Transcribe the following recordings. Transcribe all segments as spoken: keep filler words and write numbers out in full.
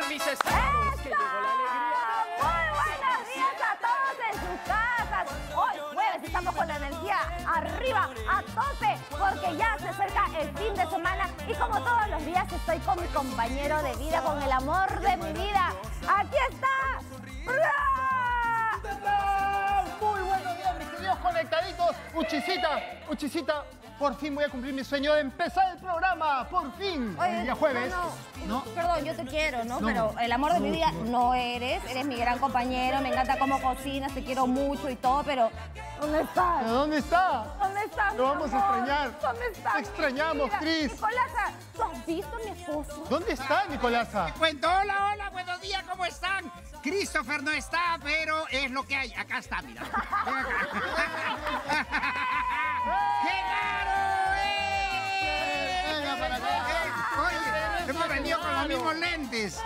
mis estados, que llegó la alegría. Muy buenos días a todos en sus casas. Hoy jueves estamos con la energía arriba, a tope, porque ya se acerca el fin de semana y como todos los días estoy con mi compañero de vida, con el amor de mi vida. Aquí está. Muy buenos días, mis queridos conectaditos. Uchisita, Uchisita, por fin voy a cumplir mi sueño de empezar el programa. Por fin. Oye, el día jueves. No, no, ¿no? Perdón, yo te quiero, ¿no? No. Pero el amor de mi No, vida no. no eres. Eres mi gran compañero, me encanta cómo cocinas, te quiero mucho y todo, pero ¿dónde estás? ¿Pero dónde está? ¿Dónde estás? Lo mi vamos a amor? extrañar. ¿Dónde estás? Te extrañamos, Mira, Cris. Nicolasa, ¿tú has visto a mi esposo? ¿Dónde está, Nicolasa? Cuento, hola, hola, buenos días, ¿cómo están? Christopher no está, pero es lo que hay. Acá está, mira. Ven acá. ¡Genaro! ¡Eh! Venga para acá. Oye, hemos venido con los mismos lentes.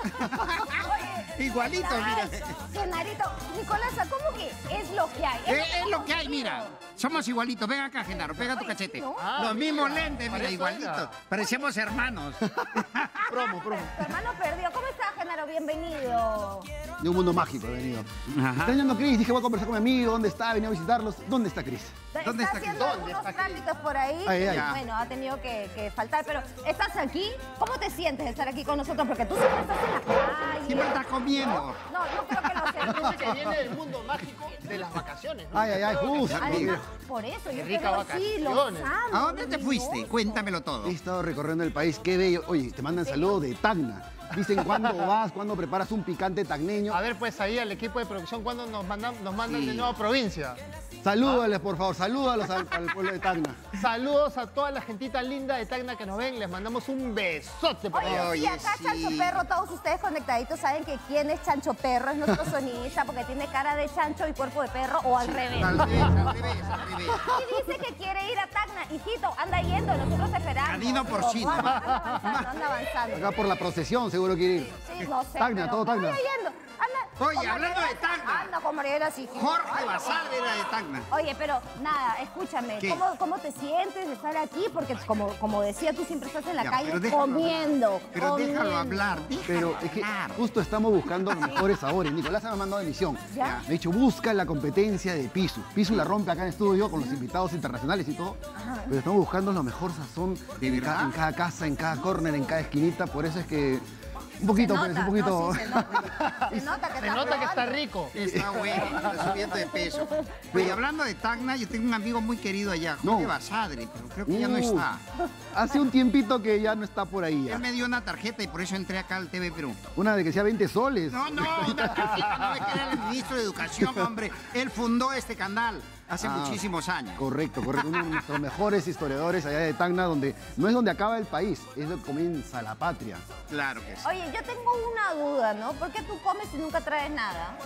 Igualitos, mira. Genarito, Nicolasa, ¿cómo que es lo que hay? Eh, es lo que hay, mira. Somos igualitos. Ven acá, Genaro, pega tu cachete. no. Los mismos lentes, mira, Para eso igualitos. era. Parecemos hermanos. Promo, promo. Tu hermano perdió. ¿Cómo estás, Genaro? Bienvenido. De un mundo mágico he venido. Ajá. Extrañando a Cris, dije voy a conversar con mi amigo, ¿dónde está? Venía a visitarlos. ¿Dónde está Cris? ¿Dónde está haciendo Cris? ¿Dónde algunos está Cris? trámites por ahí. Ay, ay. y, bueno, ha tenido que, que faltar. Pero ¿estás aquí? ¿Cómo te sientes de estar aquí con nosotros? Porque tú siempre estás en la calle. Siempre está comiendo. No, no creo que lo Dice seas. que viene del mundo mágico de las vacaciones, ¿no? Ay, ay, ay, justo. Además, por eso, yo rica creo sí, los vacaciones. amo. ¿A dónde te fuiste? maravilloso. Cuéntamelo todo. He estado recorriendo el país, qué bello. Oye, te mandan saludos de Tacna. Dicen cuándo vas, cuándo preparas un picante tacneño. A ver, pues ahí al equipo de producción, ¿cuándo nos mandan, nos mandan Sí. de nuevo a provincia? Salúdales, por favor, salúdalos al, al pueblo de Tacna. Saludos a toda la gentita linda de Tacna que nos ven. Les mandamos un besote por Oye, allá. Oye, sí, acá sí. Chancho Perro, todos ustedes conectaditos saben que quién es Chancho Perro, es nuestro sonidista porque tiene cara de chancho y cuerpo de perro o al revés. Al revés, al revés, al revés. Y dice que quiere ir a Tacna. Hijito, anda yendo, nosotros esperamos. Canino porcino. Anda avanzando, anda avanzando. Acá por la procesión seguro quiere ir. Sí, no sé, Tacna, pero todo Tacna. Anda yendo, anda. Oye, con hablando Mariela- de Tacna. Anda con Mariela, sí. Jorge Basal era de Tacna. Oye, pero nada, escúchame, ¿Qué? ¿cómo, ¿cómo te sientes de estar aquí? Porque como, como decía, tú siempre estás en la Ya, calle pero déjalo comiendo. hablar. Pero comiendo. déjalo hablar, déjalo Pero es que hablar. justo estamos buscando los mejores sabores. Nicolás me ha mandado de misión. ¿Ya? Me ha dicho, busca la competencia de Pisu. Pisu la rompe acá en estudio con los invitados internacionales y todo. Pero estamos buscando lo mejor sazón ¿De en, verdad? ca- en cada casa, en cada corner, en cada esquinita. Por eso es que un poquito, Se pues, nota, un poquito. no, sí, se nota. Se nota que Se está nota que está probando. rico. Está bueno, está subiendo de peso. Oye, hablando de Tacna, yo tengo un amigo muy querido allá, Jorge No. Basadre, pero creo que ya no Uh, está. Hace un tiempito que ya no está por ahí. ya. Él me dio una tarjeta y por eso entré acá al T V Perú. Una de que sea veinte soles. No, no, una tarjeta, no es que era el ministro de Educación, hombre. Él fundó este canal hace Ah, muchísimos años. Correcto, correcto. Uno de nuestros mejores historiadores allá de Tacna, donde no es donde acaba el país, es donde comienza la patria. Claro que sí. Oye, yo tengo una duda, ¿no? ¿Por qué tú comes y nunca traes nada?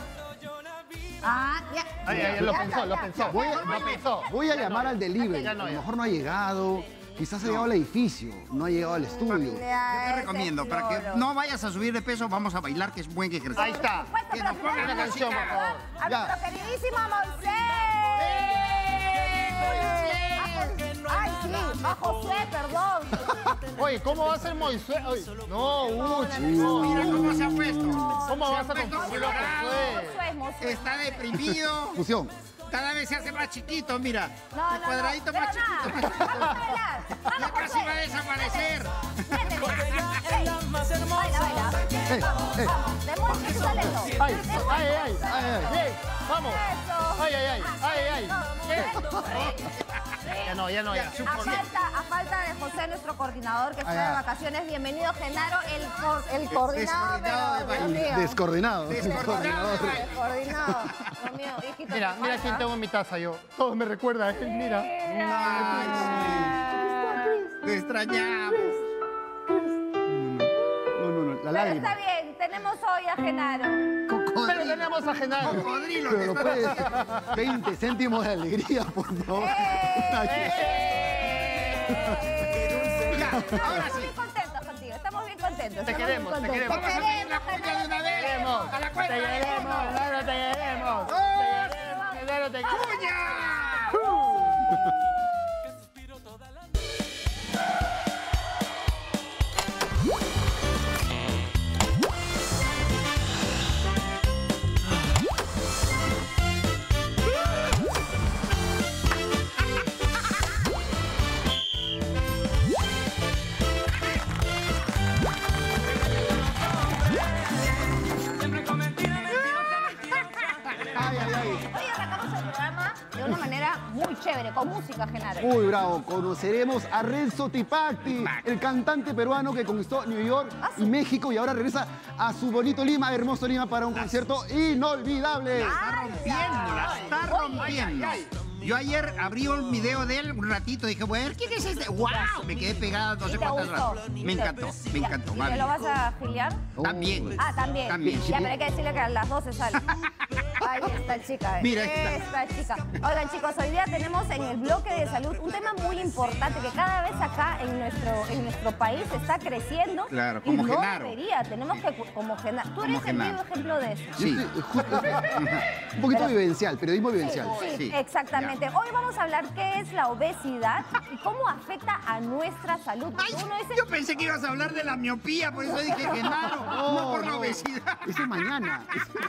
Ah, ya. Ay, ay, lo Ya, pensó, ya, lo ya. pensó. Voy a- Lo pensó. Voy a llamar al delivery. Ya no, a lo ya. mejor no ha llegado, quizás ha llegado al edificio, no ha llegado al estudio. Familia, Yo te ese recomiendo, para que floro. no vayas a subir de peso, vamos a bailar, que es buen ejercicio. Ahí está. Por supuesto, Que pero nos pongan primero una canción, por favor. A Ya. nuestro queridísimo Moisés. Ay, sí, a Josué, perdón. Oye, ¿cómo va a ser Moisés? Oye, no, Uchi, no. Mira cómo se ha puesto. ¿Cómo Se vas ha a puesto confundir a colorado, Josué? Josué, Josué. está deprimido. Fusión. Cada vez se hace más chiquito, mira. No, El no, cuadradito no, más pero nada. chiquito. Vamos a bailar. Ya Vamos, casi Josué. va a desaparecer. Métele. Baila, baila. Eh, eh. Vamos, demuestra tu talento. Ay, ay, ay, ay, Ay, ay. Bien, vamos. Eso. Ay, ay, ay, ay, ay. Eso. Ya no, ya no, ya. A falta, a falta de José, nuestro coordinador que está Ah, de ya. vacaciones, bienvenido Genaro, el, co- el coordinador, descoordinado de pero Dios mío. Descoordinado. Descoordinado. Descoordinado. Dios mío, hijito. Mira, te mira falta. quién tengo en mi taza yo. Todo me recuerda a él, mira. Ay, sí. Te extrañamos. No, no, no, la Pero lágrima. está bien, tenemos hoy a Genaro. Pero tenemos a Genaro. Cocodrilo. Pero te puede está- ser veinte céntimos de alegría, por favor. Ya, ahora Estamos sí. bien contentos contigo, estamos bien contentos. Te estamos queremos, bien te contentos. queremos. Vamos a pedir la Genaro, cuña de una vez. queremos. A la cuenta Te de queremos, uno. Genaro, te queremos. Dos. Te queremos, Genaro, te queremos. ¡Cuña! chévere, con música, Genaro. Muy bravo, conoceremos a Renzo Tipacti, el cantante peruano que conquistó New York Ah, sí. y México y ahora regresa a su bonito Lima, hermoso Lima, para un concierto inolvidable. Está rompiendo, la está rompiendo. Yo ayer abrí un video de él un ratito, dije, bueno, ¿quién es este? ¡Wow! Me quedé pegada no ¿Y sé te cuántas gustó? horas. Me encantó, me encantó. ¿Y vale. te lo vas a afiliar? También. Ah, también. También. Ya, pero hay que decirle que a las doce sale. Ahí está, chica. Mira, ahí está. Esta chica. Oigan, chicos, hoy día tenemos en el bloque de salud un tema muy importante que cada vez acá en nuestro, en nuestro país está creciendo. Claro, como y no Genaro. debería, tenemos que, como Genaro. Tú Como eres el Genaro. vivo ejemplo de eso. Sí. Yo estoy justo- un poquito vivencial, periodismo vivencial. Sí, Sí. exactamente. Hoy vamos a hablar qué es la obesidad y cómo afecta a nuestra salud. Ay, Uno dice, yo pensé que ibas a hablar de la miopía, por eso dije Genaro, no, por la obesidad. Eso es mañana.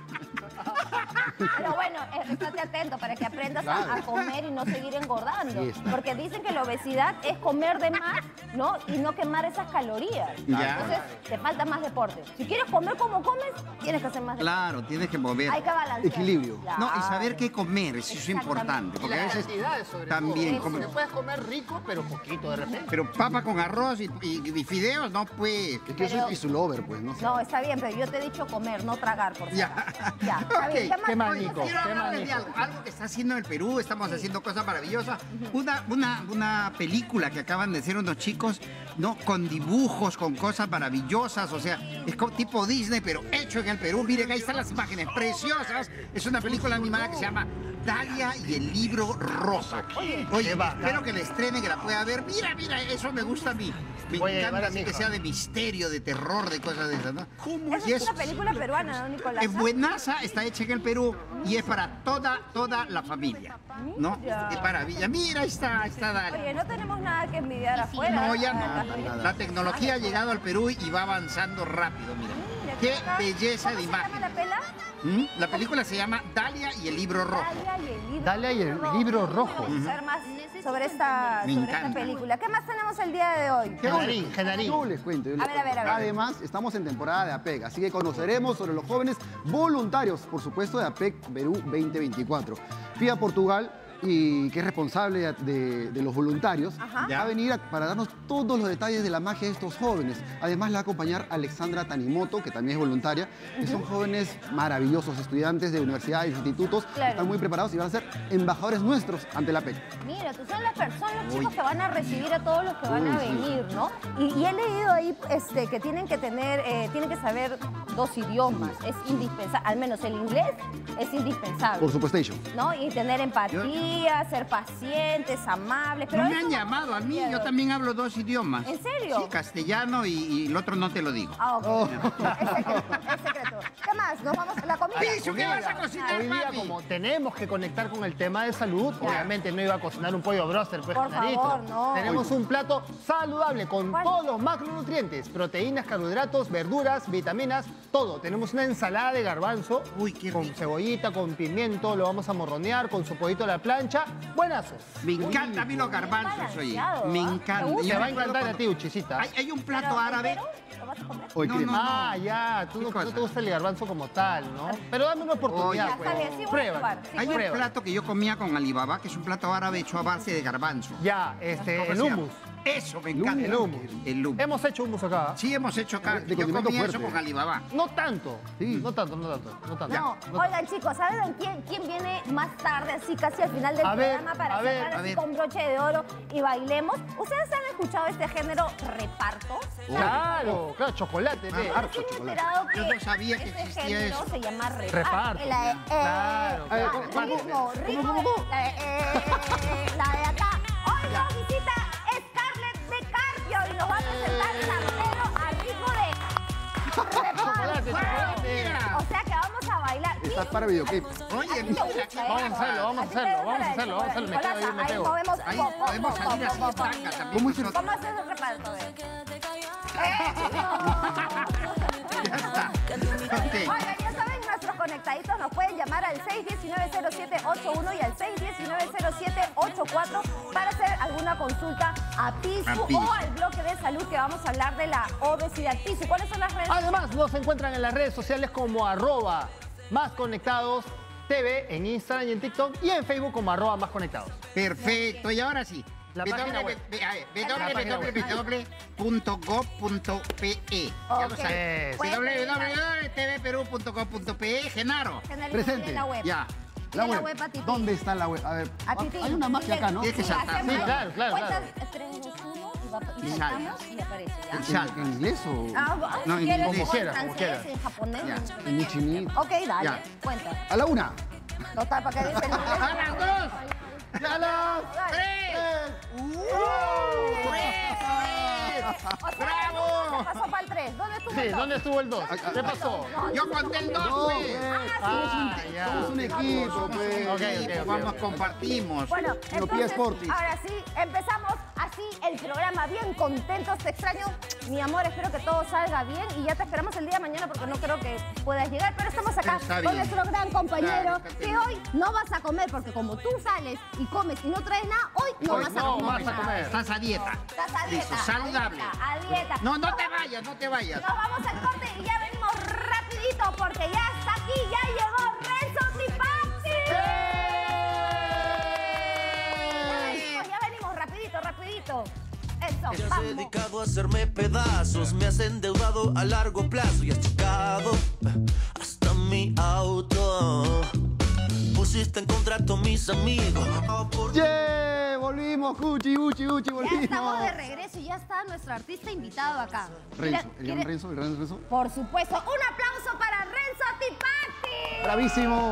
pero bueno, eh, estate atento para que aprendas a- Claro. a, comer y no seguir engordando. Ahí está. Porque dicen que la obesidad es comer de más, ¿no? Y no quemar esas calorías. Ya. Entonces, te falta más deporte. Si quieres comer como comes, tienes que hacer más deporte. Claro, tienes que mover. Hay que balancear. Equilibrio. Ya. No, y saber qué comer, eso es importante. Y Porque a las veces cantidades, sobre también todo. como- Porque puedes comer rico, pero poquito de repente. Pero papa con arroz y, y- y fideos, no pues. Es que yo soy pisulover, pues, ¿no? No, está bien, pero yo te he dicho comer, no tragar, por favor. Ya. Ya, está Ok, bien. ¿Qué más? qué mal, Oye, Nico. Quiero Qué hablarles de magnífico. algo, algo que está haciendo el Perú, estamos haciendo cosas maravillosas. Una, una, una película que acaban de hacer unos chicos, ¿no? Con dibujos, con cosas maravillosas, o sea, es como tipo Disney, pero hecho en el Perú. Miren, ahí están las imágenes preciosas. Es una película animada que se llama Dalia y el libro rojo. Oye, qué bacán. espero que la estrenen, que la pueda ver. Mira, mira, eso me gusta a mí. Me Voy a llevar encanta a mi así que hija. sea de misterio, de terror, de cosas de esas, ¿no? Esa Y es una película peruana, ¿no, Nicolás? es buenaza, está hecha en el Perú y es para toda, toda la familia, ¿no? Mira. Es maravilla. Mira, ahí está, ahí está Dalia. Oye, no tenemos nada que envidiar afuera. No, ya Ah, no. La tecnología ha llegado al Perú y va avanzando rápido, mira. Mira, Qué acá. belleza de ¿Cómo se llama imagen. la pela? ¿Mm? La película se llama Dalia y el libro rojo. Dalia y el libro Dalia y el libro rojo. Vamos a saber más sobre esta, Me sobre esta encanta. película. ¿Qué más tenemos el día de hoy? Genarín, Genarín. Yo les cuento. yo les A ver, a ver, cuento. a ver. Además, estamos en temporada de APEC, así que conoceremos sobre los jóvenes voluntarios, por supuesto, de APEC Perú veinte veinticuatro. Fui a Portugal y que es responsable de, de- de los voluntarios, Ajá. va a venir a- para darnos todos los detalles de la magia de estos jóvenes. Además, la va a acompañar Alexandra Tanimoto, que también es voluntaria, que son jóvenes maravillosos, estudiantes de universidades, institutos, Claro. están muy preparados y van a ser embajadores nuestros ante la APEC. Mira, tú son las personas, los chicos que van a recibir a todos los que van a Uy, sí. venir, ¿no? Y, y he leído ahí este, que tienen que tener, eh, tienen que saber dos idiomas. Es indispensable, al menos el inglés es indispensable. Por supuesto. ¿No? Y tener empatía, ser pacientes, amables. Pero No me eso han no- llamado a mí, yo también hablo dos idiomas. ¿En serio? Sí, castellano y, y el otro no te lo digo. Ah, ok. Es secreto, es secreto. ¿Qué más? Nos vamos a la comida. Pisu, ¿qué vas a cocinar, Hoy día, papi? como tenemos que conectar con el tema de salud, obviamente no iba a cocinar un pollo broster, pues, Por Genarito. favor, no. Tenemos un plato saludable con ¿Cuál? todos los macronutrientes, proteínas, carbohidratos, verduras, vitaminas, todo. Tenemos una ensalada de garbanzo Uy, qué con rico. cebollita, con pimiento, lo vamos a morronear con su pollito a la plancha. Buenazo. Me encanta a mí los garbanzos, oye. balanceado, Me ¿ah? encanta. ¿Te gusta? Yo Te va a me acuerdo encantar a cuando- ti, Uchisita. Hay, hay un plato Pero, árabe. ¿entero? ¿Lo vas a comer? Hoy No, crema. no, no. Ah, ya, tú ¿Qué no, cosa? no te gusta el garbanzo como tal, ¿no? Pero dame una oportunidad, Ya, pues. está bien, sí voy a Prueba. probar. Sí, Hay voy un a probar. plato que yo comía con Alibaba, que es un plato árabe hecho a base de garbanzo. Ya, este, ¿Cómo el se llama? hummus. Eso, me encanta. El hummus. El hummus. Hemos hecho hummus acá. Sí, hemos hecho acá. De Yo condimento comía eso fuerte. con Alibaba. No tanto. Sí. No tanto, no tanto, no tanto. No, No oigan chicos, ¿saben quién, quién viene más tarde, así casi al final del A ver, programa para a ver, cerrar a así ver. con broche de oro y bailemos? ¿Ustedes han escuchado este género reparto? Claro, claro, chocolate, ve. Ah, Recién me he chocolate. enterado que Yo no sabía que este existía género eso. se llama reparto. Reparto. La de, eh, Claro, la- claro. ritmo, ritmo. ¿Cómo, cómo, cómo? La de, eh, la de acá. Hoy nos visita Scarlett de Carpio y nos va a presentar Santero al ritmo de Chocolate, reparto. chocolate. O sea que vamos a bailar. Estás para videoclip. Oye, mira, qué Vamos a hacerlo, vamos a ti te hacerlo, gusta vamos a la hacerlo, vamos a hacerlo. Me Nicolasa, quedo ahí, me ahí pego. movemos. Ahí pop, pop, podemos pop, salir pop, así pop, en pop. tanga también. ¿Cómo es el- nosotros. ¿Cómo haces el reparto? Eh? Ya está. Ok. Oigan, ya saben, nuestros conectaditos nos pueden llamar al seis uno nueve cero siete ocho uno y al seis uno nueve cero siete ocho cuatro para hacer alguna consulta a Pisu, A Pisu. o al bloque de salud que vamos a hablar de la obesidad. Pisu, ¿cuáles son las redes? Además, nos encuentran en las redes sociales como arroba más conectados T V en Instagram y en TikTok y en Facebook como arroba más conectados. Perfecto, y ahora sí. La página web. La página web. w w w punto gov punto pe. Ya lo Ok. sabes. Puedes w w w revisar. punto t v perú punto gov punto pe. Genaro. Generalmente Presente. tiene la web. Ya. La Tiene web. a Titi. ¿Dónde está la web? A ver, A Titi. hay una magia acá, ¿no? Tienes que saltar. hacemos Sí, claro, claro, cuentas claro. tres, dos, uno y, va, y Y saltamos y aparece ya. Y sal. ¿En inglés o Ah, ah, No, si en quieres, como o en quieras, como francés, quieras. en japonés. Ya. en Ichimit? Ok, dale, Ya. cuenta. A la una. Total, para que dice en inglés. ¡A las dos! ¡Ya las! Dale. ¡Tres! O sea, ¡Bravo! se pasó para el tres. ¿Dónde estuvo Sí, el dos? ¿dónde estuvo el dos? Ah, ¿Qué pasó? No, Yo conté el dos, No, pues. pues. Ah, ya. Somos un equipo, pues. Ok, ok, ok, Vamos, ok. compartimos. Bueno, Lo pide entonces, Sportis. ahora sí, empezamos así el programa, bien contentos, te extraño. Mi amor, espero que todo salga bien y ya te esperamos el día de mañana porque no creo que puedas llegar, pero estamos acá Está con bien. nuestro gran compañero Claro, está que bien. hoy no vas a comer porque como tú sales y comes y no traes nada, hoy no Hoy vas a no comer. vas a comer. Estás a dieta. Estás a dieta. Listo, saludable. A dieta. A dieta. No, no te vayas, no te vayas. Nos vamos al corte y ya venimos rapidito porque ya está aquí, ya llegó Renzo Tipazzi. Ya venimos, ya venimos, rapidito, rapidito. Eso, Te has vamos. dedicado a hacerme pedazos, me has endeudado a largo plazo y has chocado hasta mi auto. Pusiste en contrato mis amigos. Por... ¡Yeah! Volvimos, Uchi, Uchi, Uchi, Ya estamos de volvimos. regreso y ya está nuestro artista invitado acá. Renzo, Mira, el gran ¿quiere- Renzo, el gran Renzo. Por supuesto, un aplauso para Renzo Tipazzi. ¡Bravísimo!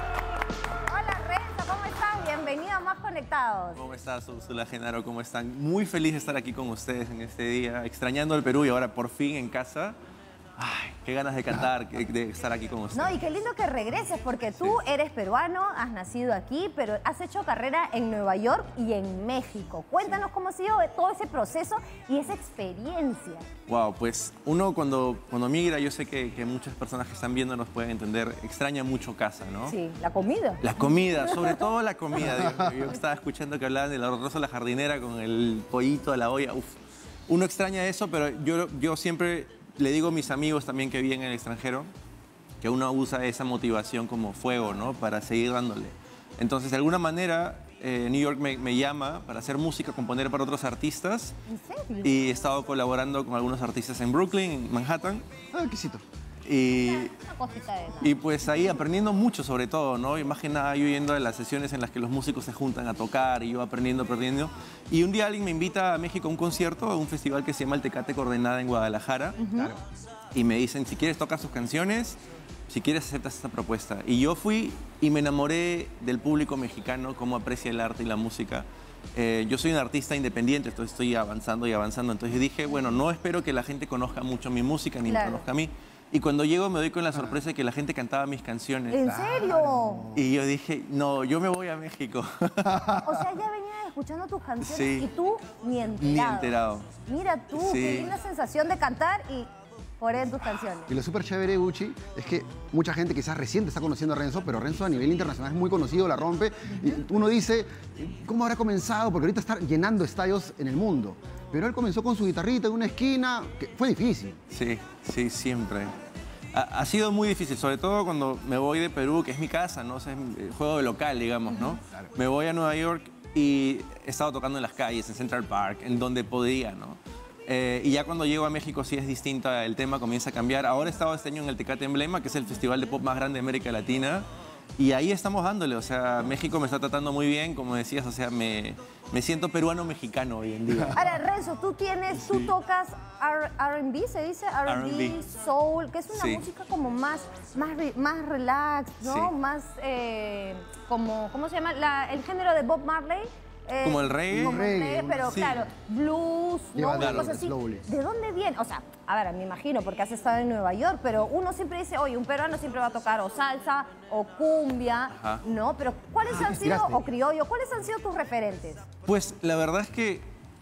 Hola Renzo, ¿cómo estás? Bienvenido a Más Conectados. ¿Cómo estás, Úrsula, Genaro? ¿Cómo están? Muy feliz de estar aquí con ustedes en este día, extrañando el Perú y ahora por fin en casa. Ay, qué ganas de cantar, que- de estar aquí con ustedes. No, y qué lindo que regreses, porque tú eres peruano, has nacido aquí, pero has hecho carrera en Nueva York y en México. Cuéntanos cómo ha sido todo ese proceso y esa experiencia. Wow, pues uno cuando, cuando migra, yo sé que, que muchas personas que están viendo nos pueden entender, extraña mucho casa, ¿no? Sí, la comida. La comida, sobre todo la comida. Yo, yo estaba escuchando que hablaban del arroz a la jardinera con el pollito a la olla. Uf, uno extraña eso, pero yo, yo siempre le digo a mis amigos también que viven en el extranjero que uno usa esa motivación como fuego, ¿no? Para seguir dándole. Entonces, de alguna manera, eh, New York me, me llama para hacer música, componer para otros artistas. ¿En serio? Y he estado colaborando con algunos artistas en Brooklyn, en Manhattan. Ah, quisito. Y, Una cosita de nada. y pues ahí aprendiendo mucho sobre todo, ¿no? Y más que nada yo yendo a las sesiones en las que los músicos se juntan a tocar y yo aprendiendo, aprendiendo. Y un día alguien me invita a México a un concierto, a un festival que se llama El Tecate Coordenada en Guadalajara. Claro. Y me dicen, si quieres tocas sus canciones, si quieres aceptas esta propuesta. Y yo fui y me enamoré del público mexicano, cómo aprecia el arte y la música. Eh, yo soy un artista independiente, entonces estoy avanzando y avanzando. Entonces yo dije, bueno, no espero que la gente conozca mucho mi música ni Claro. me conozca a mí. Y cuando llego me doy con la sorpresa de que la gente cantaba mis canciones. ¿En serio? Y yo dije, no, yo me voy a México. O sea, ya venías escuchando tus canciones Sí. y tú ni enterado. Ni enterado. Mira tú, Sí. qué linda sensación de cantar y por en tus canciones. Y lo súper chévere, Uchi, es que mucha gente quizás reciente está conociendo a Renzo, pero Renzo a nivel internacional es muy conocido, la rompe. Y uno dice, ¿cómo habrá comenzado? Porque ahorita está llenando estadios en el mundo. Pero él comenzó con su guitarrita en una esquina, que fue difícil. Sí, sí, siempre. Ha, ha sido muy difícil, sobre todo cuando me voy de Perú, que es mi casa, ¿no? O sea, es el juego de local, digamos, ¿no? Me voy a Nueva York y he estado tocando en las calles, en Central Park, en donde podía, ¿no? Eh, y ya cuando llego a México sí es distinto, el tema comienza a cambiar. Ahora he estado este año en el Tecate Emblema, que es el festival de pop más grande de América Latina. Y ahí estamos dándole, o sea, México me está tratando muy bien, como decías, o sea, me, me siento peruano-mexicano hoy en día. Ahora, Renzo, tú tienes, tú Sí. tocas R and B, se dice R and B, R and B. soul, que es una Sí. música como más, más, re- más relax, ¿no? Sí. Más, eh, como, ¿cómo se llama? La- el género de Bob Marley. eh, ¿Como el reggae? Como el Reggae, reggae, pero sí. claro, blues, ¿no? Lleva Una claro, cosa así. slowly. ¿De dónde viene? O sea, a ver, me imagino, porque has estado en Nueva York, pero uno siempre dice, oye, un peruano siempre va a tocar o salsa o cumbia, Ajá. ¿no? Pero ¿cuáles han sido, tiraste. o criollo, cuáles han sido tus referentes? Pues la verdad es que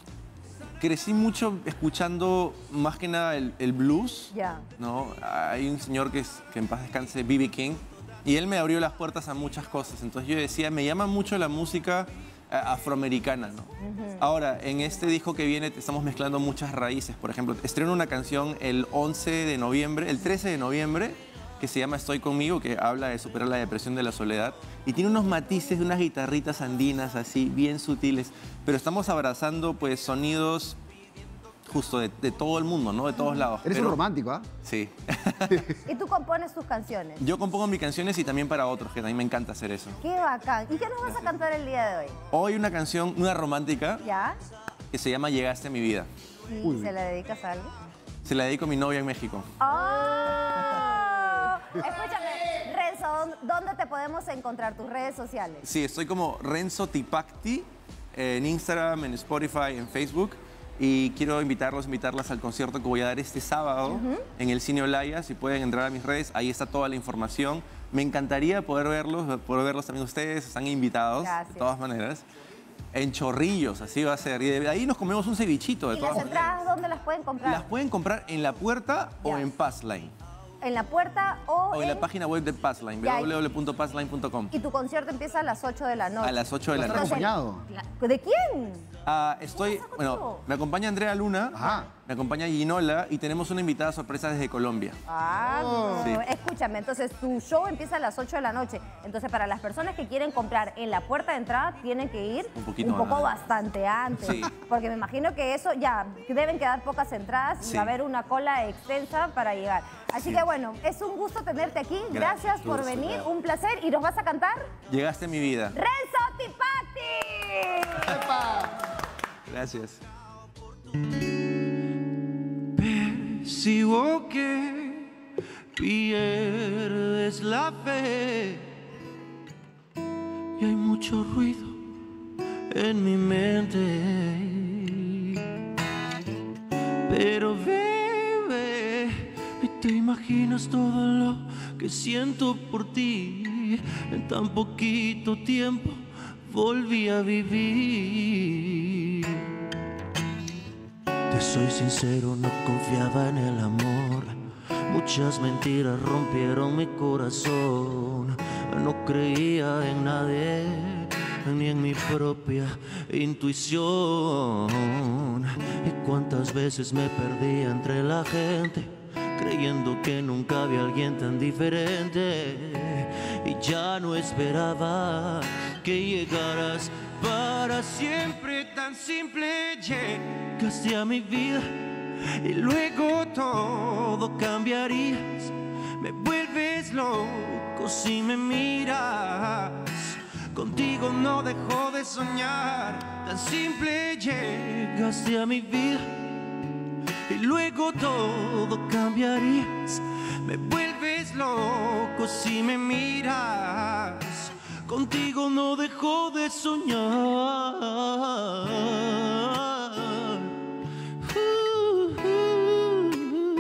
crecí mucho escuchando más que nada el, el blues. Ya. ¿No? Hay un señor que, es, que en paz descanse, B B King, y él me abrió las puertas a muchas cosas. Entonces yo decía, me llama mucho la música eh, afroamericana, ¿no? Ahora, en este disco que viene estamos mezclando muchas raíces. Por ejemplo, estreno una canción el once de noviembre, el trece de noviembre, que se llama Estoy Conmigo, que habla de superar la depresión de la soledad. Y tiene unos matices de unas guitarritas andinas así, bien sutiles. Pero estamos abrazando pues sonidos justo de, de todo el mundo, ¿no? De todos lados. Eres Pero, un romántico, ¿ah? Sí. Y tú compones tus canciones. Yo compongo mis canciones y también para otros, que a mí me encanta hacer eso. Qué bacán. ¿Y qué nos vas a cantar el día de hoy? Hoy una canción, una romántica, ¿Ya? que se llama Llegaste a mi vida. ¿Y Uy. se la dedicas a alguien? Se la dedico a mi novia en México. ¡Oh! Escúchame, Renzo, ¿dónde te podemos encontrar? Tus redes sociales. Sí, estoy como Renzo Tipacti en Instagram, en Spotify, en Facebook. Y quiero invitarlos, invitarlas al concierto que voy a dar este sábado en el Cine Olaya. Si pueden entrar a mis redes, ahí está toda la información. Me encantaría poder verlos, poder verlos también ustedes. Están invitados, Gracias. de todas maneras. En Chorrillos, así va a ser. Y de ahí nos comemos un cevichito, de ¿Y todas las maneras. entradas dónde las pueden comprar? Las pueden comprar en La Puerta o Ya. en Passline. ¿En la puerta o, O en la página web de Passline, Ya. w w w punto passline punto com. Y tu concierto empieza a las ocho de la noche. A las ocho de la ¿Estás noche. acompañado? La- ¿De quién? Ah, estoy, ¿Qué pasa bueno, contigo? me acompaña Andrea Luna, Ajá. me acompaña Ginola y tenemos una invitada sorpresa desde Colombia. Ah, no. Sí. Escúchame, entonces tu show empieza a las ocho de la noche. Entonces, para las personas que quieren comprar en la puerta de entrada, tienen que ir Un poquito poco antes. bastante antes. Sí. Porque me imagino que eso ya, que deben quedar pocas entradas y Sí. va a haber una cola extensa para llegar. Así Sí. que bueno, es un gusto tenerte aquí. Gracias, Gracias, por Dulce. venir, un placer. ¿Y nos vas a cantar? Llegaste a mi vida. ¡Renzo Tipati! ¡Epa! Gracias. Percibo que pierdes la fe y hay mucho ruido en mi mente. Pero bebé, te imaginas todo lo que siento por ti. En tan poquito tiempo volví a vivir. Te soy sincero, no confiaba en el amor. Muchas mentiras rompieron mi corazón. No creía en nadie, ni en mi propia intuición. Y cuántas veces me perdí entre la gente, creyendo que nunca había alguien tan diferente. Y ya no esperaba que llegaras para siempre, tan simple. Llegaste a mi vida y luego todo cambiarías. Me vuelves loco si me miras. Contigo no dejo de soñar, tan simple. Llegaste a mi vida y luego todo cambiarías. Me vuelves loco si me miras. Contigo no dejo de soñar. Uh, uh,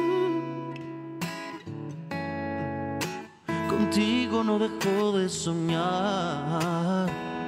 uh. Contigo no dejo de soñar.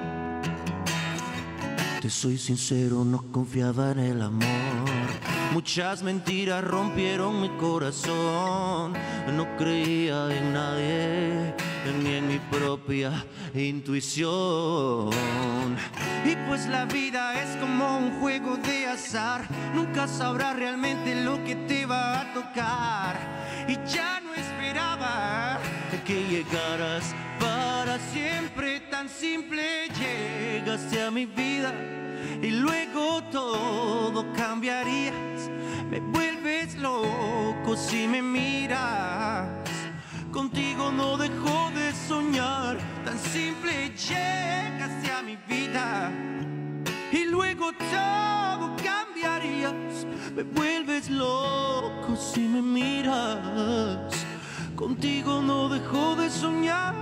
Te soy sincero, no confiaba en el amor. Muchas mentiras rompieron mi corazón. No creía en nadie, ni en mi propia intuición. Y pues la vida es como un juego de azar. Nunca sabrás realmente lo que te va a tocar. Y ya no esperaba que llegaras para siempre, tan simple. Llegaste a mi vida y luego todo cambiarías. Me vuelves loco si me miras. Contigo no dejo de soñar, tan simple. Llegaste a mi vida y luego todo cambiarías. Me vuelves loco si me miras. Contigo no dejo de soñar.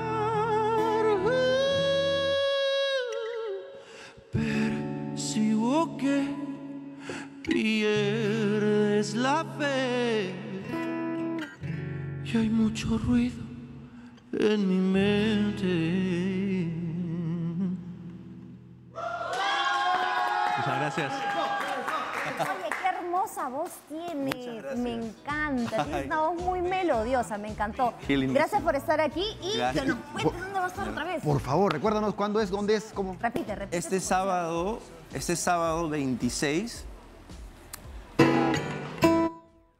Percibo que pierdes la fe y hay mucho ruido en mi mente. Muchas gracias. Oye, qué hermosa voz tienes. gracias. Me encanta. Tienes Ay. una voz muy melodiosa, me encantó. Qué lindo. Gracias por estar aquí y Gracias. que nos cuentes dónde va a estar otra vez. Por favor, recuérdanos cuándo es, dónde es, cómo. Repite, repite. Este sábado, este sábado veintiséis. Se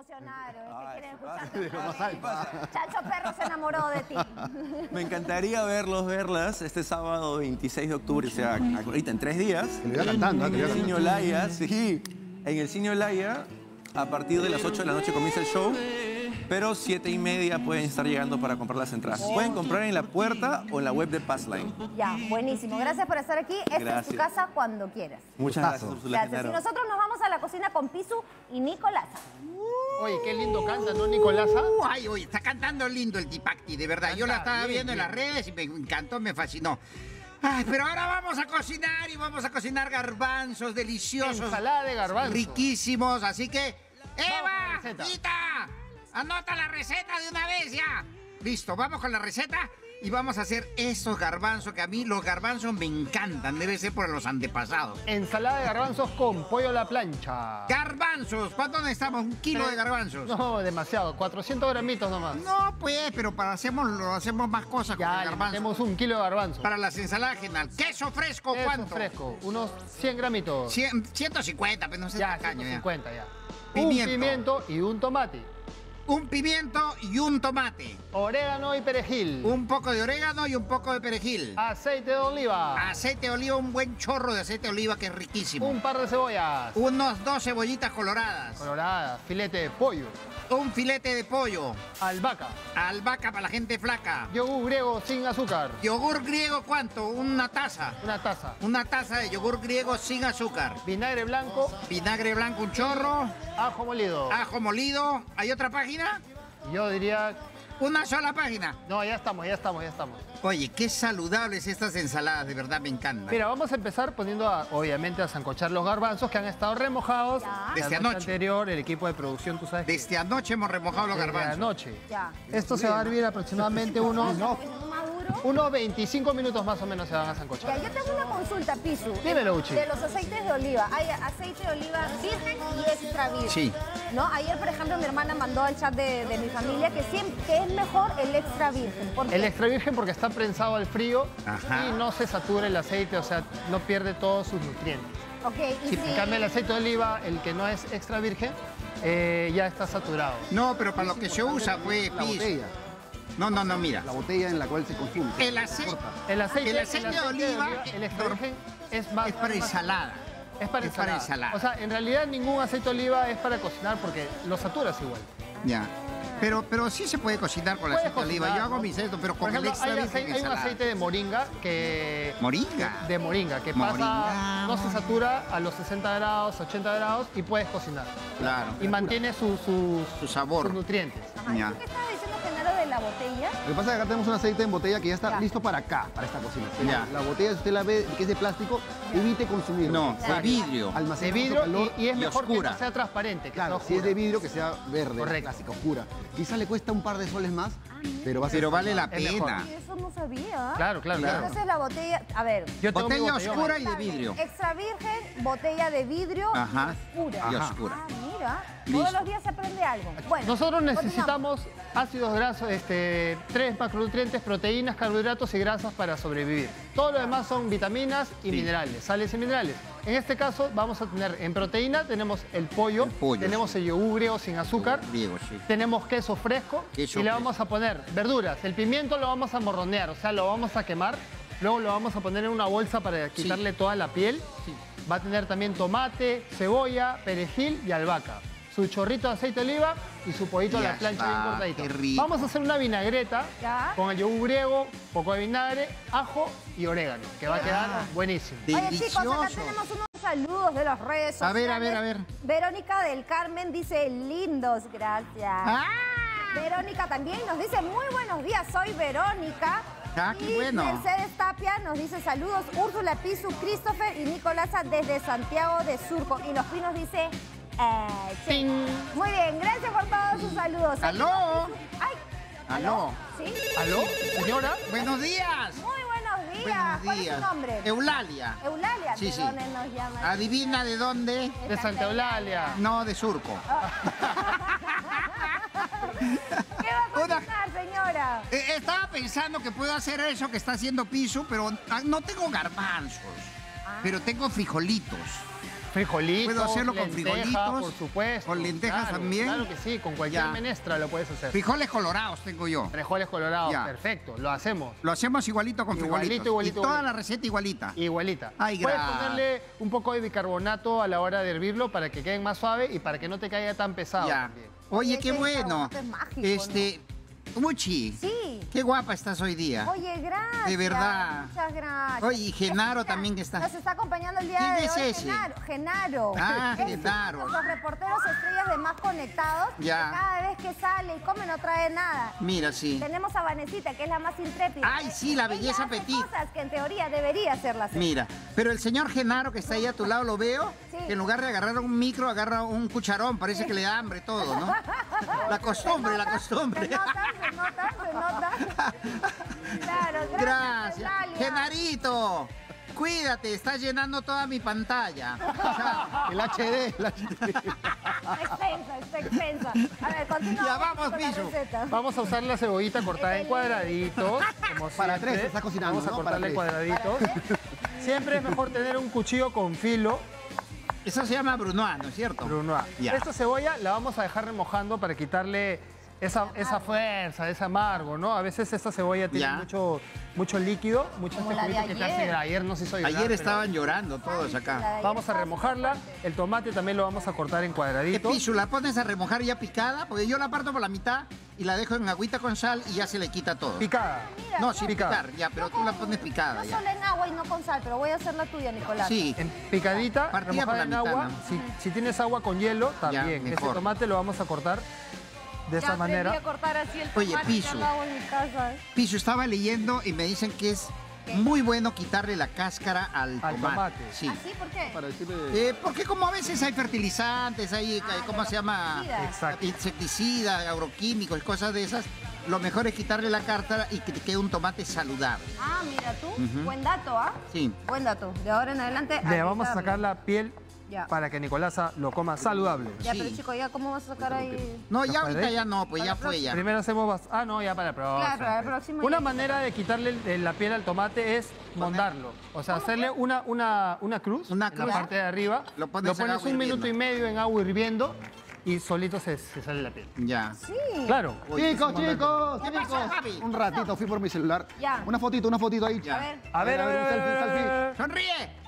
emocionaron, es que Ay, quieren ¿qué pasa? escucharte. ¿Qué pasa? Chacho Perro se enamoró de ti. Me encantaría verlos, verlas este sábado veintiséis de octubre, o sea, ahorita en tres días. Te lo iba cantando, ¿eh? En Te lo el iba Cine cantando. Olaya, sí. En el Cine Olaya, a partir de las ocho de la noche comienza el show, pero siete y media pueden estar llegando para comprar las entradas. Pueden comprar en la puerta o en la web de Passline. Ya, buenísimo. Gracias por estar aquí. Esta es tu Gracias. casa cuando quieras. Muchas Gustazo. gracias, Úrsula Gracias. Y Genaro. nosotros nos vamos a la cocina con Pisu y Nicolás. Oye, qué lindo canta, ¿no, Nicolasa? Uh, ay, oye, está cantando lindo el Tipacti, de verdad. Yo la Canta estaba bien, viendo en bien. las redes y me encantó, me fascinó. Ay, pero ahora vamos a cocinar y vamos a cocinar garbanzos deliciosos. Ensalada de garbanzo. Riquísimos, así que... con la ¡Eva! receta. ¡Tita! ¡Anota la receta de una vez ya! Listo, vamos con la receta y vamos a hacer estos garbanzos que a mí los garbanzos me encantan. Debe ser por los antepasados. Ensalada de garbanzos con pollo a la plancha. Garbanzos, ¿cuánto necesitamos? ¿Un kilo de garbanzos? No, demasiado. cuatrocientos gramitos nomás. No, pues, pero para hacemos, lo hacemos más cosas con Ya, el le garbanzo. metemos un kilo de garbanzo. Para las ensaladas general. ¿Queso fresco Queso cuánto? fresco, unos cien gramitos. Cien- ciento cincuenta, pero no sé Ya, tacaño ya. ciento cincuenta ya. Pimiento. Un pimiento y un tomate. Un pimiento y un tomate. Orégano y perejil. Un poco de orégano y un poco de perejil. Aceite de oliva. Aceite de oliva, un buen chorro de aceite de oliva que es riquísimo. Un par de cebollas. Unos dos cebollitas coloradas. Colorada, filete de pollo. Un filete de pollo. Albahaca. Albahaca para la gente flaca. Yogur griego sin azúcar. Yogur griego, ¿cuánto? Una taza. Una taza. Una taza de yogur griego sin azúcar. Vinagre blanco. Vinagre blanco, un chorro. Ajo molido. Ajo molido. ¿Hay otra página? Yo diría... Una sola página. No, ya estamos, ya estamos, ya estamos. Oye, qué saludables estas ensaladas, de verdad me encantan. Mira, vamos a empezar poniendo, a- obviamente, a sancochar los garbanzos que han estado remojados. Ya. La Desde noche anoche. anterior, el equipo de producción, tú sabes que Desde anoche hemos remojado los desde garbanzos. anoche. Ya. Esto se va a hervir aproximadamente unos, ¿Maduro? unos veinticinco minutos más o menos se van a sancochar. Ya, yo tengo una consulta, Pisu. Dímelo, Uchi. De los aceites de oliva. Hay aceite de oliva virgen y extra virgen. Sí. ¿No? Ayer, por ejemplo, mi hermana mandó al chat de, de mi familia que, siempre, que es mejor el extra virgen. ¿Por qué? El extra virgen porque está prensado al frío Ajá. y no se satura el aceite, o sea, no pierde todos sus nutrientes. Ok, y Si si... en cambio el aceite de oliva, el que no es extra virgen, eh, ya está saturado. No, pero para lo que se usa, pues, La Pis. botella. No, no, no, mira. La botella en la cual se consume. El aceite El aceite, El aceite de oliva, el extra virgen es más... es para más- ensalada. Es para es para ensalada. ensalada. O sea, en realidad ningún aceite de oliva es para cocinar porque lo saturas igual. Ya. Pero, pero sí se puede cocinar con el Puedes aceite de oliva. cocinar, Yo hago ¿no? mis esto, pero Por con el ejemplo, extra hay, virgen aceite- hay un ensalada. aceite de moringa que... Moringa. De moringa, que Moringa. pasa, no se satura a los sesenta grados, ochenta grados y puedes cocinar. Claro. Y mantiene su, su- Su sabor. sus nutrientes. Ajá, ¿y Ya. tú qué estabas diciendo, Genaro, de la botella? Lo que pasa es que acá tenemos un aceite en botella que ya está Ya. listo para acá, para esta cocina. Ya. La botella, si usted la ve que es de plástico, evite consumirla. No, de vidrio. Almacena De mucho vidrio calor. y, y es y mejor oscura. que no sea transparente. Que Claro, sea si es de oscura. vidrio, que sea verde, Correcto. clásica, oscura. Quizá le cuesta un par de soles más, pero va a ser... Pero vale la Es mejor. pena. Y eso no sabía. Claro, claro, claro. Entonces la botella, a ver, Yo tengo mi Botella botellón. oscura y de vidrio. extra virgen, botella de vidrio Ajá. y oscura. Y Ajá. oscura. Ah, mira, Listo. todos los días se aprende algo. Bueno, Nosotros continuamos. necesitamos ácidos grasos, este, tres macronutrientes, proteínas, carbohidratos y grasas para sobrevivir. Todo lo demás son vitaminas y minerales, sales y minerales. En este caso vamos a tener en proteína, tenemos el pollo, El pollo, tenemos el yogur griego sin azúcar, Diego, sí. tenemos queso fresco Queso y le fresco. vamos a poner verduras. El pimiento lo vamos a morronear, o sea, lo vamos a quemar. Luego lo vamos a poner en una bolsa para quitarle toda la piel. Va a tener también tomate, cebolla, perejil y albahaca. Su chorrito de aceite de oliva y su pollito a Ya la plancha está, bien cortadito. qué rico. Vamos a hacer una vinagreta Ya. con el yogur griego, poco de vinagre, ajo y orégano, que va a quedar buenísimo. Oye, chicos, acá Delicioso. tenemos unos saludos de las redes A sociales. ver, a ver, a ver. Verónica del Carmen dice, lindos, gracias. ¡Ah! Verónica también nos dice, muy buenos días, soy Verónica. Ah, qué y bueno. Mercedes Tapia nos dice, saludos, Úrsula Pisu, Christopher y Nicolasa desde Santiago de Surco. Y Los Pinos dice, eh, sí. ¡Ting! Muy bien, gracias por todos sus saludos. ¡Aló! Ay, Aló. ¿Sí? ¿Aló, señora? Buenos días. Muy buenos días. Buenos ¿Cuál es días. su nombre? Eulalia. Eulalia, Sí, ¿de sí. dónde nos llaman? Adivina de dónde. De Santa Eulalia. No, de Surco. ¿Qué va a Una- cocinar, señora? Eh, estaba pensando que puedo hacer eso que está haciendo Pisu, pero ah, no tengo garbanzos. Pero tengo frijolitos. Frijolitos, Puedo hacerlo con lentejas, frijolitos, por supuesto. con lentejas claro, también. Claro que sí, con cualquier Ya. menestra lo puedes hacer. Frijoles colorados tengo yo. Frijoles colorados, Ya. perfecto, lo hacemos. Lo hacemos igualito con Igualito, frijolitos. igualito, y toda igualito. la receta igualita. Igualita. Ay, Puedes gra- ponerle un poco de bicarbonato a la hora de hervirlo para que quede más suave y para que no te caiga tan pesado. Ya. también. Oye, Oye, qué ese bueno. carbonato es mágico, Este, Uchi, Sí. qué guapa estás hoy día. Oye, gracias. De verdad. Muchas gracias. Oye, y Genaro Mira, también que está. Nos está acompañando el día ¿Quién de es hoy. ese? Genaro. Genaro. Ah, Es Genaro. uno de Los reporteros estrellas de Más Conectados. Ya. Que cada vez que sale y come no trae nada. Mira, sí. Tenemos a Vanesita, que es la más intrépida. Ay, sí, la Ella belleza hace petit. cosas que en teoría debería hacerlas. Mira, pero el señor Genaro que está ahí a tu lado lo veo, Sí. que en lugar de agarrar un micro, agarra un cucharón, parece que le da hambre todo, ¿no? La costumbre, la costumbre. Se nota, se nota, se nota. Claro, gracias. Gracias. Eulalia. Genarito, cuídate, estás llenando toda mi pantalla. El H D, el H D. Está extensa, está extensa. A ver, continúa. Ya vamos, con la Pichu. receta. Vamos a usar la cebollita cortada en cuadraditos. Como Para siempre. tres, estás cocinando, Vamos a ¿no? cortarla en Para cuadraditos. Siempre es mejor tener un cuchillo con filo. Eso se llama brunoise, ¿no es cierto? Brunoise. Ya. Esta cebolla la vamos a dejar remojando para quitarle esa, esa fuerza, ese amargo, ¿no? A veces esta cebolla tiene Ya. mucho, mucho líquido, muchos Como la de texturitos que te ayer. hace llorar. Ayer no se hizo llorar, Ayer pero estaban llorando todos La acá. de ayer Vamos a estaba- remojarla. El tomate también lo vamos a cortar en ¿Qué cuadraditos. pichu? ¿La pones a remojar ya picada? Porque yo la parto por la mitad y la dejo en agüita con sal y ya se le quita todo. Picada. Mira, No, sí, Picada. picar, ya, pero tú la pones picada Yo ya. solo en agua y no con sal, pero voy a hacer la tuya, Nicolás. Sí, En picadita, Partida por remojada la en mitad, agua. ¿no? Si, si tienes agua con hielo, también. Este mejor. tomate lo vamos a cortar de Ya esa aprendí manera. a cortar así el Oye, tomate, Pichu. ya lo hago en mi casa. Pichu, estaba leyendo y me dicen que es muy bueno quitarle la cáscara al, Al tomate. Sí. ¿Así? ¿Por qué? Para decirle... Eh, porque como a veces hay fertilizantes, hay, Ah, ¿cómo de se los llama? pesticidas. Exacto. Insecticidas, agroquímicos, cosas de esas. Lo mejor es quitarle la cáscara y que te quede un tomate saludable. Ah, mira tú. Buen dato, ¿ah? Sí. Buen dato. De ahora en adelante. Le vamos a quitarle. sacar la piel Ya. para que Nicolasa lo coma saludable. Ya, Sí. pero chico, ya, ¿cómo vas a sacar ahí? No, ¿Ya ya ahorita puede? ya no, pues Para ya la fue ya. Primero hacemos... bas- Ah, no, ya para el próximo. Claro, para el próximo Una ya. manera de quitarle el- la piel al tomate es mondarlo. O sea, hacerle una, una, una cruz Una en cruz. la parte de arriba. Lo Lo pones pones, en agua un minuto hirviendo. y medio en agua hirviendo y solito se, se sale la piel. Ya. Sí. Claro. Chicos, chicos, ¿Qué pasó, chicos. papi? Un ratito fui por mi celular. Ya. Una fotito, una fotito ahí. Ya. A ver. A ver, a ver, a ver, selfie, a ver, selfie. a ver. ¡Sonríe!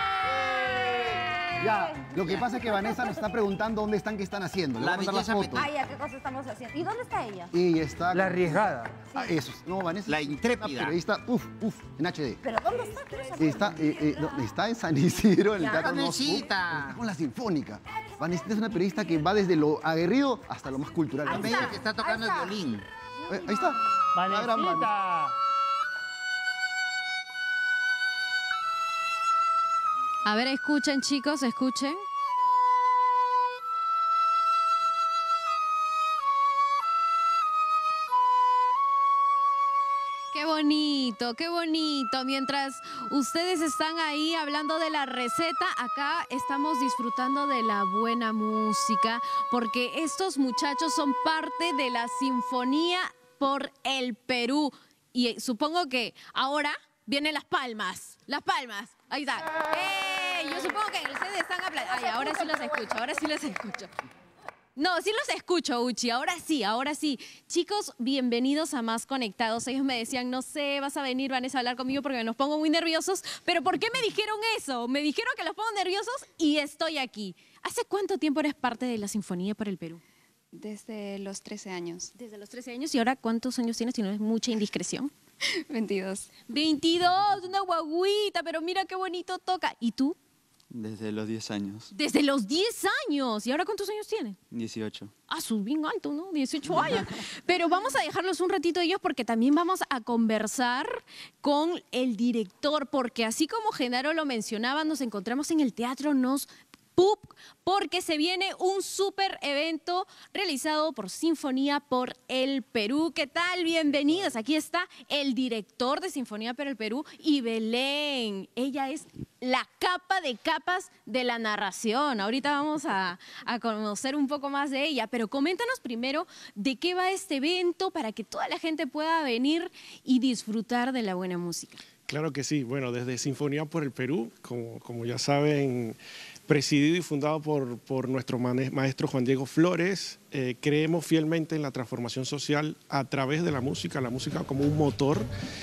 Ya, lo que pasa es que Vanessa nos está preguntando dónde están, qué están haciendo. Le La voy a mandar belleza las fotos. Ay, ¿a qué cosa estamos haciendo? ¿Y dónde está ella? Y está... La arriesgada. Ah, eso. No, Vanessa. La es intrépida. una periodista, uf, uf, en H D. ¿Pero dónde está? Quiero saber. Está, eh, eh, no, está en San Isidro, en el Ya. Teatro Moscú. Vanesita. Está con la Sinfónica. Vanessa es una periodista que va desde lo aguerrido hasta lo más cultural. Ahí Me está. dice que está tocando Ahí el está. violín. Eh, ahí está. La gran Vanessa. Vanesita. A ver, escuchen, chicos, escuchen. Qué bonito, qué bonito. Mientras ustedes están ahí hablando de la receta, acá estamos disfrutando de la buena música, porque estos muchachos son parte de la Sinfonía por el Perú. Y eh, supongo que ahora vienen las palmas. Las palmas. Ahí está. ¡Eh! Yo supongo que ustedes están aplaudiendo. Ay, ahora sí los escucho, ahora sí los escucho. No, sí los escucho, Uchi. Ahora sí, ahora sí. Chicos, bienvenidos a Más Conectados. Ellos me decían, no sé, vas a venir, Vanessa, a hablar conmigo porque nos pongo muy nerviosos. Pero ¿por qué me dijeron eso? Me dijeron que los pongo nerviosos y estoy aquí. ¿Hace cuánto tiempo eres parte de la Sinfonía para el Perú? Desde los trece años. Desde los trece años. ¿Y ahora cuántos años tienes si no es mucha indiscreción? veintidós. veintidós, una guaguita, pero mira qué bonito toca. ¿Y tú? Desde los diez años, Desde los diez años. ¿Y ahora cuántos años tienes? dieciocho. Ah, sus bien alto, ¿no? dieciocho años. Pero vamos a dejarlos un ratito ellos porque también vamos a conversar con el director, porque así como Genaro lo mencionaba, nos encontramos en el Teatro Nos Pup, porque se viene un súper evento realizado por Sinfonía por el Perú. ¿Qué tal? Bienvenidos. Aquí está el director de Sinfonía por el Perú y Belén. Ella es la capa de capas de la narración. Ahorita vamos a, a conocer un poco más de ella, pero coméntanos primero de qué va este evento para que toda la gente pueda venir y disfrutar de la buena música. Claro que sí. Bueno, desde Sinfonía por el Perú, como, como ya saben, presidido y fundado por, por nuestro maestro Juan Diego Flores. Eh, creemos fielmente en la transformación social a través de la música, la música como un motor.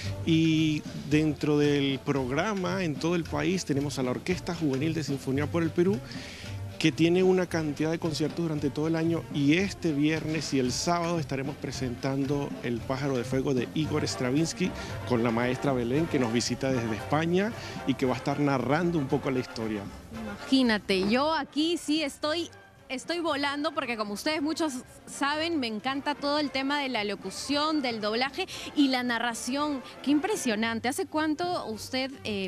Y dentro del programa, en todo el país, tenemos a la Orquesta Juvenil de Sinfonía por el Perú, que tiene una cantidad de conciertos durante todo el año, y este viernes y el sábado estaremos presentando El Pájaro de Fuego de Igor Stravinsky con la maestra Belén, que nos visita desde España y que va a estar narrando un poco la historia. Imagínate, yo aquí sí estoy... Estoy volando porque, como ustedes muchos saben, me encanta todo el tema de la locución, del doblaje y la narración. Qué impresionante. ¿Hace cuánto usted eh,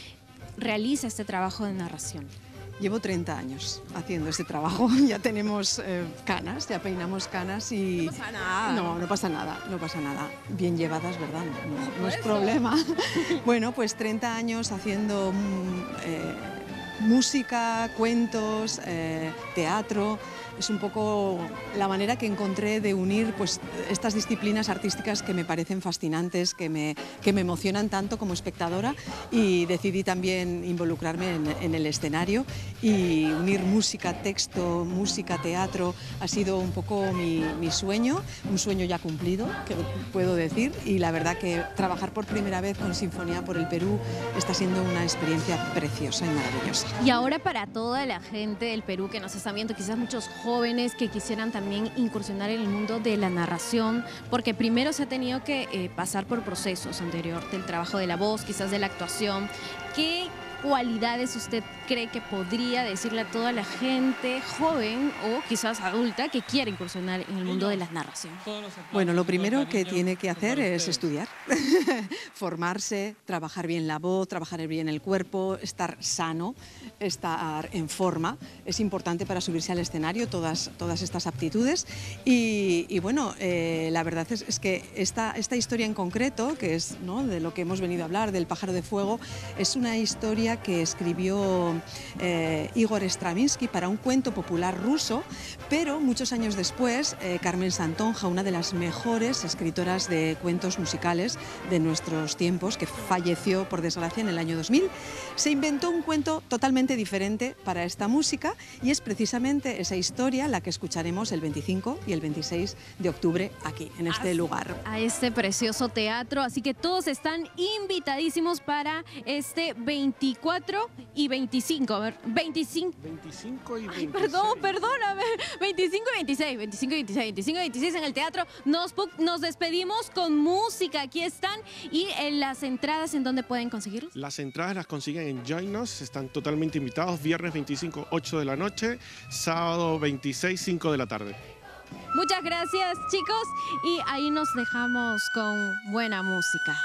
realiza este trabajo de narración? Llevo treinta años haciendo este trabajo. Ya tenemos eh, canas, ya peinamos canas y... No pasa nada. No, no pasa nada, no pasa nada. Bien llevadas, ¿verdad? No, no es problema. Bueno, pues treinta años haciendo... Eh, música, cuentos, eh, teatro. Es un poco la manera que encontré de unir pues, estas disciplinas artísticas que me parecen fascinantes, que me, que me emocionan tanto como espectadora, y decidí también involucrarme en, en el escenario y unir música, texto, música, teatro. Ha sido un poco mi, mi sueño, un sueño ya cumplido, que puedo decir, y la verdad que trabajar por primera vez con Sinfonía por el Perú está siendo una experiencia preciosa y maravillosa. Y ahora, para toda la gente del Perú que nos está viendo, quizás muchos jóvenes que quisieran también incursionar en el mundo de la narración, porque primero se ha tenido que eh, pasar por procesos anterior del trabajo de la voz, quizás de la actuación. ¿Qué cualidades usted cree que podría decirle a toda la gente joven o quizás adulta que quiere incursionar en el mundo de la narración? Bueno, lo primero que tiene que hacer es estudiar, formarse, trabajar bien la voz, trabajar bien el cuerpo, estar sano, estar en forma. Es importante para subirse al escenario todas, todas estas aptitudes. Y, y bueno, eh, la verdad es, es que esta, esta historia en concreto, que es, ¿no?, de lo que hemos venido a hablar, del Pájaro de Fuego, es una historia que escribió eh, Igor Stravinsky para un cuento popular ruso, pero muchos años después eh, Carmen Santonja, una de las mejores escritoras de cuentos musicales de nuestros tiempos, que falleció por desgracia en el año dos mil, se inventó un cuento totalmente diferente para esta música, y es precisamente esa historia la que escucharemos el veinticinco y el veintiséis de octubre aquí, en este lugar. A este precioso teatro, así que todos están invitadísimos para este veinticuatro y veinticinco, a ver, veinticinco. veinticinco y Ay, veintiséis. perdón, perdóname. veinticinco y veintiséis, veinticinco y veintiséis, veinticinco y veintiséis en el teatro. Nos, nos despedimos con música, aquí están. ¿Y en las entradas en dónde pueden conseguirlas? Las entradas las consiguen en Join Us, están totalmente invitados. Viernes veinticinco, ocho de la noche, sábado veintiséis, cinco de la tarde. Muchas gracias, chicos, y ahí nos dejamos con buena música.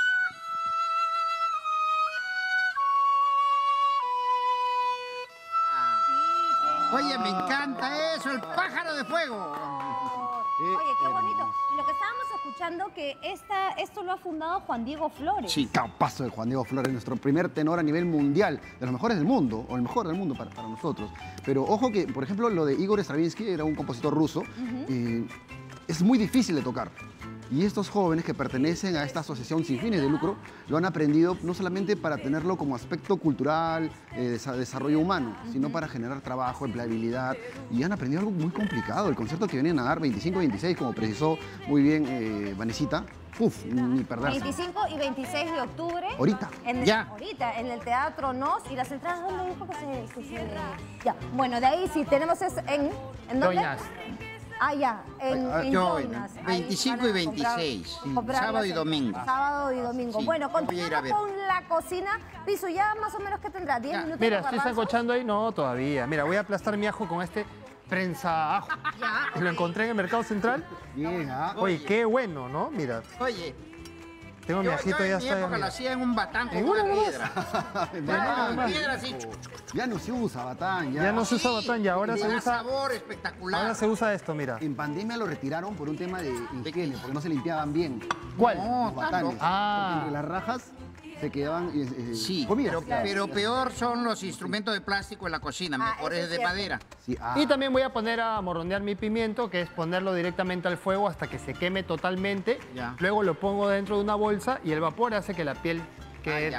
Oye, me encanta eso, El Pájaro de Fuego. Oye, qué bonito. Y lo que estábamos escuchando, que esta, esto lo ha fundado Juan Diego Flores. Sí, capazo de Juan Diego Flores, nuestro primer tenor a nivel mundial, de los mejores del mundo, o el mejor del mundo para, para nosotros. Pero ojo que, por ejemplo, lo de Igor Stravinsky, era un compositor ruso, uh-huh. eh, es muy difícil de tocar. Y estos jóvenes que pertenecen a esta asociación sin fines de lucro lo han aprendido no solamente para tenerlo como aspecto cultural, eh, de desarrollo humano, uh-huh. sino para generar trabajo, empleabilidad. Y han aprendido algo muy complicado. El concierto que vienen a dar veinticinco y veintiséis, como precisó muy bien eh, Vanesita, uf, ni perderse. veinticinco y veintiséis de octubre. Ahorita. En, ya. Ahorita, en el Teatro Nos. ¿Y las entradas dónde dijo que se...? Que se ya, bueno, de ahí sí tenemos es en... ¿En dónde? Doñas. Ah, ya, en, ah, en yo, Joinas. veinticinco y veintiséis, comprar, sábado y domingo. Sábado y domingo. Sí, bueno, continuamos con la cocina. Piso, ya más o menos, ¿qué tendrá? ¿diez minutos? Mira, estoy sancochando ahí. No, todavía. Mira, voy a aplastar mi ajo con este prensa ajo. Ya. Lo encontré en el Mercado Central. Bien, ¿ah? Oye, Oye, qué bueno, ¿no? Mira. Oye. Tengo mi ajito, yo ya en mi está. época lo hacía en un batán con ¿En una una piedra. Una piedra así. Ya no se usa batán. Ya, ya no se usa batán, ya ahora se usa... sabor espectacular. Ahora se usa esto, mira. En pandemia lo retiraron por un tema de higiene, porque no se limpiaban bien. ¿Cuál? No, los batanes. Ah. Porque entre las rajas se quedaban eh, sí, comida. Pero, pero peor son los instrumentos de plástico en la cocina, ah, mejor es de cierto. madera. Sí, ah. Y también voy a poner a morronear mi pimiento, que es ponerlo directamente al fuego hasta que se queme totalmente. Ya. Luego lo pongo dentro de una bolsa y el vapor hace que la piel quede Ah,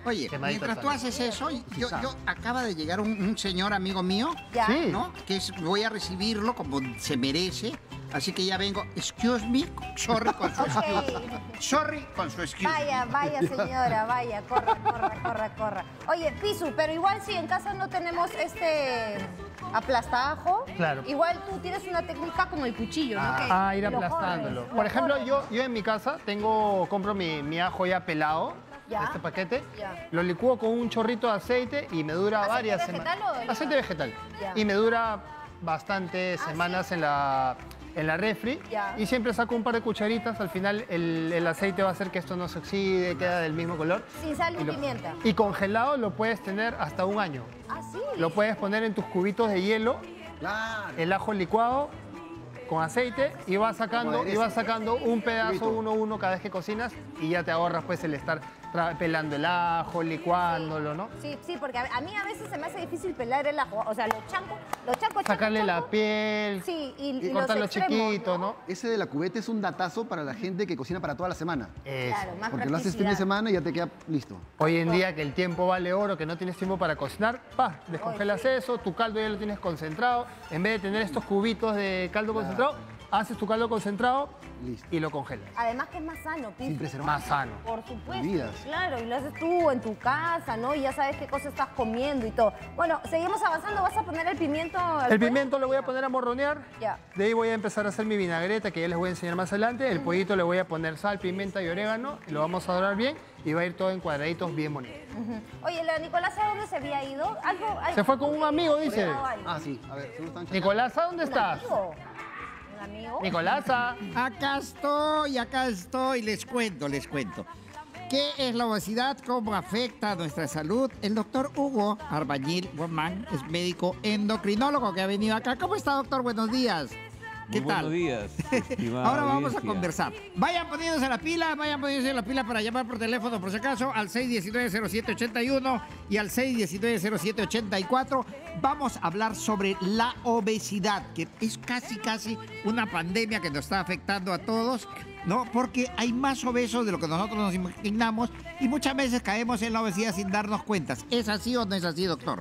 Oye, Quemadito mientras tú también. haces eso, yo, yo acaba de llegar un, un señor amigo mío, Ya. Sí. ¿no? Que es, voy a recibirlo como se merece. Así que ya vengo. Excuse me, sorry con su excuse. Sorry con su excuse. Vaya, vaya señora, vaya, corra, corra, corra, corra. Oye, Pisu, pero igual si en casa no tenemos este aplastajo, Claro. igual tú tienes una técnica como el cuchillo, ¿no? Que Ah, ir lo aplastándolo. corres, Por lo ejemplo, corres. yo, yo en mi casa tengo, compro mi, mi ajo ya pelado, Ya. este paquete, Ya. lo licúo con un chorrito de aceite y me dura ¿Aceite varias vegetal semanas. o el- Aceite vegetal. Ya. Y me dura bastantes Ah, semanas en la en la refri Ya. y siempre saco un par de cucharitas, al final el, el aceite va a hacer que esto no se oxide, queda del mismo color. Sin sal ni Y lo- pimienta. Y congelado lo puedes tener hasta un año. Ah, sí. Lo puedes poner en tus cubitos de hielo, Claro. el ajo licuado con aceite y vas sacando, Como y vas aderezo. sacando un pedazo Cubito. uno a uno cada vez que cocinas y ya te ahorras pues el estar tra- pelando el ajo, licuándolo, ¿no? Sí, sí, porque a, a mí a veces se me hace difícil pelar el ajo. O sea, lo chanco, lo chanco, chanco, Sacarle la chanco. piel, Sí, y, y y los cortarlo extremos, chiquito, ¿no? Ese de la cubeta es un datazo para la gente que cocina para toda la semana. Eso. Claro, más Porque lo haces fin de practicidad. semana y ya te queda listo. Hoy en día que el tiempo vale oro, que no tienes tiempo para cocinar, pa, descongelas eso, tu caldo ya lo tienes concentrado. En vez de tener estos cubitos de caldo concentrado, haces tu caldo concentrado Listo. y lo congelas. Además que es más sano, Pisu. Sin preservantes. Más sano. Por supuesto, Olvidas. claro, y lo haces tú en tu casa, ¿no? Y ya sabes qué cosa estás comiendo y todo. Bueno, seguimos avanzando, ¿vas a poner el pimiento al El fuego? pimiento lo voy a poner a morronear. Ya. De ahí voy a empezar a hacer mi vinagreta, que ya les voy a enseñar más adelante. El pollito le voy a poner sal, pimienta y orégano. Y lo vamos a dorar bien y va a ir todo en cuadraditos bien bonitos. Ujú. Oye, la Nicolás, ¿a dónde se había ido? Algo, algo- Se fue con un amigo, dice. Ah, vale. Ah, sí. A ver, seguro están Nicolás, ¿a dónde ¿Un estás? amigo? ¿Un amigo? Nicolasa. Acá estoy, acá estoy, les cuento, les cuento. ¿Qué es la obesidad? ¿Cómo afecta a nuestra salud? El doctor Hugo Arbañil Guamán es médico endocrinólogo que ha venido acá. ¿Cómo está, doctor? Buenos días. ¿Qué Muy tal? buenos días, estimada Ahora vamos a audiencia. conversar. Vayan poniéndose la pila, vayan poniéndose la pila para llamar por teléfono, por si acaso, al seis uno nueve, cero siete ocho uno y al seis uno nueve, cero siete ocho cuatro. Vamos a hablar sobre la obesidad, que es casi, casi una pandemia que nos está afectando a todos, ¿no? Porque hay más obesos de lo que nosotros nos imaginamos y muchas veces caemos en la obesidad sin darnos cuenta. ¿Es así o no es así, doctor?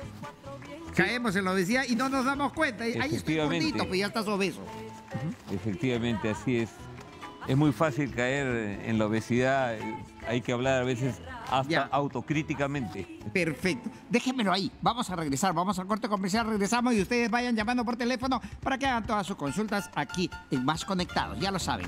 Caemos en la obesidad y no nos damos cuenta. Ahí estoy Efectivamente. gordito, pues ya estás obeso. Efectivamente, así es. Es muy fácil caer en la obesidad. Hay que hablar a veces hasta Ya. autocríticamente. Perfecto. Déjenmelo ahí. Vamos a regresar. Vamos al corte comercial. Regresamos y ustedes vayan llamando por teléfono para que hagan todas sus consultas aquí en Más Conectados. Ya lo saben.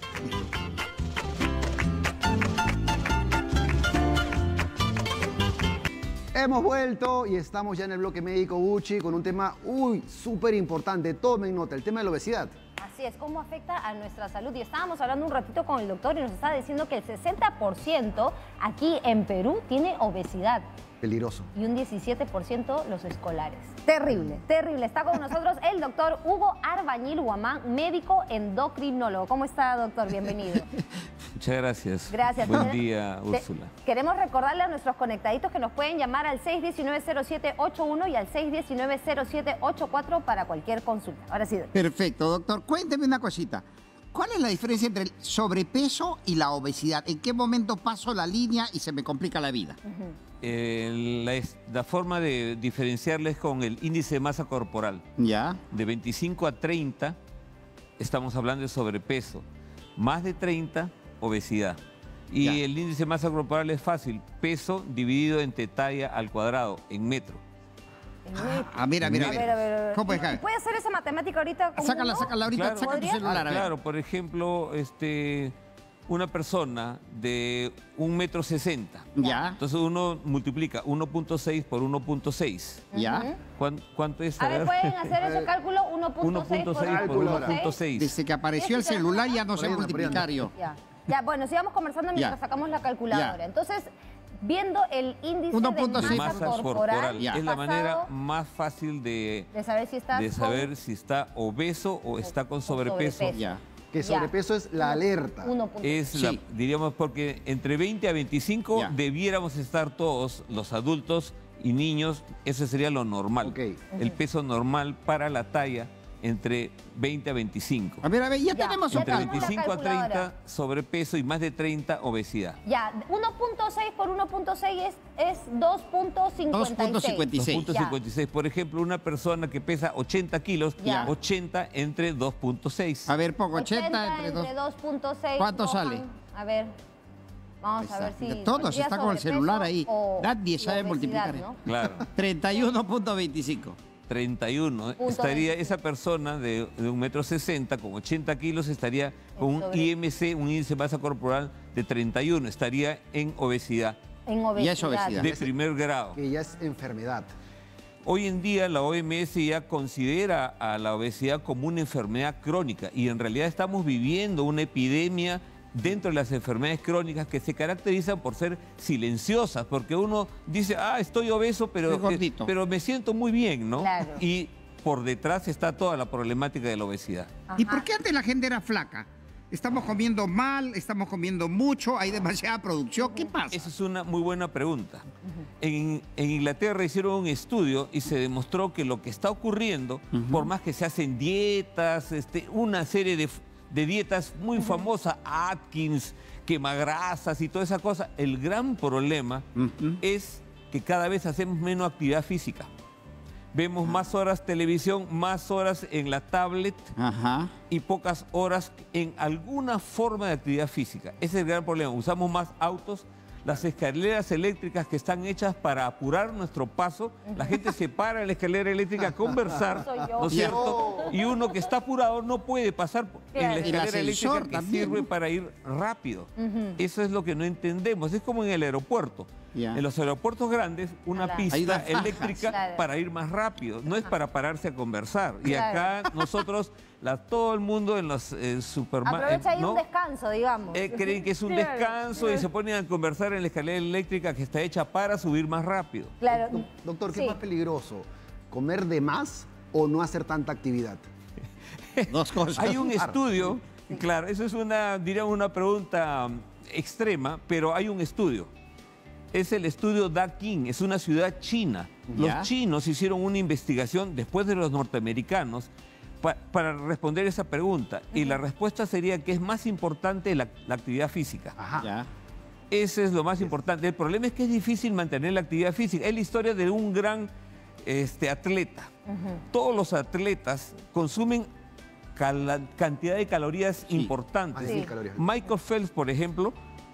Hemos vuelto y estamos ya en el bloque médico Uchi con un tema, uy, súper importante. Tomen nota, el tema de la obesidad. Así es, cómo afecta a nuestra salud. Y estábamos hablando un ratito con el doctor y nos estaba diciendo que el sesenta por ciento aquí en Perú tiene obesidad Peligroso. y un diecisiete por ciento los escolares. Terrible, terrible. Está con nosotros el doctor Hugo Arbañil Guamán, médico endocrinólogo. ¿Cómo está, doctor? Bienvenido. Muchas gracias. Gracias. Buen Te- día, te- Úrsula. Queremos recordarle a nuestros conectaditos que nos pueden llamar al seis uno nueve, cero siete ocho uno y al seis uno nueve, cero siete ocho cuatro para cualquier consulta. Ahora sí, doctor. Perfecto, doctor. Cuénteme una cosita. ¿Cuál es la diferencia entre el sobrepeso y la obesidad? ¿En qué momento paso la línea y se me complica la vida? Eh, la, es- la forma de diferenciarles con el índice de masa corporal. Ya. De veinticinco a treinta estamos hablando de sobrepeso. Más de treinta, obesidad. Y Ya. el índice de masa corporal es fácil. Peso dividido entre talla al cuadrado, en metro. Ah, mira, mira, A mira. ver, a ver, a ver. ¿Cómo es, Javi? ¿Puede hacer esa matemática ahorita? con Sácala, uno? sácala ahorita, Claro. saca tu ¿Podría? celular, a ver. Claro, por ejemplo, este, una persona de un metro sesenta. Ya, Entonces uno multiplica uno punto seis por uno punto seis. ya. ¿Cuán- ¿Cuánto es? A ver, pueden hacer ese cálculo uno punto uno seis punto por seis por uno uno punto seis. Desde que apareció el celular ya no sé Por ahí anda, por ahí anda. multiplicar yo. Ya. Ya, bueno, sigamos conversando mientras Ya. sacamos la calculadora. Ya. Entonces, viendo el índice uno de punto seis. masa, Masa corporal, corporal. Ya. Es la manera basado más fácil de, de saber si estás de con- saber si está obeso o está con sobrepeso. sobrepeso. Ya. Que Ya. sobrepeso es la alerta. uno punto seis. Es, la- Sí. diríamos, porque entre veinte a veinticinco Ya. debiéramos estar todos, los adultos y niños, eso sería lo normal. Ok. El peso normal para la talla entre veinte a veinticinco. A ver, a ver, ya, Ya, tenemos ya un Entre tenemos la veinticinco a calculadora. treinta sobrepeso y más de treinta obesidad. Ya, uno punto seis por uno punto seis es, es dos punto cincuenta y seis. dos punto cincuenta y seis. dos punto cincuenta y seis. Por ejemplo, una persona que pesa ochenta kilos, Ya. ochenta entre dos punto seis. A ver, poco, ochenta, ochenta entre entre dos. dos punto seis. ¿Cuánto Johan. sale? A ver, vamos a ver si... Todos, tendría está con el sobrepeso celular ahí. o- Nadie y sabe obesidad, multiplicar. ¿no? Claro. treinta y uno punto veinticinco. treinta y uno. Punto Estaría veinticinco. esa persona de, de un metro sesenta con ochenta kilos, estaría con un sobre- I M C, un índice de masa corporal de treinta y uno. Estaría en obesidad En obesidad. Ya es obesidad. de primer grado. Que ya es enfermedad. Hoy en día la O M S ya considera a la obesidad como una enfermedad crónica y en realidad estamos viviendo una epidemia dentro de las enfermedades crónicas que se caracterizan por ser silenciosas, porque uno dice, ah, estoy obeso, pero, Estoy gordito. eh, pero me siento muy bien, ¿no? Claro. Y por detrás está toda la problemática de la obesidad. ¿Y Ajá. por qué antes la gente era flaca? Estamos comiendo mal, estamos comiendo mucho, hay demasiada producción. ¿Qué pasa? Esa es una muy buena pregunta. En, en Inglaterra hicieron un estudio y se demostró que lo que está ocurriendo, por más que se hacen dietas, este, una serie de, de dietas muy famosas, Atkins, quemagrasas y toda esa cosa, el gran problema Ujú. es que cada vez hacemos menos actividad física. Vemos más horas televisión, más horas en la tablet Ajá. y pocas horas en alguna forma de actividad física. Ese es el gran problema. Usamos más autos, las escaleras eléctricas que están hechas para apurar nuestro paso. La gente se para en la escalera eléctrica a conversar, Soy yo. ¿no es cierto? Y uno que está apurado no puede pasar en la Claro. El escalera eléctrica ascensor que también, sirve ¿no? para ir rápido. Ujú. Eso es lo que no entendemos. Es como en el aeropuerto. Ya. En los aeropuertos grandes, una Claro. pista Hay unas fajas. eléctrica Claro. para ir más rápido. No es para pararse a conversar. Y Claro. acá nosotros, la, todo el mundo en los eh, supermercados, Aprovecha ahí un descanso, digamos. eh, creen que es un Claro. descanso y se ponen a conversar en la escalera eléctrica que está hecha para subir más rápido. Claro. Doc- Doctor, ¿qué Sí. es más peligroso? ¿Comer de más o no hacer tanta actividad? Dos cosas. Hay un estudio, claro, eso es una, diríamos, una pregunta um, extrema, pero hay un estudio. Es el estudio Dakin, es una ciudad china. Ya. Los chinos hicieron una investigación después de los norteamericanos pa- para responder esa pregunta. Y la respuesta sería que es más importante la, la actividad física. Ajá. Ya. Ese es lo más importante. El problema es que es difícil mantener la actividad física. Es la historia de un gran este, atleta. Todos los atletas consumen cala- cantidad de calorías Más importantes. de mil calorías. Michael Phelps, por ejemplo,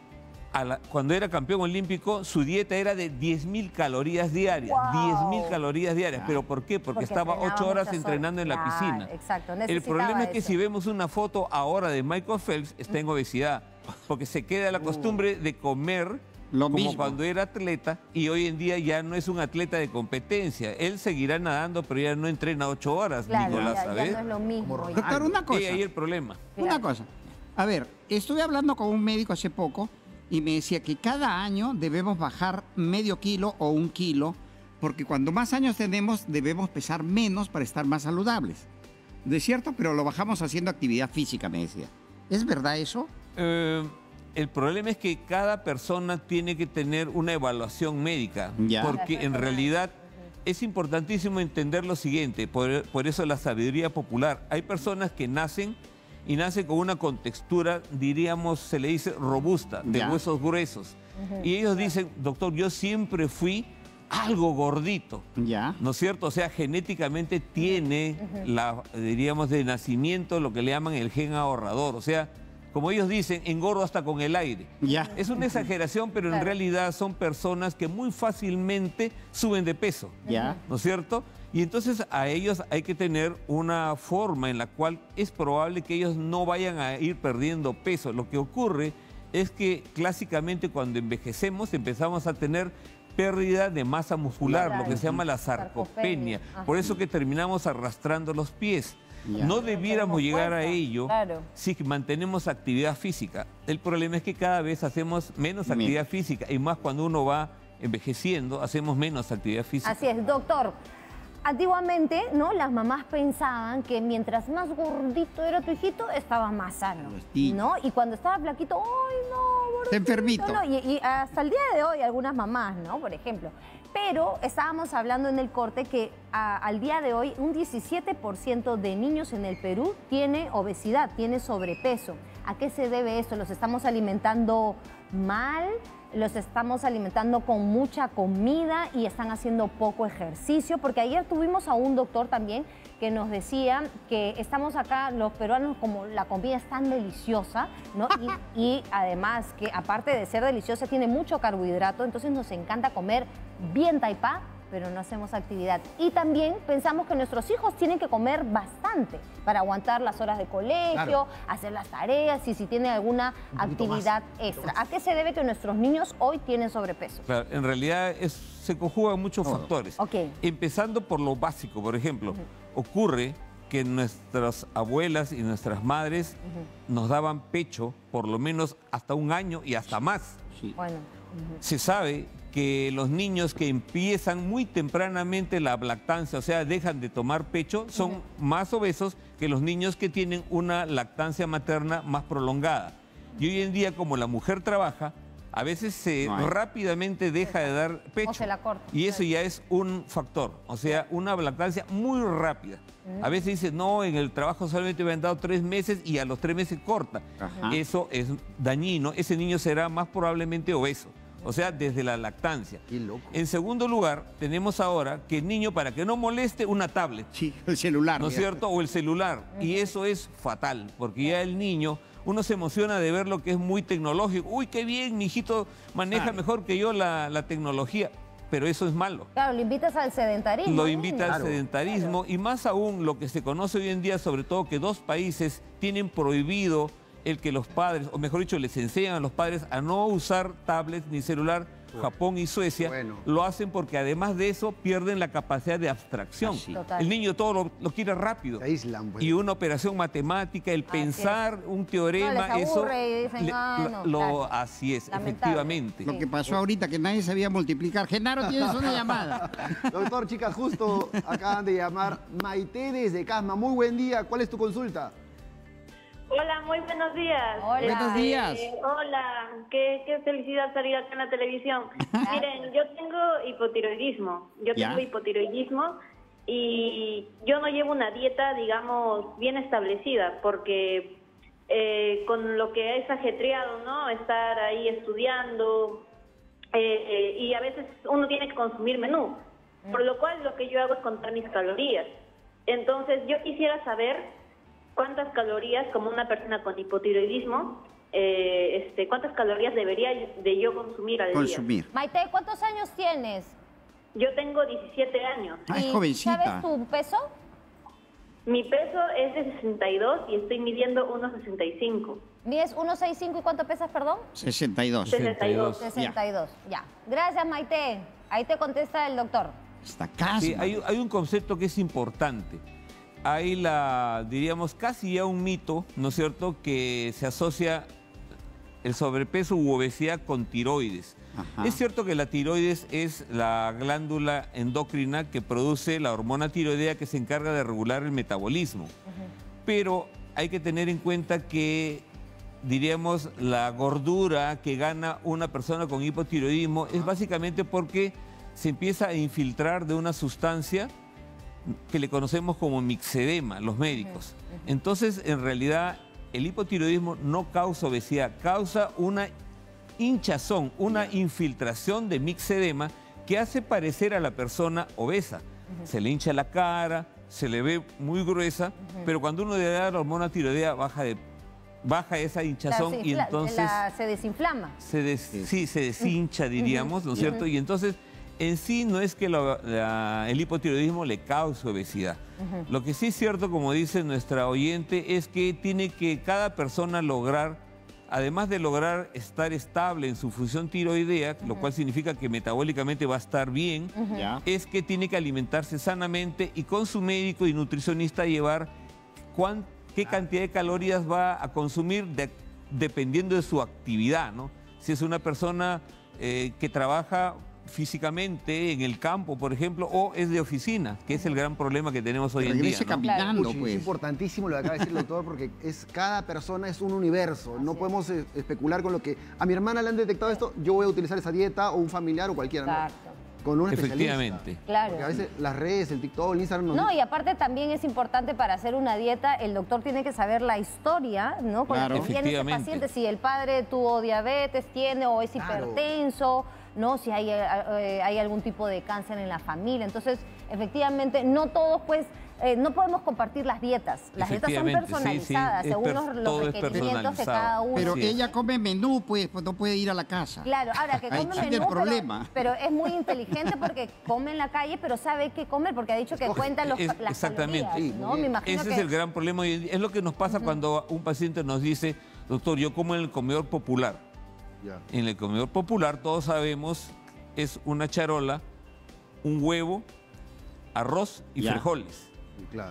a la- cuando era campeón olímpico, su dieta era de diez mil calorías diarias. Wow. diez mil calorías diarias. ¿Pero por qué? Porque, Porque estaba entrenaba ocho horas muchas entrenando en la horas. piscina. Claro, exacto, El necesitaba problema es que eso. si vemos una foto ahora de Michael Phelps, está en obesidad. Porque se queda la costumbre de comer Lo como mismo. cuando era atleta y hoy en día ya no es un atleta de competencia. Él seguirá nadando, pero ya no entrena ocho horas, Claro, Nicolás, ya, ya ¿sabes? no es lo mismo. ya. Doctor, una cosa. Y ahí el problema. Una cosa. A ver, estuve hablando con un médico hace poco y me decía que cada año debemos bajar medio kilo o un kilo, porque cuando más años tenemos debemos pesar menos para estar más saludables. ¿De cierto? Pero lo bajamos haciendo actividad física, me decía. ¿Es verdad eso? Eh, el problema es que cada persona tiene que tener una evaluación médica, Ya. porque en realidad es importantísimo entender lo siguiente, por, por eso la sabiduría popular. Hay personas que nacen y nacen con una contextura, diríamos, se le dice robusta, de Ya. huesos gruesos. Y ellos dicen, doctor, yo siempre fui algo gordito. Ya. ¿No es cierto? O sea, genéticamente tiene, la, diríamos, de nacimiento lo que le llaman el gen ahorrador. O sea, como ellos dicen, engordo hasta con el aire. Ya. Es una exageración, pero en Claro. realidad son personas que muy fácilmente suben de peso. Ya. ¿No es cierto? Y entonces a ellos hay que tener una forma en la cual es probable que ellos no vayan a ir perdiendo peso. Lo que ocurre es que clásicamente cuando envejecemos empezamos a tener pérdida de masa muscular, Claro. lo que se llama la Sarcopenia. sarcopenia. Por eso que terminamos arrastrando los pies. Ya. No debiéramos Tenemos llegar a fuerza. ello Claro. si mantenemos actividad física. El problema es que cada vez hacemos menos Menos. actividad física y más cuando uno va envejeciendo, hacemos menos actividad física. Así es, doctor. Antiguamente, ¿no? Las mamás pensaban que mientras más gordito era tu hijito, estaba más sano, Sí. ¿no? Y cuando estaba flaquito, ¡ay, no, gordito! Está enfermito. ¿no? Y, y hasta el día de hoy, algunas mamás, ¿no? Por ejemplo, Pero estábamos hablando en el corte que a, al día de hoy un diecisiete por ciento de niños en el Perú tiene obesidad, tiene sobrepeso. ¿A qué se debe esto? ¿Los estamos alimentando mal? ¿Los estamos alimentando con mucha comida y están haciendo poco ejercicio? Porque ayer tuvimos a un doctor también que nos decía que estamos acá, los peruanos, como la comida es tan deliciosa, ¿no? Y, y además que aparte de ser deliciosa tiene mucho carbohidrato, entonces nos encanta comer bien taipá, pero no hacemos actividad. Y también pensamos que nuestros hijos tienen que comer bastante para aguantar las horas de colegio, claro, hacer las tareas y si tienen alguna actividad más, extra. ¿A qué se debe que nuestros niños hoy tienen sobrepeso? Claro, en realidad es, se conjugan muchos oh. factores. Okay. Empezando por lo básico, por ejemplo, uh-huh. ocurre que nuestras abuelas y nuestras madres uh-huh. nos daban pecho por lo menos hasta un año y hasta más. Sí. Bueno. Uh-huh. Se sabe que los niños que empiezan muy tempranamente la lactancia, o sea, dejan de tomar pecho, son uh-huh. más obesos que los niños que tienen una lactancia materna más prolongada. Y hoy en día, como la mujer trabaja, a veces se no rápidamente deja de dar pecho. O se la corta. Y eso ya es un factor, o sea, una lactancia muy rápida. Uh-huh. A veces dice, no, en el trabajo solamente me han dado tres meses y a los tres meses corta. Ajá. Eso es dañino, ese niño será más probablemente obeso. O sea, desde la lactancia. Qué loco. En segundo lugar, tenemos ahora que el niño, para que no moleste, una tablet. Sí, el celular. ¿No es cierto? O el celular. Uh-huh. Y eso es fatal, porque ya el niño, uno se emociona de ver lo que es muy tecnológico. Uy, qué bien, mi hijito maneja claro. mejor que yo la, la tecnología. Pero eso es malo. Claro, lo invitas al sedentarismo. Lo invita claro. al sedentarismo. Claro. Y más aún, lo que se conoce hoy en día, sobre todo que dos países tienen prohibido el que los padres, o mejor dicho, les enseñan a los padres a no usar tablets ni celular. Japón y Suecia bueno. lo hacen porque además de eso pierden la capacidad de abstracción. El niño todo lo, lo quiere rápido. Aíslan, pues. Y una operación matemática, el así pensar es. un teorema, no, eso... Y dicen, le, ah, no, lo, claro. Así es, Lamentable. efectivamente. Lo que pasó ahorita, que nadie sabía multiplicar. Genaro, tienes una llamada. Doctor, chicas, justo acaban de llamar Maite desde Casma. Muy buen día. ¿Cuál es tu consulta? Hola, muy buenos días. Hola. Buenos días. Eh, hola, qué, qué felicidad salir acá en la televisión. Miren, yo tengo hipotiroidismo. Yo tengo ¿Ya? hipotiroidismo y yo no llevo una dieta, digamos, bien establecida porque eh, con lo que es ajetreado, ¿no? Estar ahí estudiando eh, eh, y a veces uno tiene que consumir menú. Por lo cual lo que yo hago es contar mis calorías. Entonces yo quisiera saber cuántas calorías, como una persona con hipotiroidismo, eh, este, cuántas calorías debería de yo consumir al consumir. día. Maite, ¿cuántos años tienes? Yo tengo diecisiete años. Ay, jovencita. ¿Sabes tu peso? Mi peso es de sesenta y dos y estoy midiendo uno sesenta y cinco. ¿Mides uno sesenta y cinco y cuánto pesas, perdón? sesenta y dos. sesenta y dos. sesenta y dos, ya. Gracias, Maite. Ahí te contesta el doctor. Está casi. Sí, hay, hay un concepto que es importante. Hay la, diríamos, casi ya un mito, ¿no es cierto?, que se asocia el sobrepeso u obesidad con tiroides. Ajá. Es cierto que la tiroides es la glándula endocrina que produce la hormona tiroidea que se encarga de regular el metabolismo. Uh-huh. Pero hay que tener en cuenta que, diríamos, la gordura que gana una persona con hipotiroidismo uh-huh. es básicamente porque se empieza a infiltrar de una sustancia que le conocemos como mixedema, los médicos. Uh-huh. Entonces, en realidad, el hipotiroidismo no causa obesidad, causa una hinchazón, una yeah. infiltración de mixedema que hace parecer a la persona obesa. Uh-huh. Se le hincha la cara, se le ve muy gruesa, uh-huh. pero cuando uno le da la hormona tiroidea baja de baja esa hinchazón la, y la, entonces... La, se desinflama. Se des, sí, se deshincha, diríamos, ¿no es cierto? Uh-huh. Y entonces... En sí no es que lo, la, el hipotiroidismo le cause obesidad. Uh-huh. Lo que sí es cierto, como dice nuestra oyente, es que tiene que cada persona lograr, además de lograr estar estable en su función tiroidea, uh-huh. lo cual significa que metabólicamente va a estar bien, uh-huh. es que tiene que alimentarse sanamente y con su médico y nutricionista llevar cuán, qué cantidad de calorías va a consumir de, dependiendo de su actividad, ¿no? Si es una persona eh, que trabaja físicamente en el campo, por ejemplo, o es de oficina, que es el gran problema que tenemos hoy en día, ¿no? Caminando, pues. Es importantísimo lo que acaba de decir el doctor, porque es, cada persona es un universo. No podemos especular con lo que a mi hermana le han detectado esto, yo voy a utilizar esa dieta, o un familiar o cualquiera. Exacto. ¿no? con un especialista. Efectivamente. Claro. Porque a veces las redes, el TikTok, el Instagram... Nos... No, y aparte también es importante para hacer una dieta, el doctor tiene que saber la historia, ¿no? Con Claro. la que viene ese Efectivamente. paciente, si el padre tuvo diabetes, tiene o es Claro. hipertenso, ¿no? Si hay, eh, hay algún tipo de cáncer en la familia. Entonces, efectivamente, no todos, pues, eh, no podemos compartir las dietas. Las dietas son Efectivamente, sí, personalizadas, sí, es según per- los, los todo es requerimientos de personalizado. cada uno. Pero Así es. ella come menú, pues, pues no puede ir a la casa. Claro, ahora que Ahí come está el menú, pero, problema. pero es muy inteligente porque come en la calle, pero sabe qué comer, porque ha dicho que cuenta los, Es- las exactamente. calorías, ¿no? Me imagino Ese que... es el gran problema hoy en día. Es lo que nos pasa cuando un paciente nos dice, doctor, yo como en el comedor popular. Ya. En el comedor popular, todos sabemos, es una charola, un huevo, arroz y Ya. frijoles, Claro.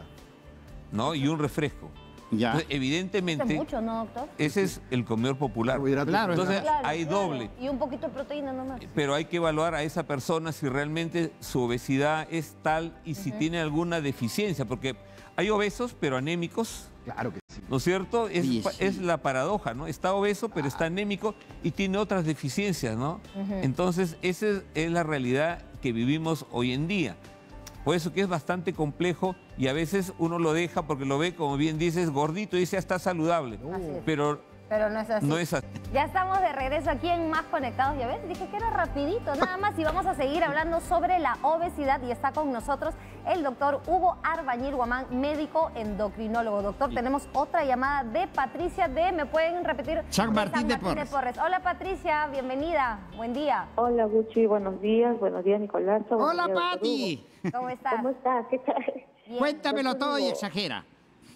¿no? Y un refresco. Ya. Entonces, Es evidentemente, mucho, ¿no, doctor? ese es el comedor popular. Carbohidratos. Claro, Entonces, Claro, hay claro. doble. Y un poquito de proteína nomás. Pero hay que evaluar a esa persona si realmente su obesidad es tal y si tiene alguna deficiencia, porque hay obesos pero anémicos, Claro que sí. ¿no es cierto? Es, Sí, pa- sí. es la paradoja, ¿no? Está obeso pero está anémico y tiene otras deficiencias, ¿no? Entonces, esa es, es la realidad que vivimos hoy en día. Por eso que es bastante complejo y a veces uno lo deja porque lo ve, como bien dices, gordito y dice, "Ah, está saludable". Así es. Pero Pero no es así. no es así. Ya estamos de regreso aquí en Más Conectados. Ya ves, dije que era rapidito, nada más. Y vamos a seguir hablando sobre la obesidad. Y está con nosotros el doctor Hugo Arbañil Guamán, médico endocrinólogo. Doctor, tenemos otra llamada de Patricia de, ¿me pueden repetir? San De Martín de Porres. Hola, Patricia, bienvenida. Buen día. Hola, Gucci, buenos días. Buenos días, Nicolás. Hola, Pati. ¿Cómo estás? ¿Cómo estás? ¿Qué tal? Bien. Cuéntamelo Doctor todo y Hugo. exagera.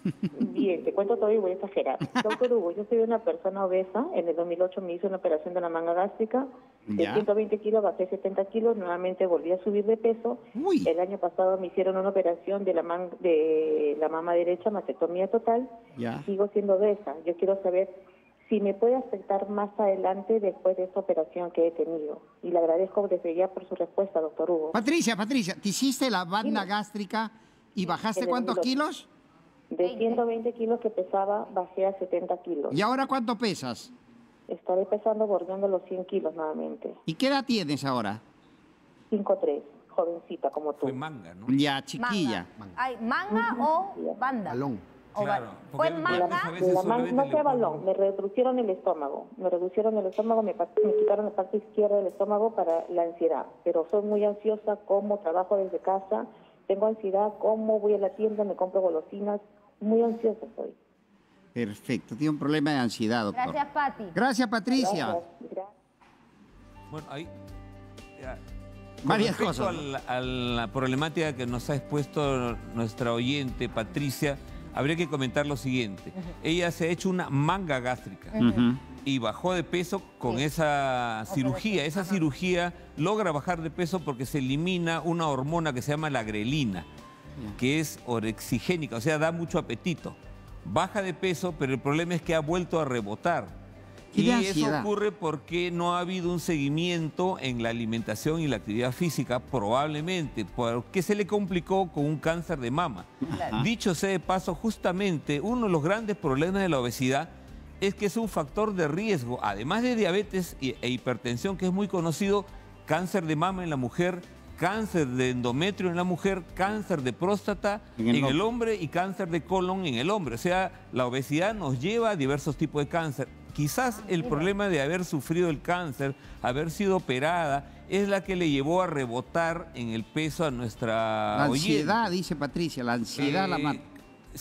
Bien, te cuento todo y voy a exagerar. Doctor Hugo, yo soy una persona obesa. En el dos mil ocho me hice una operación de la manga gástrica. De Ya. ciento veinte kilos bajé setenta kilos. Nuevamente volví a subir de peso. Uy. El año pasado me hicieron una operación de la, man- de la mama derecha, mastectomía total. Ya. Sigo siendo obesa. Yo quiero saber si me puede afectar más adelante después de esta operación que he tenido. Y le agradezco desde ya por su respuesta, doctor Hugo. Patricia, Patricia, ¿te hiciste la banda gástrica y bajaste En el cuántos dos mil ocho. kilos? De ciento veinte kilos que pesaba, bajé a setenta kilos. ¿Y ahora cuánto pesas? Estaré pesando bordeando los cien kilos nuevamente. ¿Y qué edad tienes ahora? cinco tres, jovencita como tú. Fue manga, ¿no? Ya, chiquilla. Manga. ¿Hay manga o banda? Balón. O Claro, ba- porque ¿Fue el manga? balón a veces La man- solamente no le fue ponen- balón, me reducieron el estómago. Me reducieron el estómago, me, pa- me quitaron la parte izquierda del estómago para la ansiedad. Pero soy muy ansiosa, como, trabajo desde casa, tengo ansiedad, como, voy a la tienda, me compro golosinas. Muy ansiosa soy. Perfecto, tiene un problema de ansiedad, doctor. Gracias, Pati. Gracias, Patricia. Gracias, gracias. Bueno, ahí... ya. Con Varias respecto cosas. al- a la problemática que nos ha expuesto nuestra oyente, Patricia, habría que comentar lo siguiente. Ella se ha hecho una manga gástrica Ujú. y bajó de peso con esa cirugía. Esa cirugía logra bajar de peso porque se elimina una hormona que se llama la grelina, que es orexigénica, o sea, da mucho apetito. Baja de peso, pero el problema es que ha vuelto a rebotar. Y Y de eso ansiedad. ocurre porque no ha habido un seguimiento en la alimentación y la actividad física, probablemente, porque se le complicó con un cáncer de mama. Claro. Dicho sea de paso, justamente uno de los grandes problemas de la obesidad es que es un factor de riesgo, además de diabetes y- e hipertensión, que es muy conocido, cáncer de mama en la mujer, cáncer de endometrio en la mujer, cáncer de próstata En en el el, hombre. hombre y cáncer de colon en el hombre. O sea, la obesidad nos lleva a diversos tipos de cáncer. Quizás el problema de haber sufrido el cáncer, haber sido operada, es la que le llevó a rebotar en el peso a nuestra La oyente. ansiedad, dice Patricia, la ansiedad la Eh, mata.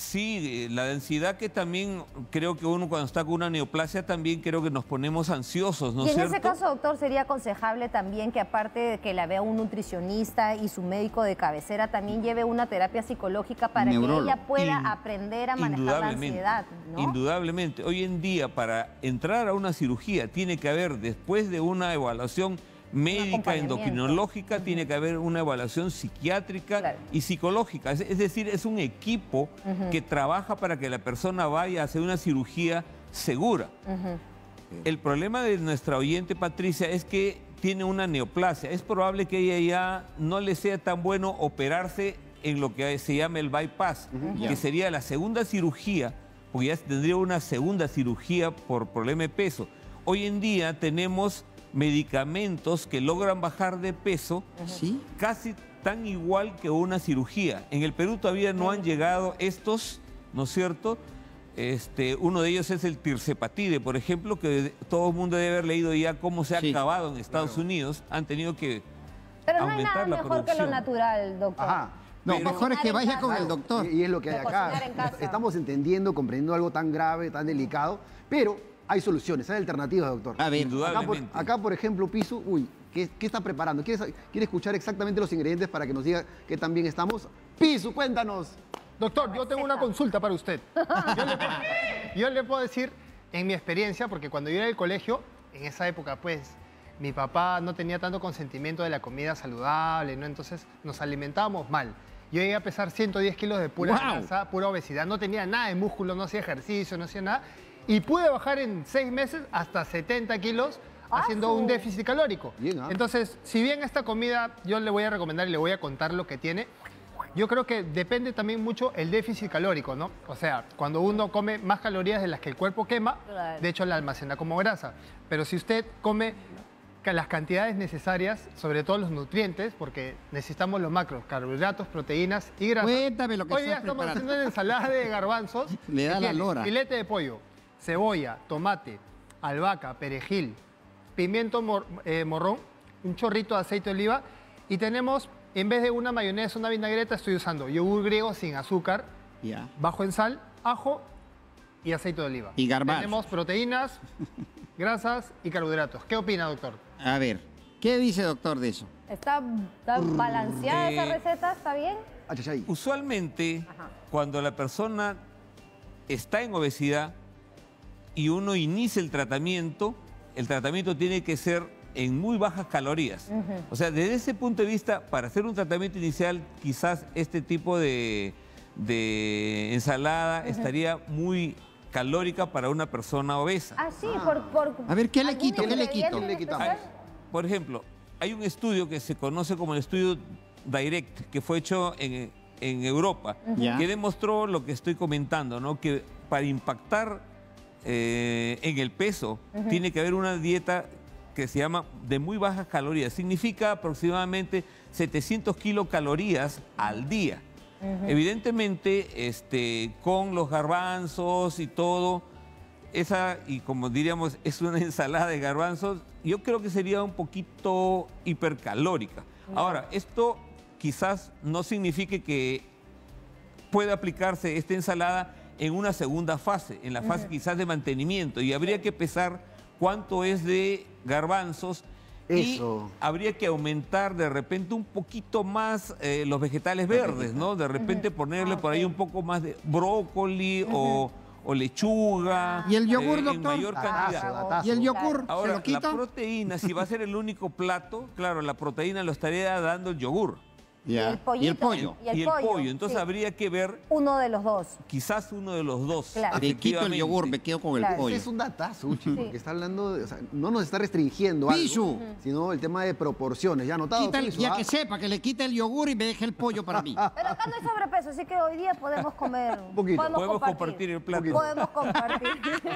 Sí, eh, la ansiedad que también creo que uno cuando está con una neoplasia también creo que nos ponemos ansiosos, ¿no Y es en cierto? ese caso, doctor, sería aconsejable también que aparte de que la vea un nutricionista y su médico de cabecera, también lleve una terapia psicológica para Neurólogo. que ella pueda In- aprender a manejar la Indudablemente, ansiedad, ¿no? indudablemente. Hoy en día para entrar a una cirugía tiene que haber, después de una evaluación médica, acompañamiento. endocrinológica, tiene que haber una evaluación psiquiátrica y psicológica. Es, es decir, es un equipo Ujú. que trabaja para que la persona vaya a hacer una cirugía segura. Ujú. El problema de nuestra oyente Patricia es que tiene una neoplasia. Es probable que ella ya no le sea tan bueno operarse en lo que se llama el bypass, Ya. que sería la segunda cirugía, porque ya tendría una segunda cirugía por problema de peso. Hoy en día tenemos medicamentos que logran bajar de peso ¿Sí? casi tan igual que una cirugía. En el Perú todavía no han llegado estos, ¿no es cierto? Este, uno de ellos es el tirzepatide, por ejemplo, que todo el mundo debe haber leído ya cómo se ha Sí, acabado en Estados claro. Unidos. Han tenido que Pero no hay aumentar nada la mejor que lo producción. natural, doctor. Ajá. No, Pero- mejor es que vaya con el doctor. Y, y es lo que hay De acá. cocinar en casa. Estamos entendiendo, comprendiendo algo tan grave, tan delicado, pero hay soluciones, hay alternativas, doctor. A ver, Acá por, Indudablemente. acá, por ejemplo, Pisu, uy, ¿qué, qué está preparando? ¿Quiere, sa- quiere escuchar exactamente los ingredientes para que nos diga qué tan bien estamos? Pisu, cuéntanos. Doctor, yo tengo una consulta para usted. Yo le, puedo, yo le puedo decir, en mi experiencia, porque cuando yo era del colegio, en esa época, pues, mi papá no tenía tanto consentimiento de la comida saludable, ¿no? Entonces, nos alimentábamos mal. Yo llegué a pesar ciento diez kilos de pura ¡Guau! grasa, pura obesidad. No tenía nada de músculo, no hacía ejercicio, no hacía nada. Y pude bajar en seis meses hasta setenta kilos haciendo un déficit calórico. Bien, ¿ah? Entonces, si bien esta comida yo le voy a recomendar y le voy a contar lo que tiene, yo creo que depende también mucho el déficit calórico, ¿no? O sea, cuando uno come más calorías de las que el cuerpo quema, Claro. de hecho la almacena como grasa. Pero si usted come ca- las cantidades necesarias, sobre todo los nutrientes, porque necesitamos los macros, carbohidratos, proteínas y grasas. Cuéntame lo que Hoy día estás estamos preparando. haciendo una ensalada de garbanzos. Le da que la tiene lora. Filete de pollo, cebolla, tomate, albahaca, perejil, pimiento mor- eh, morrón, un chorrito de aceite de oliva y tenemos, en vez de una mayonesa, una vinagreta, estoy usando yogur griego sin azúcar, Ya. bajo en sal, ajo y aceite de oliva. Y garbanzos. Tenemos proteínas, grasas y carbohidratos. ¿Qué opina, doctor? A ver, ¿qué dice doctor de eso? ¿Está, está balanceada esa Eh, receta? ¿Está bien? Achachay. Usualmente, Ajá. cuando la persona está en obesidad y uno inicia el tratamiento, el tratamiento tiene que ser en muy bajas calorías. O sea, desde ese punto de vista, para hacer un tratamiento inicial, quizás este tipo de, de ensalada estaría muy calórica para una persona obesa. Ah, sí, por, por... A ver, ¿qué le ¿algún quito? ¿Qué le ingrediente quito? ¿Qué le quitamos? especial? Por ejemplo, hay un estudio que se conoce como el estudio Direct, que fue hecho en, en Europa, Ya. que demostró lo que estoy comentando, ¿no? Que para impactar eh, en el peso tiene que haber una dieta que se llama de muy bajas calorías. Significa aproximadamente setecientos kilocalorías al día. Evidentemente, este, con los garbanzos y todo, esa, y como diríamos, es una ensalada de garbanzos, yo creo que sería un poquito hipercalórica. Ahora, esto quizás no signifique que pueda aplicarse esta ensalada en una segunda fase, en la fase quizás de mantenimiento, y habría que pesar cuánto es de garbanzos. Eso. Y habría que aumentar de repente un poquito más eh, los vegetales verdes, ¿no? De repente ponerle por ahí un poco más de brócoli o, o lechuga. ¿Y el yogur, eh, en doctor? mayor Datazo, cantidad. datazo. ¿Y el yogur? ¿Se Ahora, lo quita? la proteína, si va a ser el único plato, claro, la proteína lo estaría dando el yogur. Ya. Y el pollito. ¿Y el pollo? Y el y el pollo, pollo. Entonces sí. habría que ver Uno de los dos. quizás uno de los dos. Claro. Le quito el efectivamente. yogur, me quedo con el Claro. Ese pollo. es un datazo, Uchi, Sí. porque está hablando, de, o sea, no nos está restringiendo algo, Pisu. sino el tema de proporciones. ¿Ya anotado, Quita el- Pisu, ya ah? que sepa, que le quite el yogur y me deje el pollo para mí. Pero acá no hay sobrepeso, así que hoy día podemos comer. Un poquito. Podemos compartir el plato. Podemos compartir.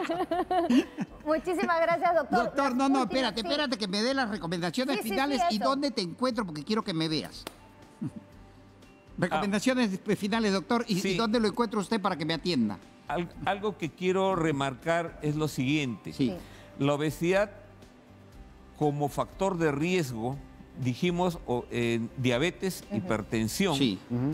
Muchísimas gracias, doctor. Doctor, Las no, no, últimas- espérate, sí. espérate que me dé las recomendaciones Sí, sí, finales sí, y eso. dónde te encuentro porque quiero que me veas. Recomendaciones finales, doctor, y, Sí. y dónde lo encuentro usted para que me atienda. Al- algo que quiero remarcar es lo siguiente. Sí. La obesidad como factor de riesgo, dijimos, o, eh, diabetes, hipertensión, Sí. Ujú.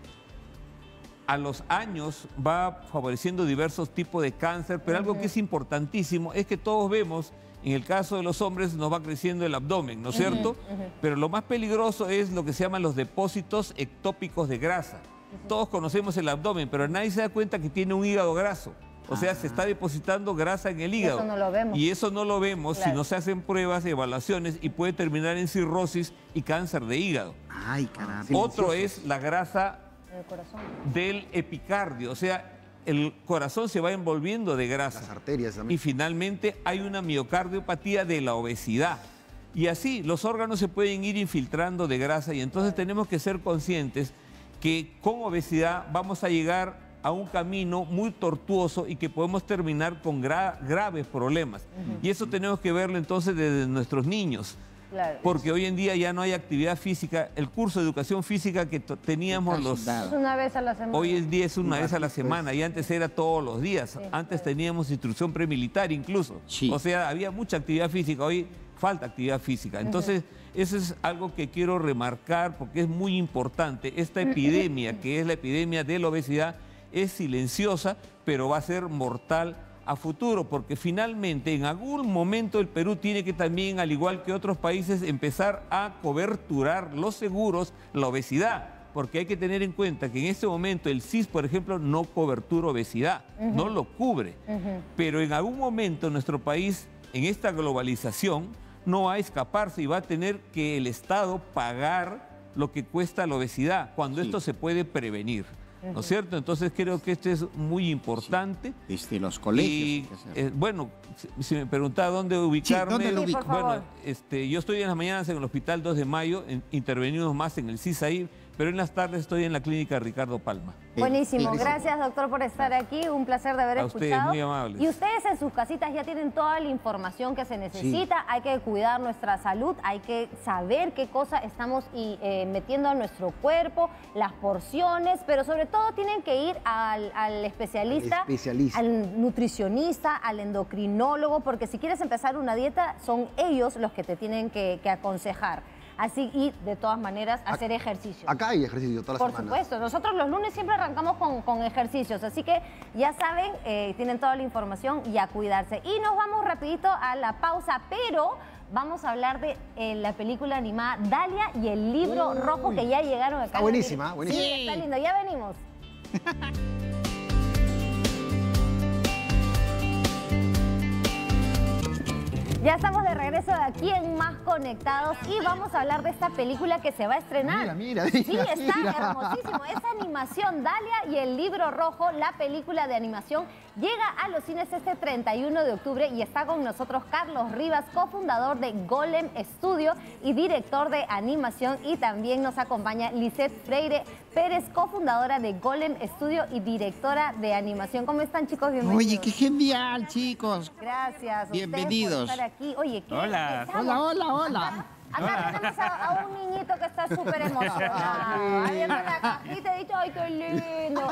a los años va favoreciendo diversos tipos de cáncer, pero algo que es importantísimo es que todos vemos, en el caso de los hombres nos va creciendo el abdomen, ¿no es cierto? Pero lo más peligroso es lo que se llaman los depósitos ectópicos de grasa. Todos conocemos el abdomen, pero nadie se da cuenta que tiene un hígado graso. O sea, se está depositando grasa en el hígado. eso no lo vemos. Y eso no lo vemos si Claro. no se hacen pruebas, evaluaciones, y puede terminar en cirrosis y cáncer de hígado. Ay, caramba. Otro es la grasa En el corazón. del epicardio, o sea, el corazón se va envolviendo de grasa. Las arterias también. Y finalmente hay una miocardiopatía de la obesidad. Y así los órganos se pueden ir infiltrando de grasa y entonces tenemos que ser conscientes que con obesidad vamos a llegar a un camino muy tortuoso y que podemos terminar con gra graves problemas. Uh-huh. Y eso tenemos que verlo entonces desde nuestros niños. Claro. Porque hoy en día ya no hay actividad física. El curso de educación física que teníamos los... Es una vez a la semana. Hoy en día es una vez a la semana y antes era todos los días. Sí, antes sí. teníamos instrucción premilitar incluso. Sí. O sea, había mucha actividad física. Hoy falta actividad física. Entonces, uh-huh. eso es algo que quiero remarcar porque es muy importante. Esta epidemia, que es la epidemia de la obesidad, es silenciosa, pero va a ser mortal a futuro, porque finalmente en algún momento el Perú tiene que también, al igual que otros países, empezar a coberturar los seguros la obesidad, porque hay que tener en cuenta que en este momento el S I S, por ejemplo, no cobertura obesidad, uh-huh. no lo cubre, uh-huh. pero en algún momento nuestro país, en esta globalización, no va a escaparse y va a tener que el Estado pagar lo que cuesta la obesidad, cuando sí. esto se puede prevenir. ¿No es cierto? Entonces creo que esto es muy importante. Sí, desde los colegios. Y, eh, bueno, si, si me preguntaba dónde ubicarme. Sí, ¿dónde lo ubico? Bueno, este, yo estoy en las mañanas en el Hospital dos de mayo, en, intervenimos más en el S I S ahí, pero en las tardes estoy en la clínica Ricardo Palma. Buenísimo, gracias doctor por estar aquí, un placer de haber a escuchado. Ustedes, muy amables. Y ustedes en sus casitas ya tienen toda la información que se necesita, sí. hay que cuidar nuestra salud, hay que saber qué cosa estamos y, eh, metiendo a nuestro cuerpo, las porciones, pero sobre todo tienen que ir al, al especialista, especialista, al nutricionista, al endocrinólogo, porque si quieres empezar una dieta son ellos los que te tienen que, que aconsejar. Así, y de todas maneras, hacer ejercicio. Acá hay ejercicio toda la Por semana. Por supuesto. Nosotros los lunes siempre arrancamos con, con ejercicios. Así que ya saben, eh, tienen toda la información y a cuidarse. Y nos vamos rapidito a la pausa, pero vamos a hablar de eh, la película animada Dalia y el libro Uy. rojo que ya llegaron acá. Está buenísima, buenísima. Sí, está lindo. Ya venimos. Ya estamos de regreso de aquí en Más Conectados y vamos a hablar de esta película que se va a estrenar. Mira, mira, Sí, mira, está mira. hermosísimo. Es animación, Dalia y el libro rojo, la película de animación, llega a los cines este treinta y uno de octubre y está con nosotros Carlos Rivas, cofundador de Golem Studio y director de animación, y también nos acompaña Lisette Freire Pérez, cofundadora de Golem Studio y directora de animación. ¿Cómo están, chicos? Bienvenidos. Oye, qué genial, chicos. Gracias. Bienvenidos. Por estar aquí. Oye, ¿qué? Hola. ¿Estamos? Hola, hola, hola. Acá, acá tenemos a, a un niñito que está súper emocionado. Ahí en la cajita he dicho, ¡ay, qué lindo!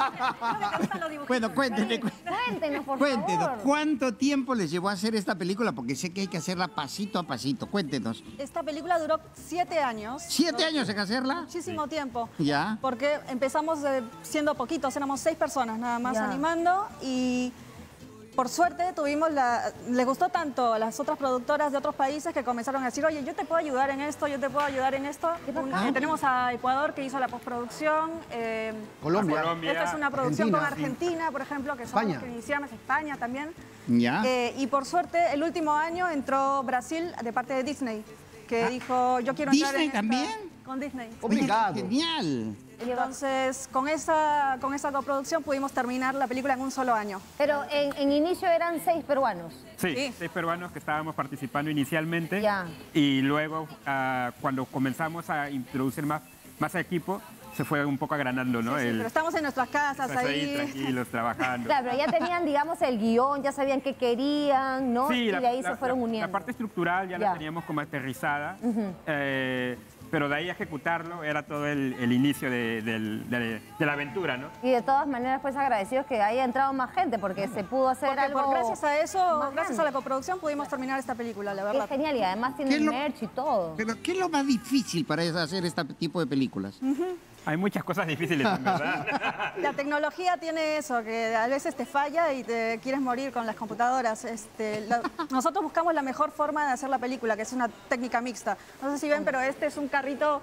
Bueno, cuéntenme. Cuéntenos, por Cuéntenos, favor. ¿cuánto tiempo les llevó a hacer esta película? Porque sé que hay que hacerla pasito a pasito. Cuéntenos. Esta película duró siete años. ¿Siete años en hacerla? Muchísimo tiempo. Ya. Porque empezamos eh, siendo poquitos, éramos seis personas nada más Ya. animando y por suerte tuvimos la... Les gustó tanto a las otras productoras de otros países que comenzaron a decir, oye, yo te puedo ayudar en esto, yo te puedo ayudar en esto. Un- eh, tenemos a Ecuador que hizo la postproducción. eh, Colombia. Esta es una producción Argentina. con Argentina, por ejemplo, que somos España. los que iniciamos, España también. Ya. Eh, y por suerte, el último año entró Brasil de parte de Disney, que dijo, yo quiero entrar ¿Disney en esta- también? Con Disney. Complicado. Genial. Entonces, con esa, con esa coproducción pudimos terminar la película en un solo año. Pero en, en inicio eran seis peruanos. Sí, Sí. seis peruanos que estábamos participando inicialmente. Ya. Y luego, ah, cuando comenzamos a introducir más, más equipo, se fue un poco agranando, ¿no? Sí, El- pero estamos en nuestras casas estás ahí ahí. tranquilos, trabajando. Claro, pero ya tenían, digamos, el guión, ya sabían qué querían, ¿no? Sí, y la, de ahí la- se fueron la- uniendo. la parte estructural ya, Ya. la teníamos como aterrizada, Ujú. eh, pero de ahí a ejecutarlo era todo el, el inicio de, del- de- de la aventura, ¿no? Y de todas maneras, pues agradecidos que haya entrado más gente, porque se pudo hacer Porque algo por gracias a eso, más gracias grande. a la coproducción, pudimos terminar esta película, la verdad. Es genial, y además ¿Qué es tienen lo- merch y todo. Pero, ¿qué es lo más difícil para hacer este tipo de películas? Hay muchas cosas difíciles, en verdad. La tecnología tiene eso, que a veces te falla y te quieres morir con las computadoras. Este, la- nosotros buscamos la mejor forma de hacer la película, que es una técnica mixta. No sé si ven, pero este es un carrito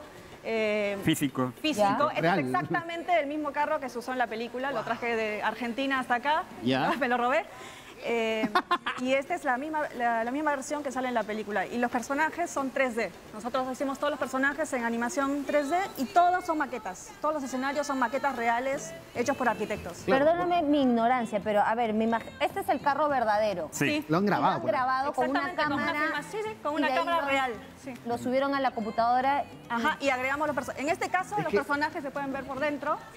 eh, Físico. físico. Ya. Este Real. es exactamente el mismo carro que se usó en la película. Lo traje de Argentina hasta acá. Ya. Me lo robé. Eh, y esta es la misma, la, la misma versión que sale en la película. Y los personajes son tres D. Nosotros hicimos todos los personajes en animación tres D y todos son maquetas. Todos los escenarios son maquetas reales hechos por arquitectos. Perdóname mi ignorancia, pero a ver, me imag- este es el carro verdadero. Sí. Lo han Lo grabado. han pues. grabado con una Exactamente, con una cámara. filma- sí, sí, con y una de ahí cámara lo- real. Sí. Lo subieron a la computadora. Ajá, y agregamos los personajes. En este caso, Es los que- personajes se pueden ver por dentro,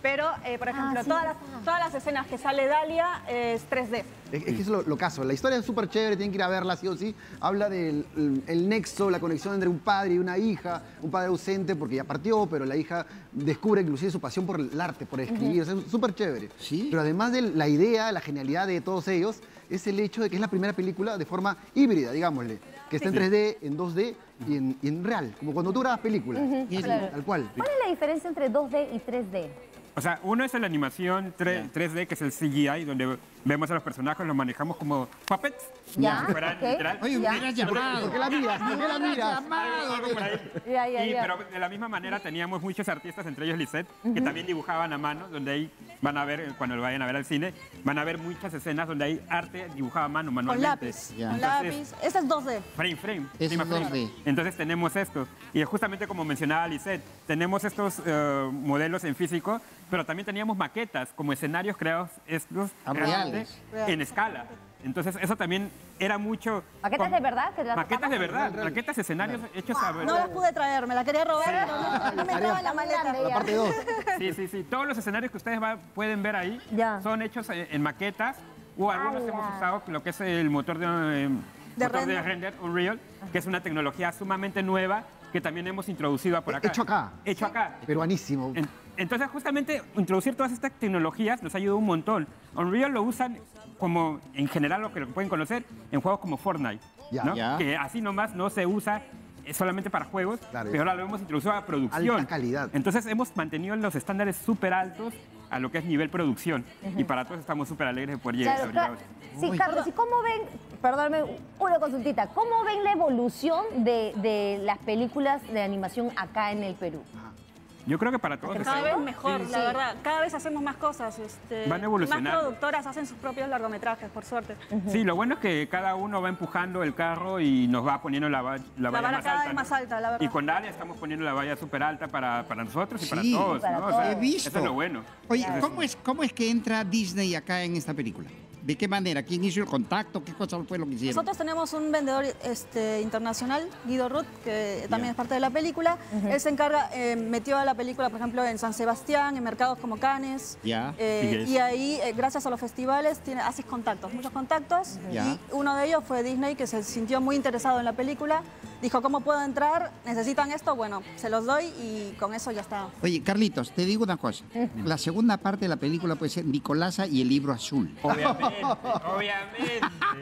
pero, eh, por ejemplo, Ah, sí, todas, ya las, está. todas las escenas que sale Dalia es tres D. Es, es que eso es lo, lo caso. La historia es súper chévere, tienen que ir a verla sí o sí. Habla del el, el nexo, la conexión entre un padre y una hija. Un padre ausente porque ya partió, pero la hija descubre inclusive su pasión por el arte, por escribir. O sea, es súper chévere. ¿Sí? Pero además de la idea, la genialidad de todos ellos, es el hecho de que es la primera película de forma híbrida, digámosle. Que está en tres D, en dos D y en, y en real. Como cuando tú grabas películas. Ujú, Y es claro. Tal cual. ¿Cuál es la diferencia entre dos D y tres D? O sea, uno es la animación tre- tres D, que es el C G I, donde vemos a los personajes, los manejamos como puppets. Ya, como si fueran ok. literal. Oye, Ya. hubieras llamado. ¿Por qué la miras? ¿Por qué la miras? Algo por ahí. Ya, ya, Y, ya. pero de la misma manera teníamos muchos artistas, entre ellos Lisette, que también dibujaban a mano, donde ahí van a ver, eh, cuando lo vayan a ver al cine, van a ver muchas escenas donde hay arte dibujado a mano, Con manualmente. lápiz. Ya. Con Entonces, lápiz. Ese es dos D. Frame, frame. Eso frame a es frame. dos D. Entonces tenemos esto. Y justamente como mencionaba Lisette, tenemos estos eh, modelos en físico, pero también teníamos maquetas como escenarios creados estos Ah, realmente reales. en escala. Entonces eso también era mucho... ¿Maquetas con- de verdad? ¿Que las Maquetas de tocamos? verdad, maquetas, escenarios hechos a... No las pude traer, me la quería robar, pero no, no me entraba en la maleta. La parte dos. Sí, sí, sí. Todos los escenarios que ustedes va- pueden ver ahí Ya. son hechos en, en maquetas o algunos ¡Hala! hemos usado lo que es el motor de, eh, De motor de render. render Unreal, que es una tecnología sumamente nueva que también hemos introducido por acá. Hecho acá. Hecho acá. Peruanísimo. En- Entonces, justamente, introducir todas estas tecnologías nos ayudó un montón. Unreal lo usan como, en general, lo que lo pueden conocer en juegos como Fortnite, Ya. ¿no? Ya. Que así nomás no se usa eh, solamente para juegos, Claro, pero ahora lo hemos introducido a producción. Alta calidad. Entonces, hemos mantenido los estándares súper altos a lo que es nivel producción. Y para todos estamos súper alegres de poder llegar Claro, a claro. Sí, Carlos, ¿y cómo ven, perdóname, una consultita, cómo ven la evolución de, de las películas de animación acá en el Perú? Yo creo que para todos Cada está- vez mejor, Sí, la sí. verdad. Cada vez hacemos más cosas. Este, Van y evolucionando. más productoras hacen sus propios largometrajes, por suerte. Sí, lo bueno es que cada uno va empujando el carro y nos va poniendo la, va- la La valla vara más cada alta. vez ¿no? más alta, la verdad. Y con Dalia estamos poniendo la valla súper alta para, para nosotros y para Sí, todos. para ¿no? O todos. sea, He visto. Eso es lo bueno. Oye, Entonces, ¿cómo es, ¿cómo es que entra Disney acá en esta película? ¿De qué manera? ¿Quién hizo el contacto? ¿Qué cosa fue lo que hicieron? Nosotros tenemos un vendedor este, internacional, Guido Ruth, que también es parte de la película. Él se encarga, eh, metió a la película, por ejemplo, en San Sebastián, en mercados como Cannes. Ya. Eh, Sí, y ahí, eh, gracias a los festivales, tiene, haces contactos, muchos contactos. Ya. Y uno de ellos fue Disney, que se sintió muy interesado en la película. Dijo, ¿cómo puedo entrar? ¿Necesitan esto? Bueno, se los doy y con eso ya está. Oye, Carlitos, te digo una cosa. La segunda parte de la película puede ser Nicolasa y el libro azul. Obviamente, obviamente.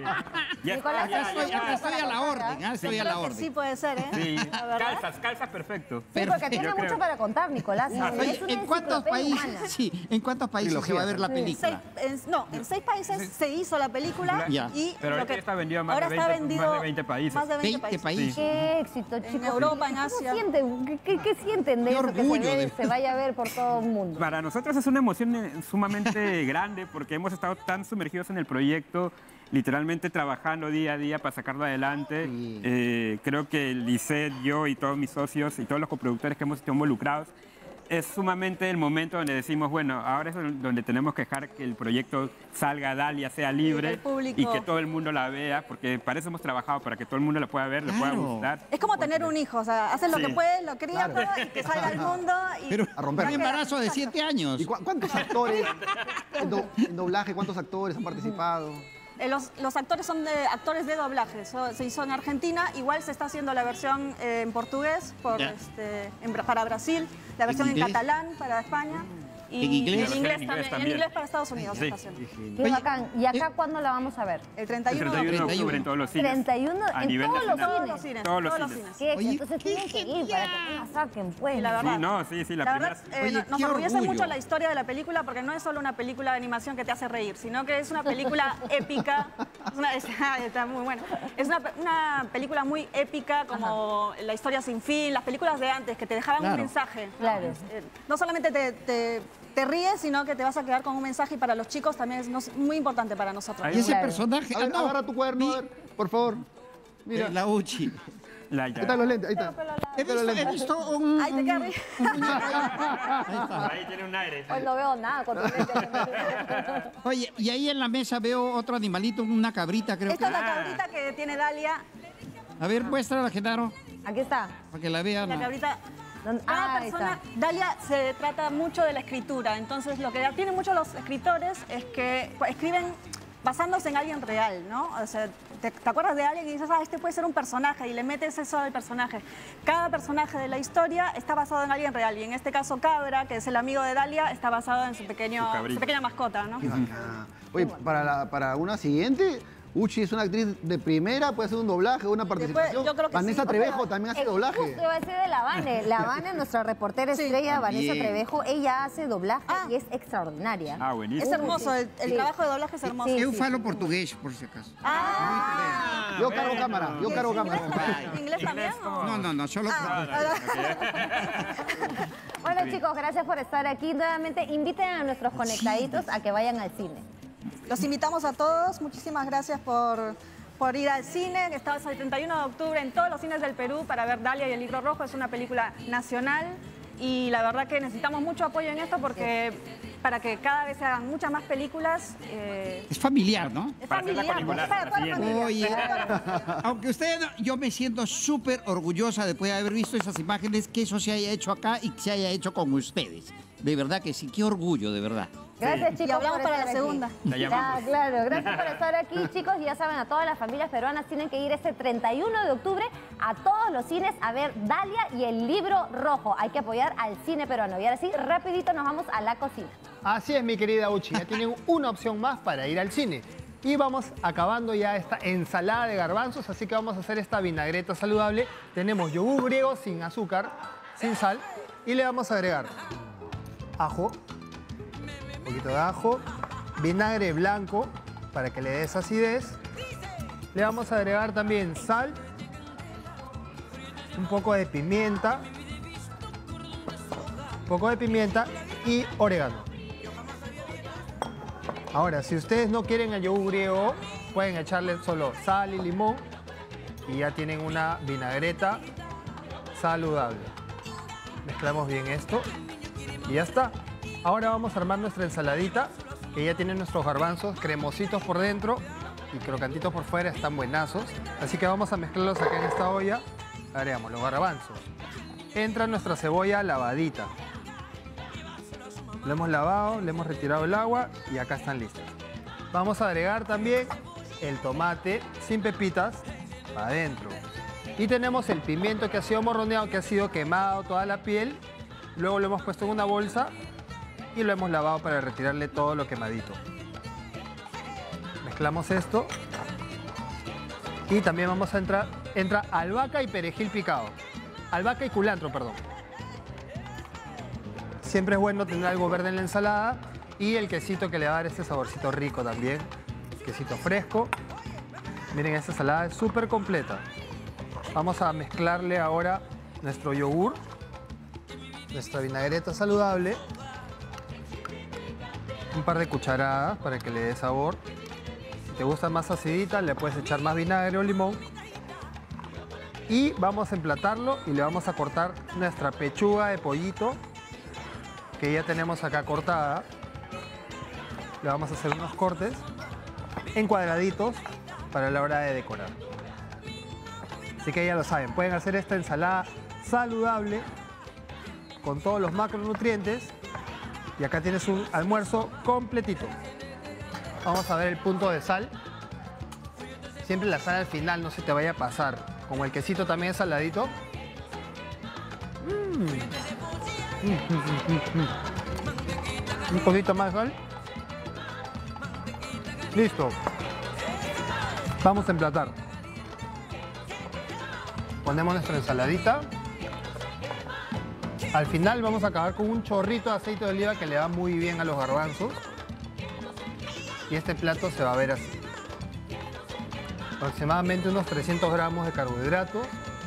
Ya Nicolás, está, ya, Estoy, ya está. estoy a la orden, ¿ah? estoy a la Creo que orden. sí puede ser, ¿eh? Sí, La verdad. calzas, calzas perfecto. Sí, porque tiene Yo mucho creo. para contar, Nicolás. Ah, Es oye, una ¿En cuántos enciclopedia países? humana. Sí, ¿en cuántos países se va a ver la Seis- película? en- no, en seis países se hizo la película Ya. y Pero lo ahorita que- ya está vendido a más ahora de está veinte vendido más de veinte países. Más de veinte, veinte países. países. Qué éxito, chicos. Europa, en ¿Cómo Asia. sienten? ¿Qué, qué, qué sienten de Qué eso orgullo, que se, ve- de- se vaya a ver por todo el mundo? Para nosotros es una emoción eh, sumamente grande porque hemos estado tan sumergidos en el proyecto, literalmente trabajando día a día para sacarlo adelante. Eh, creo que Lisette, yo y todos mis socios y todos los coproductores que hemos estado involucrados, es sumamente el momento donde decimos, bueno, ahora es donde tenemos que dejar que el proyecto salga, Dalia sea libre el público. y que todo el mundo la vea, porque para eso hemos trabajado, para que todo el mundo la pueda ver, le pueda Claro. gustar. Es como tener un hijo, o sea, haces lo Sí. que puedes, lo crías Claro. todo y que salga al mundo. Y Pero A romper. un embarazo de siete años. ¿Y cu- cuántos actores en, do- en doblaje, cuántos actores han participado? Eh, los, los actores son de, actores de doblaje, so- se hizo en Argentina, igual se está haciendo la versión eh, en portugués por, Ya. este, en Bra- para Brasil, la versión en, inglés? catalán para España y ¿En inglés? en inglés, En inglés también, también. en inglés para Estados Unidos Sí. se está haciendo. Qué Oye, bacán. ¿Y acá eh, cuándo la vamos a ver? El treinta y El uno treinta y uno de treinta y uno. octubre en todos los cines. treinta y uno A en nivel todos los nacional. Todos los cines. cines, Todos los todos los cines. cines. ¿Qué? Oye, Entonces qué tienen que ir para que no la saquen, pues. Sí, la verdad. Sí, no, sí, sí, la, La primera... verdad, eh, Oye, no- nos qué orgullece orgullo. mucho la historia de la película porque no es solo una película de animación que te hace reír, sino que es una película épica. Es una, es- ah, está muy bueno. Es una, pe- una película muy épica, como La historia sin fin, las películas de antes, que te dejaban Claro. un mensaje. Claro. Eh, No solamente te, te- te ríes, sino que te vas a quedar con un mensaje y para los chicos también es nos- muy importante para nosotros. Y ese Claro. personaje. A ver, ah, no, agarra tu cuerno, a ver, por favor. Mira, eh, la Uchi. La, ahí están los lentes, ahí está. He visto, he visto un. Ay, te queda un- ri- Ahí está. Ahí tiene un aire. Hoy no veo nada con tu lente. Oye, y ahí en la mesa veo otro animalito, una cabrita, creo Esta que. es la cabrita que tiene Dalia. A ver, muéstrala, Genaro, Aquí está. para que la vean. La cabrita Cada Ah, persona, Dalia se trata mucho de la escritura, entonces lo que tienen muchos los escritores es que pues, escriben basándose en alguien real, ¿no? O sea, te, te acuerdas de alguien y dices, ah, este puede ser un personaje y le metes eso al personaje. Cada personaje de la historia está basado en alguien real y en este caso Cabra, que es el amigo de Dalia, está basado en su, pequeño, su, su pequeña mascota, ¿no? Oye, para, la, para una siguiente, Uchi es una actriz de primera, puede hacer un doblaje, una participación. yo creo que Vanessa sí. Trevejo O sea, también hace el doblaje. Justo iba a decir de la Vane. La Vane, nuestra reportera estrella, Vanessa Bien. Trevejo, ella hace doblaje y es extraordinaria. Ah, buenísimo. Es hermoso, el, el Sí. trabajo de doblaje es hermoso. Eu falo portugués, por si acaso. Ah, Yo cargo cámara, yo cargo cámara. ¿Inglés también? o? No, no, no, solo... Bueno, chicos, gracias por estar aquí. Nuevamente, inviten a nuestros conectaditos a que vayan al cine. Los invitamos a todos. Muchísimas gracias por, por ir al cine. Estamos el treinta y uno de octubre en todos los cines del Perú para ver Dalia y el Libro Rojo. Es una película nacional y la verdad que necesitamos mucho apoyo en esto porque para que cada vez se hagan muchas más películas. Eh, Es familiar, ¿no? es familiar, pues, para toda la familia. Oye, aunque usted, no- yo me siento súper orgullosa después de haber visto esas imágenes, que eso se haya hecho acá y que se haya hecho con ustedes. De verdad que sí, qué orgullo, de verdad. Gracias, Sí. chicos. Y hablamos por para estar la aquí. segunda. La Ya, llamamos. claro, gracias por estar aquí, chicos. Y ya saben, a todas las familias peruanas tienen que ir este treinta y uno de octubre a todos los cines a ver Dalia y el Libro Rojo. Hay que apoyar al cine peruano. Y ahora sí, rapidito nos vamos a la cocina. Así es, mi querida Uchi, ya tienen una opción más para ir al cine. Y vamos acabando ya esta ensalada de garbanzos, así que vamos a hacer esta vinagreta saludable. Tenemos yogur griego sin azúcar, sin sal, y le vamos a agregar ajo, un poquito de ajo, vinagre blanco para que le des acidez. Le vamos a agregar también sal, un poco de pimienta, un poco de pimienta y orégano. Ahora, si ustedes no quieren el yogur griego, pueden echarle solo sal y limón y ya tienen una vinagreta saludable. Mezclamos bien esto y ya está. Ahora vamos a armar nuestra ensaladita, que ya tiene nuestros garbanzos cremositos por dentro y crocantitos por fuera, están buenazos. Así que vamos a mezclarlos acá en esta olla. Agregamos los garbanzos. Entra nuestra cebolla lavadita. Lo hemos lavado, le hemos retirado el agua y acá están listos. Vamos a agregar también el tomate sin pepitas para adentro. Y tenemos el pimiento que ha sido morroneado, que ha sido quemado toda la piel. Luego lo hemos puesto en una bolsa y lo hemos lavado para retirarle todo lo quemadito. Mezclamos esto. Y también vamos a entrar, entra albahaca y perejil picado. Albahaca y culantro, perdón. Siempre es bueno tener algo verde en la ensalada y el quesito que le va a dar este saborcito rico también. Quesito fresco. Miren, esta ensalada es súper completa. Vamos a mezclarle ahora nuestro yogur, nuestra vinagreta saludable, un par de cucharadas para que le dé sabor. Si te gusta más acidita, le puedes echar más vinagre o limón. Y vamos a emplatarlo y le vamos a cortar nuestra pechuga de pollito, que ya tenemos acá cortada. Le vamos a hacer unos cortes en cuadraditos para la hora de decorar. Así que ya lo saben, pueden hacer esta ensalada saludable con todos los macronutrientes y acá tienes un almuerzo completito. Vamos a ver el punto de sal. Siempre la sal al final, no se te vaya a pasar. Como el quesito también es saladito. Mm. Mm, mm, mm, mm. Un poquito más de sal. Listo. Vamos a emplatar. Ponemos nuestra ensaladita. Al final vamos a acabar con un chorrito de aceite de oliva que le va muy bien a los garbanzos. Y este plato se va a ver así. Aproximadamente unos trescientos gramos de carbohidratos.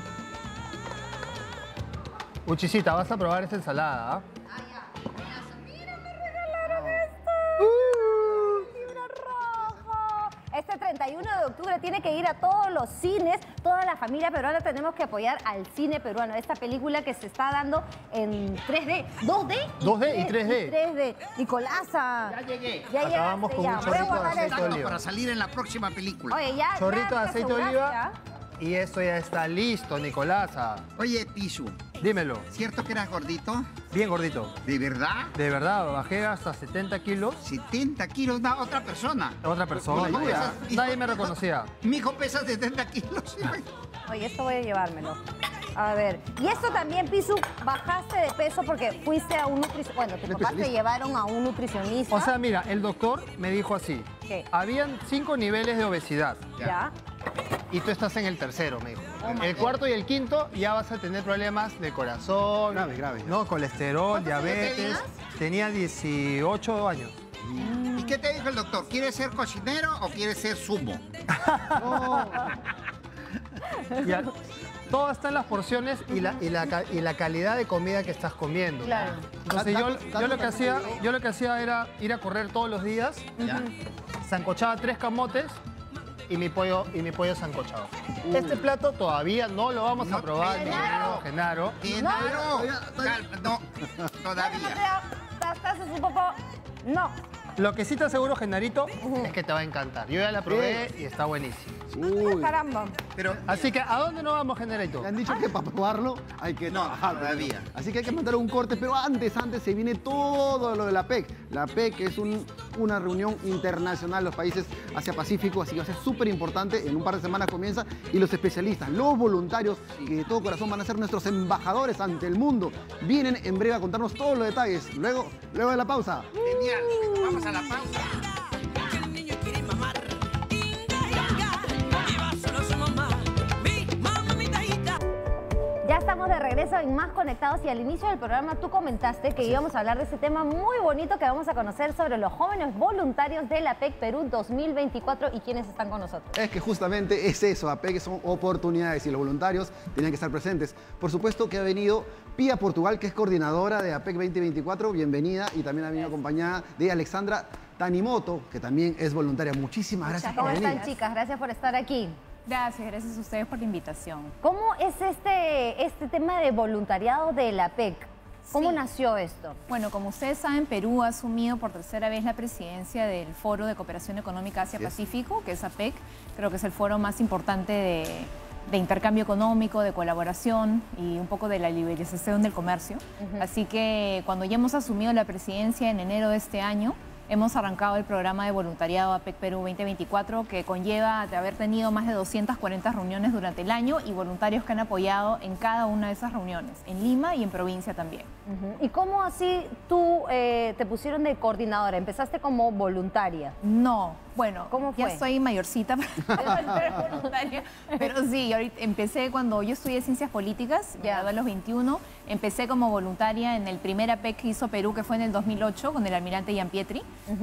Uchicita, vas a probar esta ensalada, ¿ah? Este treinta y uno de octubre tiene que ir a todos los cines, toda la familia peruana tenemos que apoyar al cine peruano. Esta película que se está dando en tres D, dos D. dos D y tres D. Y tres D. Nicolasa. Ya llegué. Ya Acabamos llegaste, con ya. un Voy a chorrito de guardar aceite esto. de oliva. Para salir en la próxima película. Oye, ya. Chorrito ya de aceite de oliva. Y esto ya está listo, Nicolasa. Oye, Pisu. Dímelo. ¿Cierto que eras gordito? Bien gordito. ¿De verdad? De verdad, bajé hasta setenta kilos. ¿setenta kilos? No, otra persona. Otra persona. No, ya. Nadie me reconocía. Mi hijo pesa setenta kilos. Oye, esto voy a llevármelo. A ver, y esto también, Pisu, bajaste de peso porque fuiste a un nutricionista. Bueno, tus papás te llevaron a un nutricionista. O sea, mira, el doctor me dijo así. ¿Qué? Habían cinco niveles de obesidad. Ya. Y tú estás en el tercero, me dijo. Oh, el cuarto y el quinto ya vas a tener problemas de corazón. Grave, grave. No, colesterol, diabetes. tenías? Tenía dieciocho años. ¿Y qué te dijo el doctor? ¿Quieres ser cocinero o quieres ser sumo? Ya, todo está en las porciones y la, y, la, ca- y la calidad de comida que estás comiendo. Claro. Entonces yo, yo, lo que hacía, yo lo que hacía era ir a correr todos los días, Ya. sancochaba tres camotes y mi pollo, y mi pollo sancochado. Este plato todavía no lo vamos a probar, mi querido Genaro. Genaro. Calma, no, todavía. Estás en su popó. No. Lo que sí te aseguro, Genarito, es que te va a encantar. Yo ya la probé y está buenísimo. Ay, caramba. Pero, Así que, ¿a dónde nos vamos, Generito? Me han dicho que para probarlo hay que trabajar todavía. Así que hay que mandar un corte, pero antes, antes se viene todo lo de la P E C. La P E C es un- una reunión internacional de los países Asia-Pacífico, así que va a ser súper importante. En un par de semanas comienza y los especialistas, los voluntarios, que de todo corazón van a ser nuestros embajadores ante el mundo, vienen en breve a contarnos todos los detalles. Luego, luego de la pausa. Genial. Vamos a la pausa. Ya estamos de regreso en Más Conectados y al inicio del programa tú comentaste que íbamos a hablar de ese tema muy bonito que vamos a conocer sobre los jóvenes voluntarios de la P E C Perú dos mil veinticuatro y quiénes están con nosotros. Es que justamente es eso, la P E C son oportunidades y los voluntarios tenían que estar presentes. Por supuesto que ha venido Pía Portugal, que es coordinadora de A P E C veinte veinticuatro, bienvenida, y también ha venido acompañada de Alexandra Tanimoto, que también es voluntaria. Muchísimas gracias por ¿Cómo venir. están, chicas? Gracias por estar aquí. Gracias, gracias a ustedes por la invitación. ¿Cómo es este, este tema de voluntariado de la P E C? ¿Cómo Sí. nació esto? Bueno, como ustedes saben, Perú ha asumido por tercera vez la presidencia del Foro de Cooperación Económica Asia-Pacífico, que es A P E C. Creo que es el foro más importante de, de intercambio económico, de colaboración y un poco de la liberalización del comercio. Así que cuando ya hemos asumido la presidencia en enero de este año, hemos arrancado el programa de voluntariado A P E C Perú veinte veinticuatro, que conlleva de haber tenido más de doscientas cuarenta reuniones durante el año y voluntarios que han apoyado en cada una de esas reuniones, en Lima y en provincia también. Ujú. ¿Y cómo así tú eh, te pusieron de coordinadora? ¿Empezaste como voluntaria? No, bueno, ¿Cómo fue? ya soy mayorcita para ser voluntaria, pero sí, ahorita empecé cuando yo estudié Ciencias Políticas, me gradué a los veintiuno, empecé como voluntaria en el primer A P E C que hizo Perú, que fue en el dos mil ocho, con el almirante Gianpietri.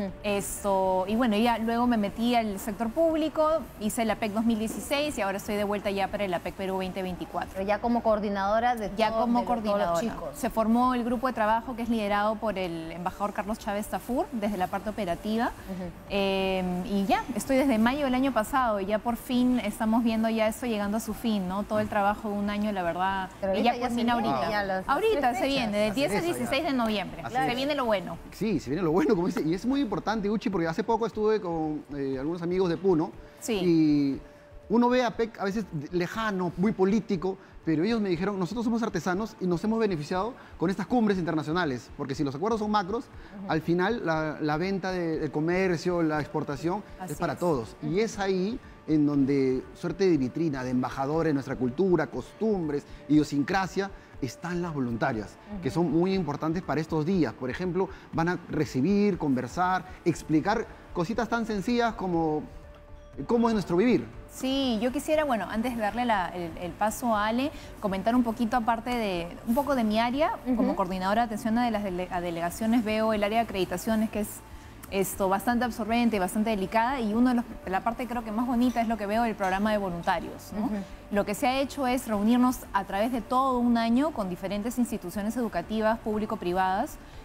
Esto, y bueno, ya luego me metí al sector público, hice el A P E C dos mil dieciséis y ahora estoy de vuelta ya para el A P E C Perú veinte veinticuatro. Pero ya como coordinadora de Ya todos- como de todos los coordinadora. chicos. Se formó el grupo de trabajo que es liderado por el embajador Carlos Chávez Tafur desde la parte operativa. Eh, y ya, estoy desde mayo del año pasado y ya por fin estamos viendo ya esto llegando a su fin, ¿no? Todo el trabajo de un año, la verdad. Pero y ya ahorita ya culmina se viene, ahorita. ya las- ahorita las se viene, del La diez al cereza ya. dieciséis de noviembre. Así Se es. viene lo bueno. Sí, se viene lo bueno, como dice. Y es muy importante, Uchi, porque hace poco estuve con eh, algunos amigos de Puno. Sí. Y uno ve a P E C a veces lejano, muy político, pero ellos me dijeron, nosotros somos artesanos y nos hemos beneficiado con estas cumbres internacionales, porque si los acuerdos son macros, al final la, la venta de, de comercio, la exportación Así es para es. todos. Y es ahí en donde, suerte de vitrina, de embajadores de nuestra cultura, costumbres, idiosincrasia, están las voluntarias, que son muy importantes para estos días. Por ejemplo, van a recibir, conversar, explicar cositas tan sencillas como cómo es nuestro vivir. Sí, yo quisiera, bueno, antes de darle la- el, el paso a Ale, comentar un poquito aparte de, un poco de mi área, como coordinadora de atención a, las dele- a delegaciones, veo el área de acreditaciones, que es esto bastante absorbente, bastante delicada, y uno de los, la parte creo que más bonita es lo que veo del programa de voluntarios, ¿no? Lo que se ha hecho es reunirnos a través de todo un año con diferentes instituciones educativas, público-privadas,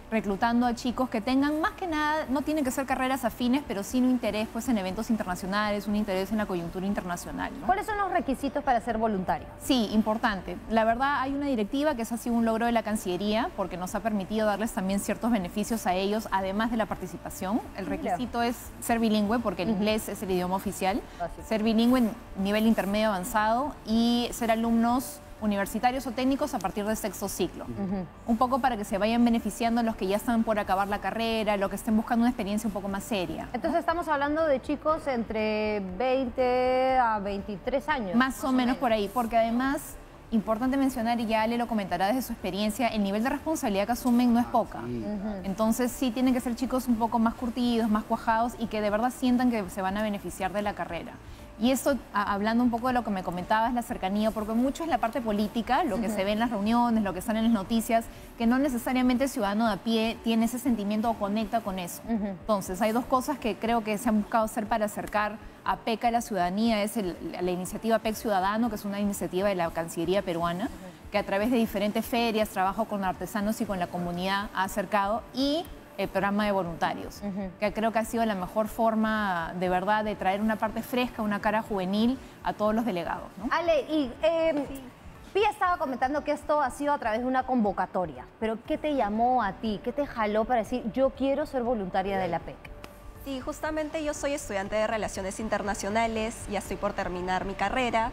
reclutando a chicos que tengan, más que nada, no tienen que ser carreras afines, pero sí un interés pues, en eventos internacionales, un interés en la coyuntura internacional, ¿no? ¿Cuáles son los requisitos para ser voluntario? Sí, importante. La verdad, hay una directiva que es así un logro de la Cancillería, porque nos ha permitido darles también ciertos beneficios a ellos, además de la participación. El requisito es ser bilingüe, porque el inglés es el idioma oficial, ser bilingüe en nivel intermedio avanzado y ser alumnos universitarios o técnicos a partir del sexto ciclo. Uh-huh. Un poco para que se vayan beneficiando los que ya están por acabar la carrera, los que estén buscando una experiencia un poco más seria. Entonces estamos hablando de chicos entre veinte a veintitrés años. Más, más o, o menos, menos por ahí, porque además, importante mencionar, y ya Ale lo comentará desde su experiencia, el nivel de responsabilidad que asumen no es poca. Sí. Uh-huh. Entonces sí tienen que ser chicos un poco más curtidos, más cuajados y que de verdad sientan que se van a beneficiar de la carrera. Y esto, a, hablando un poco de lo que me comentabas, la cercanía, porque mucho es la parte política, lo que uh-huh. se ve en las reuniones, lo que sale en las noticias, que no necesariamente el ciudadano de a pie tiene ese sentimiento o conecta con eso. Uh-huh. Entonces, hay dos cosas que creo que se han buscado hacer para acercar a PEC a la ciudadanía. Es el, la iniciativa PEC Ciudadano, que es una iniciativa de la Cancillería peruana, uh-huh. que a través de diferentes ferias, trabajo con artesanos y con la comunidad ha acercado, y el programa de voluntarios, uh-huh. que creo que ha sido la mejor forma de verdad de traer una parte fresca, una cara juvenil a todos los delegados, ¿no? Ale, y eh, Pía estaba comentando que esto ha sido a través de una convocatoria, pero ¿qué te llamó a ti? ¿Qué te jaló para decir, yo quiero ser voluntaria de la PEC? Sí, justamente yo soy estudiante de Relaciones Internacionales, ya estoy por terminar mi carrera,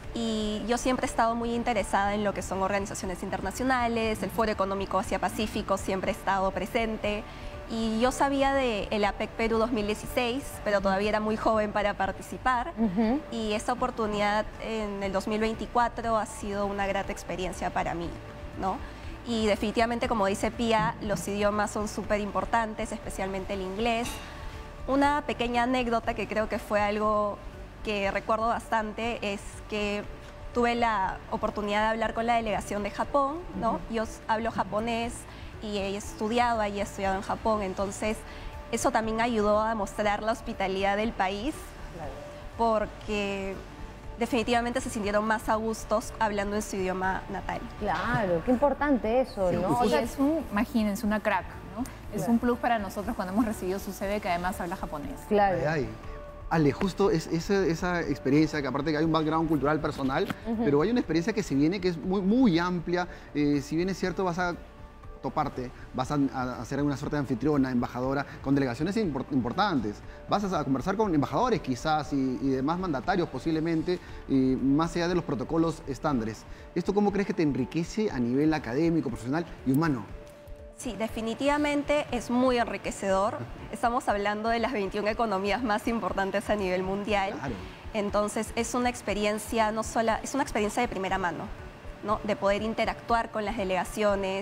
y yo siempre he estado muy interesada en lo que son organizaciones internacionales, el Foro Económico Asia-Pacífico siempre he estado presente, y yo sabía de el APEC Perú dos mil dieciséis, pero todavía era muy joven para participar, uh-huh. y esta oportunidad en el dos mil veinticuatro ha sido una grata experiencia para mí, ¿no? Y definitivamente, como dice Pía, los idiomas son súper importantes, especialmente el inglés. Una pequeña anécdota que creo que fue algo que recuerdo bastante es que tuve la oportunidad de hablar con la delegación de Japón, ¿no? Uh-huh. Yo hablo japonés y he estudiado, ahí he estudiado en Japón, entonces eso también ayudó a mostrar la hospitalidad del país, claro. porque definitivamente se sintieron más a gustos hablando en su idioma natal. Claro, qué importante eso, ¿no? Sí, o sea, es un, imagínense, una crack, ¿no? Es claro. un plus para nosotros cuando hemos recibido su C V que además habla japonés. Claro. Ay, ay. Ale, justo es, esa, esa experiencia, que aparte que hay un background cultural personal, uh-huh. pero hay una experiencia que se viene que es muy, muy amplia. Eh, si bien es cierto, vas a toparte, vas a, a hacer una suerte de anfitriona, embajadora, con delegaciones import, importantes. Vas a, a conversar con embajadores quizás y, y demás mandatarios posiblemente, y más allá de los protocolos estándares. ¿Esto cómo crees que te enriquece a nivel académico, profesional y humano? Sí, definitivamente es muy enriquecedor. Estamos hablando de las veintiuna economías más importantes a nivel mundial. Claro. Entonces es una experiencia no sola, es una experiencia de primera mano, ¿no? De poder interactuar con las delegaciones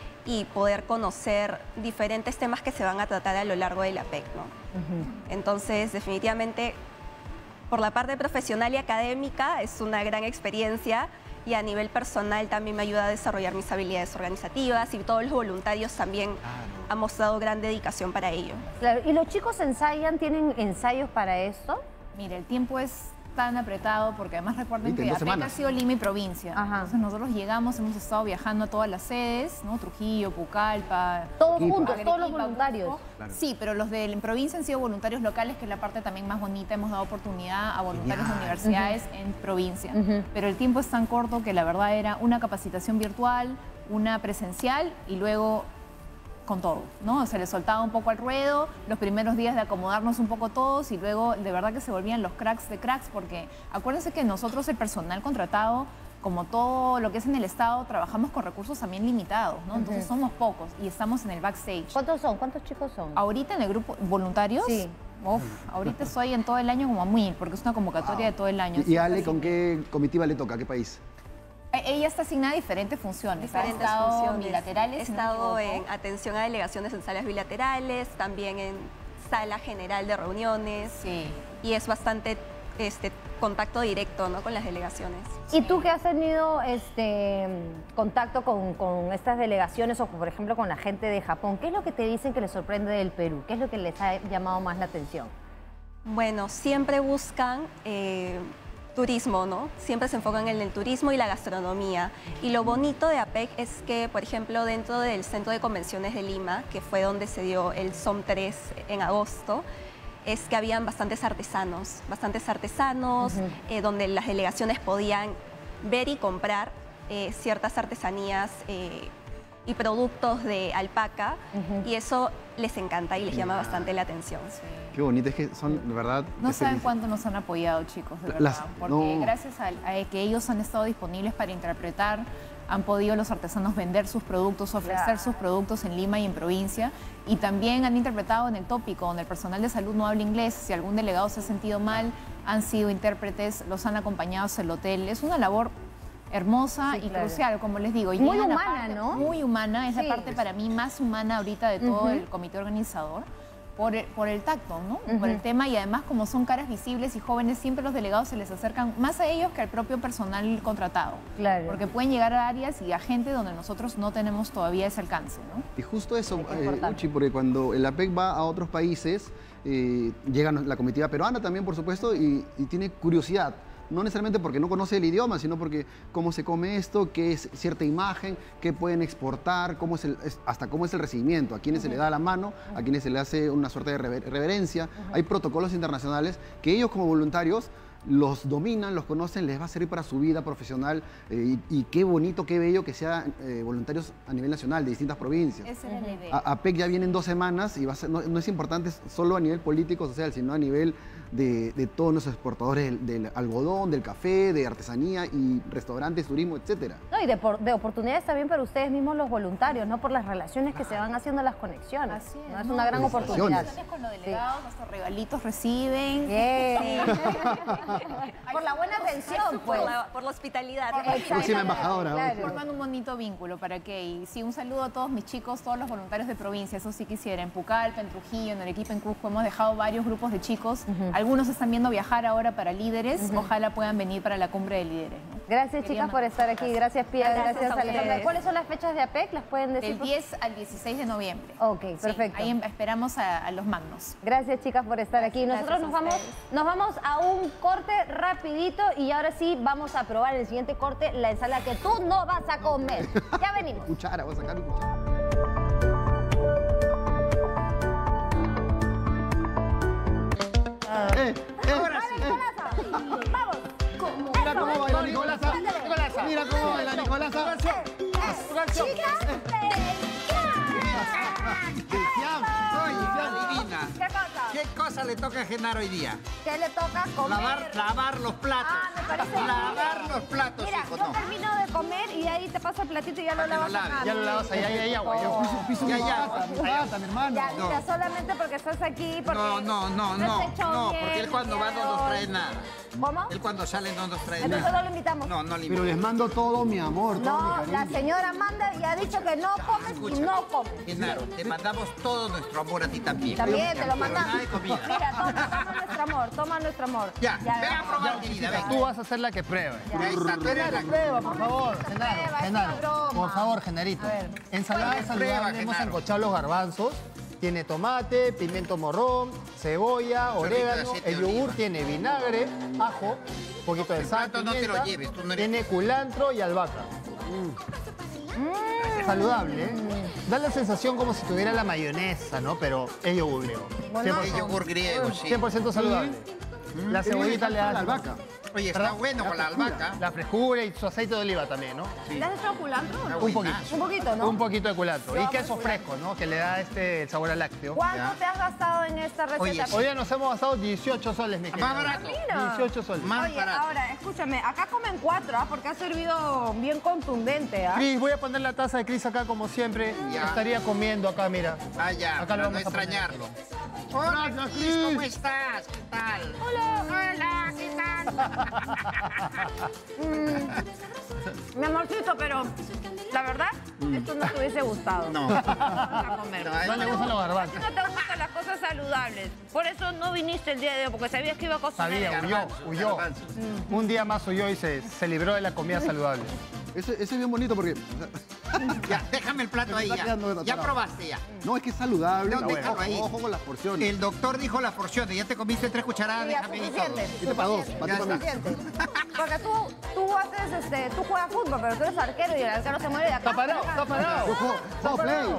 y poder conocer diferentes temas que se van a tratar a lo largo de la PEC, ¿no? Uh-huh. Entonces, definitivamente, por la parte profesional y académica es una gran experiencia. Y a nivel personal también me ayuda a desarrollar mis habilidades organizativas, y todos los voluntarios también claro. han mostrado gran dedicación para ello. Claro. ¿Y los chicos ensayan? ¿Tienen ensayos para esto? Mire, el tiempo es tan apretado porque además recuerden que APEC ha sido Lima y provincia. Ajá. Entonces nosotros llegamos, hemos estado viajando a todas las sedes, ¿no? Trujillo, Pucallpa. Todos juntos, todos los voluntarios. Claro. Sí, pero los de la provincia han sido voluntarios locales, que es la parte también más bonita. Hemos dado oportunidad a voluntarios Genial. de universidades uh-huh. en provincia. Uh-huh. Pero el tiempo es tan corto que la verdad era una capacitación virtual, una presencial y luego con todo, ¿no? Se les soltaba un poco al ruedo, los primeros días de acomodarnos un poco todos, y luego de verdad que se volvían los cracks de cracks, porque acuérdense que nosotros, el personal contratado, como todo lo que es en el Estado, trabajamos con recursos también limitados, ¿no? Entonces uh-huh. somos pocos y estamos en el backstage. ¿Cuántos son? ¿Cuántos chicos son? Ahorita en el grupo, ¿voluntarios? Sí. Uf, ahorita soy en todo el año como a mil, porque es una convocatoria wow. de todo el año. ¿Y, y Ale, con qué comitiva le toca? ¿A qué país? Ella está asignada a diferentes funciones. Diferentes ha estado funciones. bilaterales. He estado en atención a delegaciones en salas bilaterales, también en sala general de reuniones. Sí. Y es bastante este, contacto directo, ¿no? Con las delegaciones. ¿Y tú que has tenido este, contacto con, con estas delegaciones o, por ejemplo, con la gente de Japón, qué es lo que te dicen que les sorprende del Perú? ¿Qué es lo que les ha llamado más la atención? Bueno, siempre buscan... Eh, turismo, ¿no? Siempre se enfocan en el turismo y la gastronomía. Y lo bonito de APEC es que, por ejemplo, dentro del Centro de Convenciones de Lima, que fue donde se dio el SOM tres en agosto, es que habían bastantes artesanos, bastantes artesanos, uh-huh. eh, donde las delegaciones podían ver y comprar eh, ciertas artesanías eh, y productos de alpaca, uh-huh. y eso les encanta y les llama bastante la atención. Sí. Qué bonito, es que son, de verdad... No saben cuánto nos han apoyado, chicos, de verdad. Las, porque no. gracias a, a que ellos han estado disponibles para interpretar, han podido los artesanos vender sus productos, ofrecer yeah. sus productos en Lima y en provincia. Y también han interpretado en el tópico, donde el personal de salud no habla inglés. Si algún delegado se ha sentido mal, han sido intérpretes, los han acompañado hasta el hotel. Es una labor hermosa sí, y claro. crucial, como les digo. Y muy humana, parte, ¿no? Muy humana, es sí. la parte pues. para mí más humana ahorita de todo uh-huh. el comité organizador. Por el, por el tacto, ¿no? Uh-huh. Por el tema, y además como son caras visibles y jóvenes, siempre los delegados se les acercan más a ellos que al propio personal contratado. Claro. Porque pueden llegar a áreas y a gente donde nosotros no tenemos todavía ese alcance, ¿no? Y justo eso, eh, Uchi, porque cuando el APEC va a otros países, eh, llega la comitiva peruana también, por supuesto, y, y tiene curiosidad. No necesariamente porque no conoce el idioma, sino porque cómo se come esto, qué es cierta imagen, qué pueden exportar, cómo es el, hasta cómo es el recibimiento, a quienes uh-huh. se le da la mano, a quienes se le hace una suerte de rever reverencia. Uh-huh. Hay protocolos internacionales que ellos como voluntarios los dominan, los conocen, les va a servir para su vida profesional eh, y, y qué bonito, qué bello que sean eh, voluntarios a nivel nacional de distintas provincias. Esa es la idea. A, APEC ya viene en dos semanas y va a ser, no, no es importante solo a nivel político social, sino a nivel de, de todos nuestros exportadores del, del algodón, del café, de artesanía y restaurantes, turismo, etcétera. No, y de, por, de oportunidades también para ustedes mismos los voluntarios, ¿no? Por las relaciones que se van haciendo, las conexiones. Así es, ¿no? Es una gran oportunidad. Con los delegados, sí. nuestros regalitos reciben. Bien. Por la buena atención, pues. Por la, por la hospitalidad. Próxima embajadora. Claro. Forman un bonito vínculo, ¿para qué? Y sí, un saludo a todos mis chicos, todos los voluntarios de provincia, eso sí quisiera. En Pucallpa, en Trujillo, en Arequipa, en Cusco, hemos dejado varios grupos de chicos. Uh-huh. Algunos están viendo viajar ahora para líderes. Uh-huh. Ojalá puedan venir para la cumbre de líderes, ¿no? Gracias, Quería chicas, por estar aquí. Gracias, Pia. Gracias, Gracias Alejandra. ¿Cuáles son las fechas de APEC? ¿Las pueden decir? Del diez al dieciséis de noviembre. Ok, perfecto. Sí, ahí esperamos a, a los magnos. Gracias, chicas, por estar aquí. Nosotros nos vamos, nos vamos a un corte rapidito y ahora sí vamos a probar en el siguiente corte la ensalada que tú no vas a comer. Ya venimos. Cuchara, voy a sacar mi cuchara. Eh, eh, ahora sí. Eh. Vamos. Mira cómo baila Nicolasa. Nicolasa. Mira cómo baila Nicolasa. Chicas, Adivina. ¿Qué cosa? ¿Qué cosa le toca a Genaro hoy día? ¿Qué le toca comer? Lavar, lavar los platos. Ah, me parece Lavar bien. los platos, Mira, hijo, yo no. termino de comer y ahí te paso el platito y ya lo lavas acá. Ya lo lavas ahí, ahí hay agua. Yo piso, piso Ya, mi ya. gata, mi gata, mi hermano. Ya, No. mira, solamente porque estás aquí, porque No, no, no, no no, has hecho no, bien porque él cuando el va día no nos de trae hoy. nada. ¿Cómo? Él cuando sale no nos trae Entonces nada. no lo invitamos. No, no le Pero les invitamos. mando todo mi amor, todo mi No, cariño. la señora manda y ha dicho que no comes y Escucha, no comes. Genaro, te mandamos todo nuestro amor a ti también. También te lo Pero mandamos. nada de comida. Mira, toma, toma nuestro amor, toma nuestro amor. Ya, Ya, ven a vamos. probar, querida, ven. Tú vas a ser la que pruebe. Ahí está, tú eres la que Prueba, por favor, Genaro. Prueba, es Genaro, una broma. por favor, Generito. A ver. Ensalada Prueba, saludable, hemos Genaro. encochado los garbanzos. Tiene tomate, pimiento morrón, cebolla, Un chorrito de orégano. aceite El de yogur oliva. tiene vinagre, ajo, un poquito de El sal, plato no te lo pimienta, lleves, tú no eres- tiene culantro y albahaca. Mm. Saludable, ¿eh? Da la sensación como si tuviera la mayonesa, ¿no? Pero es yogur griego. Bueno, Es yogur griego, sí. cien por ciento saludable. La cebollita le da la albahaca. Oye, está bueno con la albahaca. La frescura y su aceite de oliva también, ¿no? Sí. ¿Le has hecho culantro o no? Un poquito. Un poquito, ¿no? Un poquito de culantro. Y Vamos queso culantro. fresco, ¿no? Que le da este sabor al lácteo. ¿Cuánto Ya. te has gastado en esta receta? Oye, Hoy día nos hemos gastado dieciocho soles, mi querido. Más barato. Mira. dieciocho soles. Más Oye, barato. ahora, escúchame, acá comen cuatro, ¿ah? Porque ha servido bien contundente, ¿ah? Cris, voy a poner la taza de Cris acá como siempre. Ya. Estaría comiendo acá, mira. Ah, ya, Acá para lo no vamos a poner. extrañarlo. Hola, Cris, ¿cómo estás? ¿Qué tal? Hola. Hola, ¿qué tal? Mm, mi amorcito, pero la verdad, esto no te hubiese gustado. No. Vamos a comer. No, No le gustan los garbanzos. No te gustan las cosas saludables. Por eso no viniste el día de hoy, porque sabías que iba a cocinar. Sabía, huyó, Garbanzos, huyó. garbanzos. Un día más huyó y se, se libró de la comida saludable. Ese, ese es bien bonito porque... o sea, ya, déjame el plato ahí ya. Ya probaste ya. No, es que es saludable. No, déjalo ahí. Ojo con las porciones. El doctor dijo las porciones. Ya te comiste tres cucharadas, déjame ahí todo. Este para dos, para ti, para mí. Porque tú, tú haces, este, tú juegas fútbol, pero tú eres arquero y el arquero se muere de acá. Está parado, está parado. Yo juego, juego play.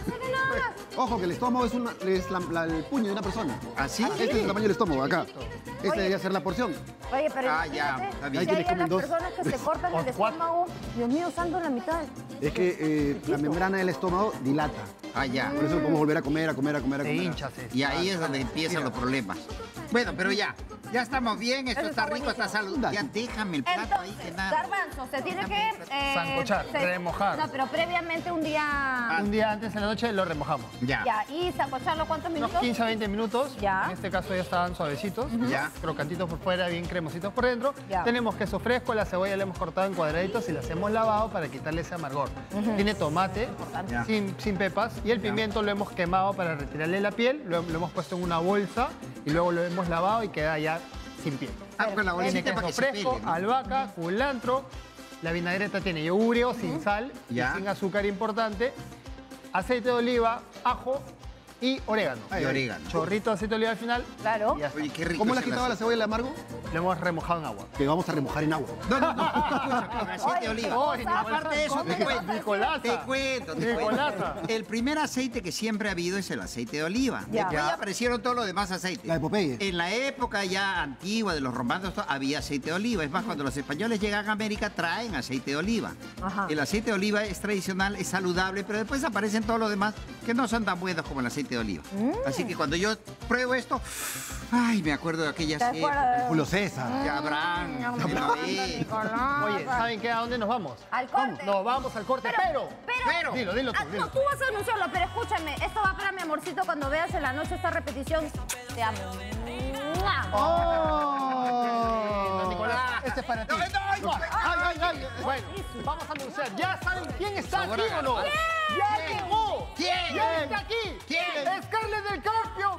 Ojo, que el estómago es, una, es la- la- el puño de una persona. ¿Así? Este es el tamaño del estómago, acá. Este debería ser la porción. Oye, pero Ah, ya, imagínate, está si bien. Ahí tienes hay como las dos. personas que se cortan el estómago, Dios mío, santo en la mitad. Es que eh, la membrana del estómago dilata. Ah, ya. Por eso podemos volver a comer, a comer, a comer, a Te comer. hinchas. eh. Y ahí es donde empiezan los problemas. Bueno, pero ya. Ya estamos bien, esto Eso está está rico, está saludable. Ya déjame el plato ahí que Entonces, nada. garbanzo, se tiene que... eh, Sancochar, se- remojar. No, pero previamente un día... Un día antes de la noche lo remojamos. Ya. Ya, y sancocharlo, ¿cuántos Unos minutos? quince a veinte minutos. Ya. En este caso ya estaban suavecitos. Ya. Crocantitos por fuera, bien cremositos por dentro. Ya. Tenemos queso fresco, la cebolla la hemos cortado en cuadraditos y la hemos lavado para quitarle ese amargor. Tiene tomate, Ya. sin, sin pepas, y el pimiento lo hemos quemado para retirarle la piel, lo, lo hemos puesto en una bolsa y luego lo hemos lavado y queda ya sin piel. Ah, con la Tiene bolsita queso para que se fresco, pegue, ¿no? albahaca, culantro, la vinagreta tiene yogurio sin sal Ya. y sin azúcar importante, aceite de oliva, ajo y orégano. Y orégano. Chorrito de aceite de oliva al final. Claro. Y ya está. Oye, qué rico. ¿Cómo le es has el quitado la aceite. cebolla y el amargo? Lo hemos remojado en agua. Que vamos a remojar en agua. No, no, no. Escucha, con aceite de oliva. Oye, Aparte de eso, te Nicolasa. cuento. Nicolasa. Te cuento, te Nicolasa. cuento. El primer aceite que siempre ha habido es el aceite de oliva. Ya. Después ya aparecieron todos los demás aceites. La de Popeye. En la época ya antigua de los romanos to- había aceite de oliva. Es más, cuando los españoles llegan a América traen aceite de oliva. Ajá. El aceite de oliva es tradicional, es saludable, pero después aparecen todos los demás que no son tan buenos como el aceite de oliva. Así que cuando yo pruebo esto, ay, me acuerdo de aquellas ¿Te acuerdas? épocas. Julio César. De Abraham, de Noé. Nicolás. Oye, ¿saben qué? ¿A dónde nos vamos? Al corte. Nos vamos al corte, pero... Pero, Pero. Dilo, dilo tú, Ah, dilo no, tú. tú vas a anunciarlo, pero escúchame, esto va para mi amorcito cuando veas en la noche esta repetición. Te amo. ¡Mua! ¡Oh! Nicolás, este es para ti. No, no, no. ¡Ay, ay, ay! Bueno, vamos a anunciar. ¿Ya saben quién está aquí o no? ¿Quién? ¡Ya llegó! ¿Quién? ¿Quién está aquí? ¿Quién? ¡Scarlett del Carpio!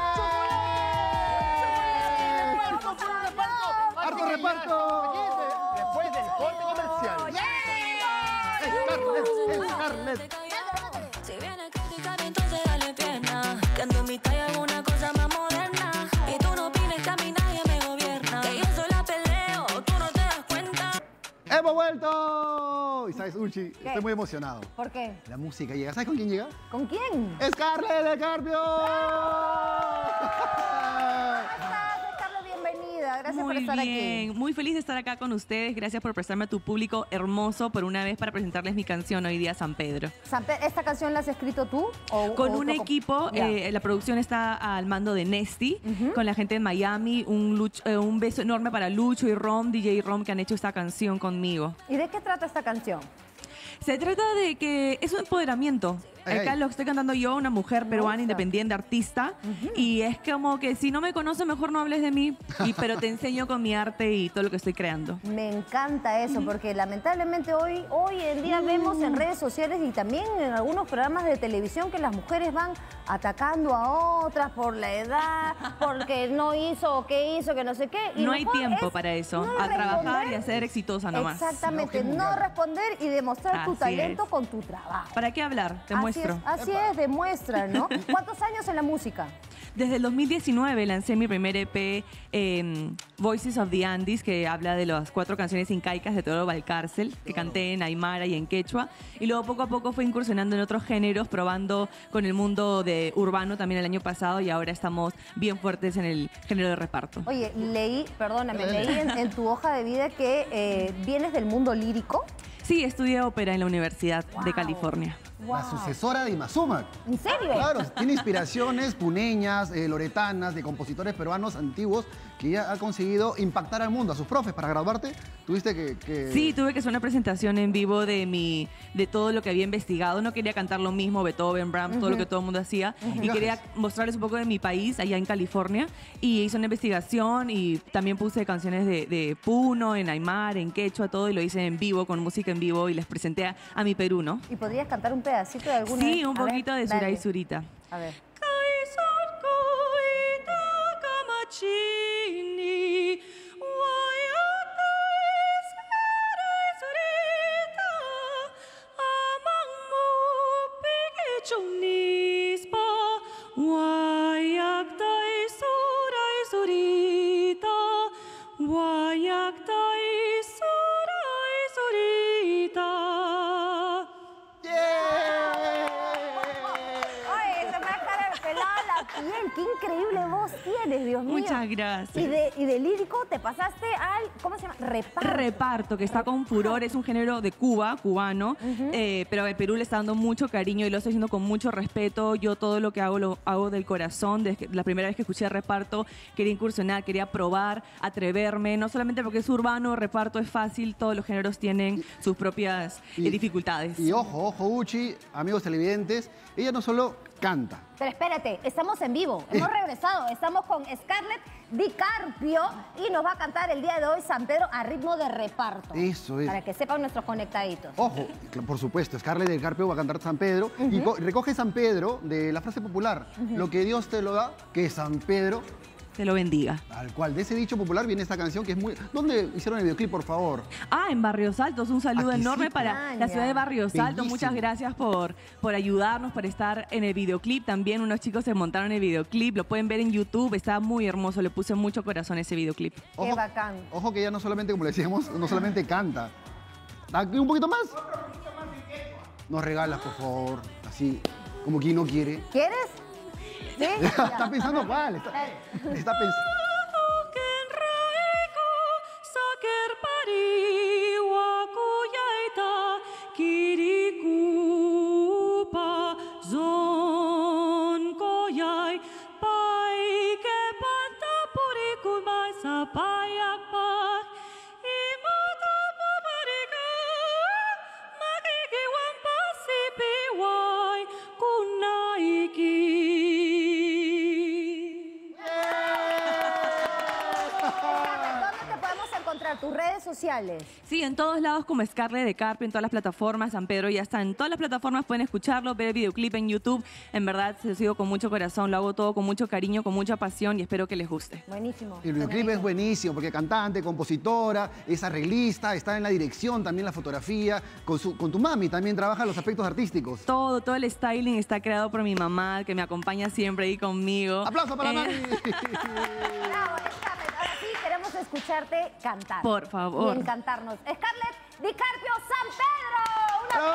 ¡Reparto, puro reparto! ¡Harto reparto! Después del corte comercial. Scarlett, Scarlett. Si viene a criticar, entonces dale pierna. Que ando en mi talla alguna cosa más moderna. Y tú no opinas que a mí nadie me gobierna. Que yo soy la peleo, tú no te das cuenta. ¡Hemos vuelto! Y sabes, Uchi, estoy muy emocionado. ¿Por qué? La música llega. ¿Sabes con quién llega? ¿Con quién? ¡Scarlett del Carpio! Carlos, bienvenida. Gracias por Muy estar bien, aquí. muy feliz de estar acá con ustedes. Gracias por prestarme a tu público hermoso por una vez para presentarles mi canción hoy día San Pedro. San Pe- ¿Esta canción la has escrito tú? O, Con o un otro comp- equipo, Ya. eh, la producción está al mando de Nesty, con la gente de Miami. Un, Luch- eh, un beso enorme para Lucho y Rom, D J Rom, que han hecho esta canción conmigo. ¿Y de qué trata esta canción? Se trata de que es un empoderamiento. Ey, Acá ey. lo estoy cantando yo, una mujer peruana gusta. independiente, artista. Y es como que si no me conoces, mejor no hables de mí. Y, pero te enseño con mi arte y todo lo que estoy creando. Me encanta eso, porque lamentablemente hoy, hoy en día vemos en redes sociales y también en algunos programas de televisión que las mujeres van atacando a otras por la edad, porque no hizo o qué hizo, que no sé qué. Y No hay mejor tiempo es para eso. no A trabajar responder. y a ser exitosa nomás. Exactamente, no responder y demostrar tu Así talento es. con tu trabajo. ¿Para qué hablar? Te Así muestro. es, así es, demuestra, ¿no? ¿Cuántos años en la música? Desde el dos mil diecinueve lancé mi primer E P, eh, Voices of the Andes, que habla de las cuatro canciones incaicas de Teodoro Valcárcel, que canté en aymara y en quechua. Y luego poco a poco fue incursionando en otros géneros, probando con el mundo de urbano también el año pasado, y ahora estamos bien fuertes en el género de reparto. Oye, leí, perdóname, Dale, dale. leí en, en tu hoja de vida que eh, vienes del mundo lírico. Sí, estudié ópera en la Universidad de California. La sucesora de Imazuma. ¿En serio? Claro, tiene inspiraciones puneñas, eh, loretanas, de compositores peruanos antiguos que ya ha conseguido impactar al mundo. A sus profes, para graduarte, tuviste que... que- Sí, tuve que hacer una presentación en vivo de mi de todo lo que había investigado. No quería cantar lo mismo, Beethoven, Brahms, todo lo que todo el mundo hacía. Y quería mostrarles un poco de mi país, allá en California. Y hice una investigación y también puse canciones de, de Puno, en aymara, en quechua, todo. Y lo hice en vivo, con música en vivo. Y les presenté a, a mi Perú, ¿no? ¿Y podrías cantar un pedacito de alguna? Sí, un A ver, poquito de dale. Suray Surita. A ver. qué increíble voz tienes, Dios mío. Muchas gracias. Y de, y de lírico te pasaste al, ¿cómo se llama? Reparto. Reparto, que está con furor, es un género de Cuba, cubano, Ujú. eh, pero el Perú le está dando mucho cariño y lo estoy haciendo con mucho respeto. Yo todo lo que hago lo hago del corazón. Desde que- la primera vez que escuché reparto, quería incursionar, quería probar, atreverme, no solamente porque es urbano, reparto es fácil, todos los géneros tienen sus propias eh, dificultades. Y ojo, ojo, Uchi, amigos televidentes, ella no solo canta. Pero espérate, estamos en vivo, hemos regresado, estamos con Scarlett Di Carpio y nos va a cantar el día de hoy San Pedro a ritmo de reparto. Eso es. Para que sepan nuestros conectaditos. Ojo, por supuesto, Scarlett del Carpio va a cantar San Pedro y co- recoge San Pedro de la frase popular, Ujú. lo que Dios te lo da, que San Pedro te lo bendiga. Tal cual, de ese dicho popular viene esta canción que es muy... ¿Dónde hicieron el videoclip, por favor? Ah, en Barrios Altos, un saludo Aquí sí. enorme para Ah, la ya. ciudad de Barrios Altos. Bellísimo. Muchas gracias por, por ayudarnos, por estar en el videoclip. También unos chicos se montaron el videoclip, lo pueden ver en YouTube, está muy hermoso, le puse mucho corazón a ese videoclip. Qué bacán. Ojo que ella no solamente, como le decíamos, no solamente canta. ¿Aquí un poquito más? Nos regalas, por favor, así, como quien no quiere. ¿Quieres? ¿Sí? Está pensando cuál. Está, está pensando... Saker pari wakuyaita kirikupa zon koyai pai ke panta puri kumai sapayak pa imata paparika makiki wampa sipiwai kunaiki. ¿Dónde te podemos encontrar? ¿Tus redes sociales? Sí, en todos lados como Scarlett de Carpio, en todas las plataformas. San Pedro ya está en todas las plataformas, pueden escucharlo, ver el videoclip en YouTube. En verdad, se lo sigo con mucho corazón, lo hago todo con mucho cariño, con mucha pasión y espero que les guste. Buenísimo. El videoclip es buenísimo porque cantante, compositora, es arreglista, está en la dirección, también la fotografía. Con, su, con tu mami también trabaja los aspectos artísticos. Todo, todo el styling está creado por mi mamá, que me acompaña siempre ahí conmigo. ¡Aplauso para Eh, mami! Bravo, Scarlett. Ahora sí queremos escucharte cantar. Por favor. Y encantarnos. Scarlett Di Carpio, San Pedro.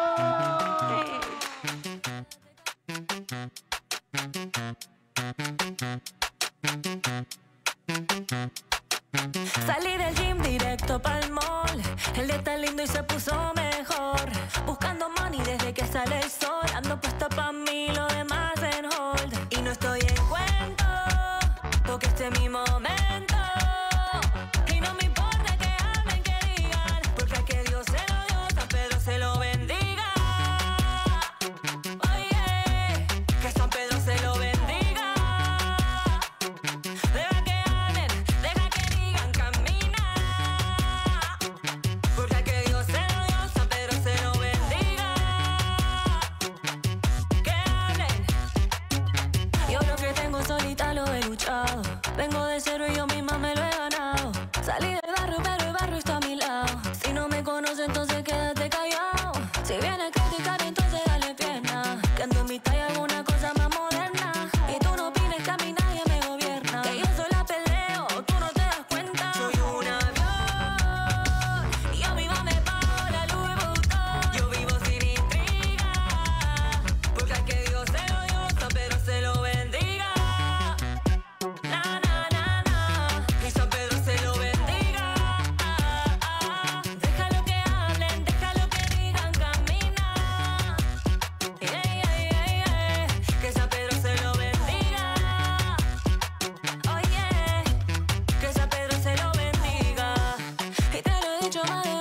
Salí del gym directo pa'l mall. El día está lindo y se puso mejor. Buscando money desde que sale el sol. Ando puesta pa' mí, lo demás en hold. Y no estoy en cuento, porque este es mi momento. Y no me importa que hablen, que digan, porque a que Dios se lo dio, San Pedro se lo bendiga. Oye, que San Pedro se lo bendiga. Deja que hablen, deja que digan, camina. Porque a que Dios se lo dio, San Pedro se lo bendiga. Que hablen. Yo lo que tengo solita lo he luchado. Vengo de cero y yo misma me lo he ganado. Salí del barrio, pero el barrio está a mi lado. Si no me conoces, entonces quédate callado. Si vienes a criticar, entonces dale pierna. Que ando en mi talla alguna cosa más moderna. Y tú no opines que a mí nadie me gobierna. Que yo sola peleo, tú no te das cuenta. Soy un avión y yo vivo me pago la Louis Vuitton. Yo vivo sin intriga, porque a que Dios se lo dio, San Pedro se lo bendiga. Na, na, na, na, que San Pedro se lo bendiga. Déjalo que hablen, déjalo que digan, camina. Yeah, yeah, yeah, yeah, que San Pedro se lo bendiga. Oye, que San Pedro se lo bendiga. Y te lo he dicho más de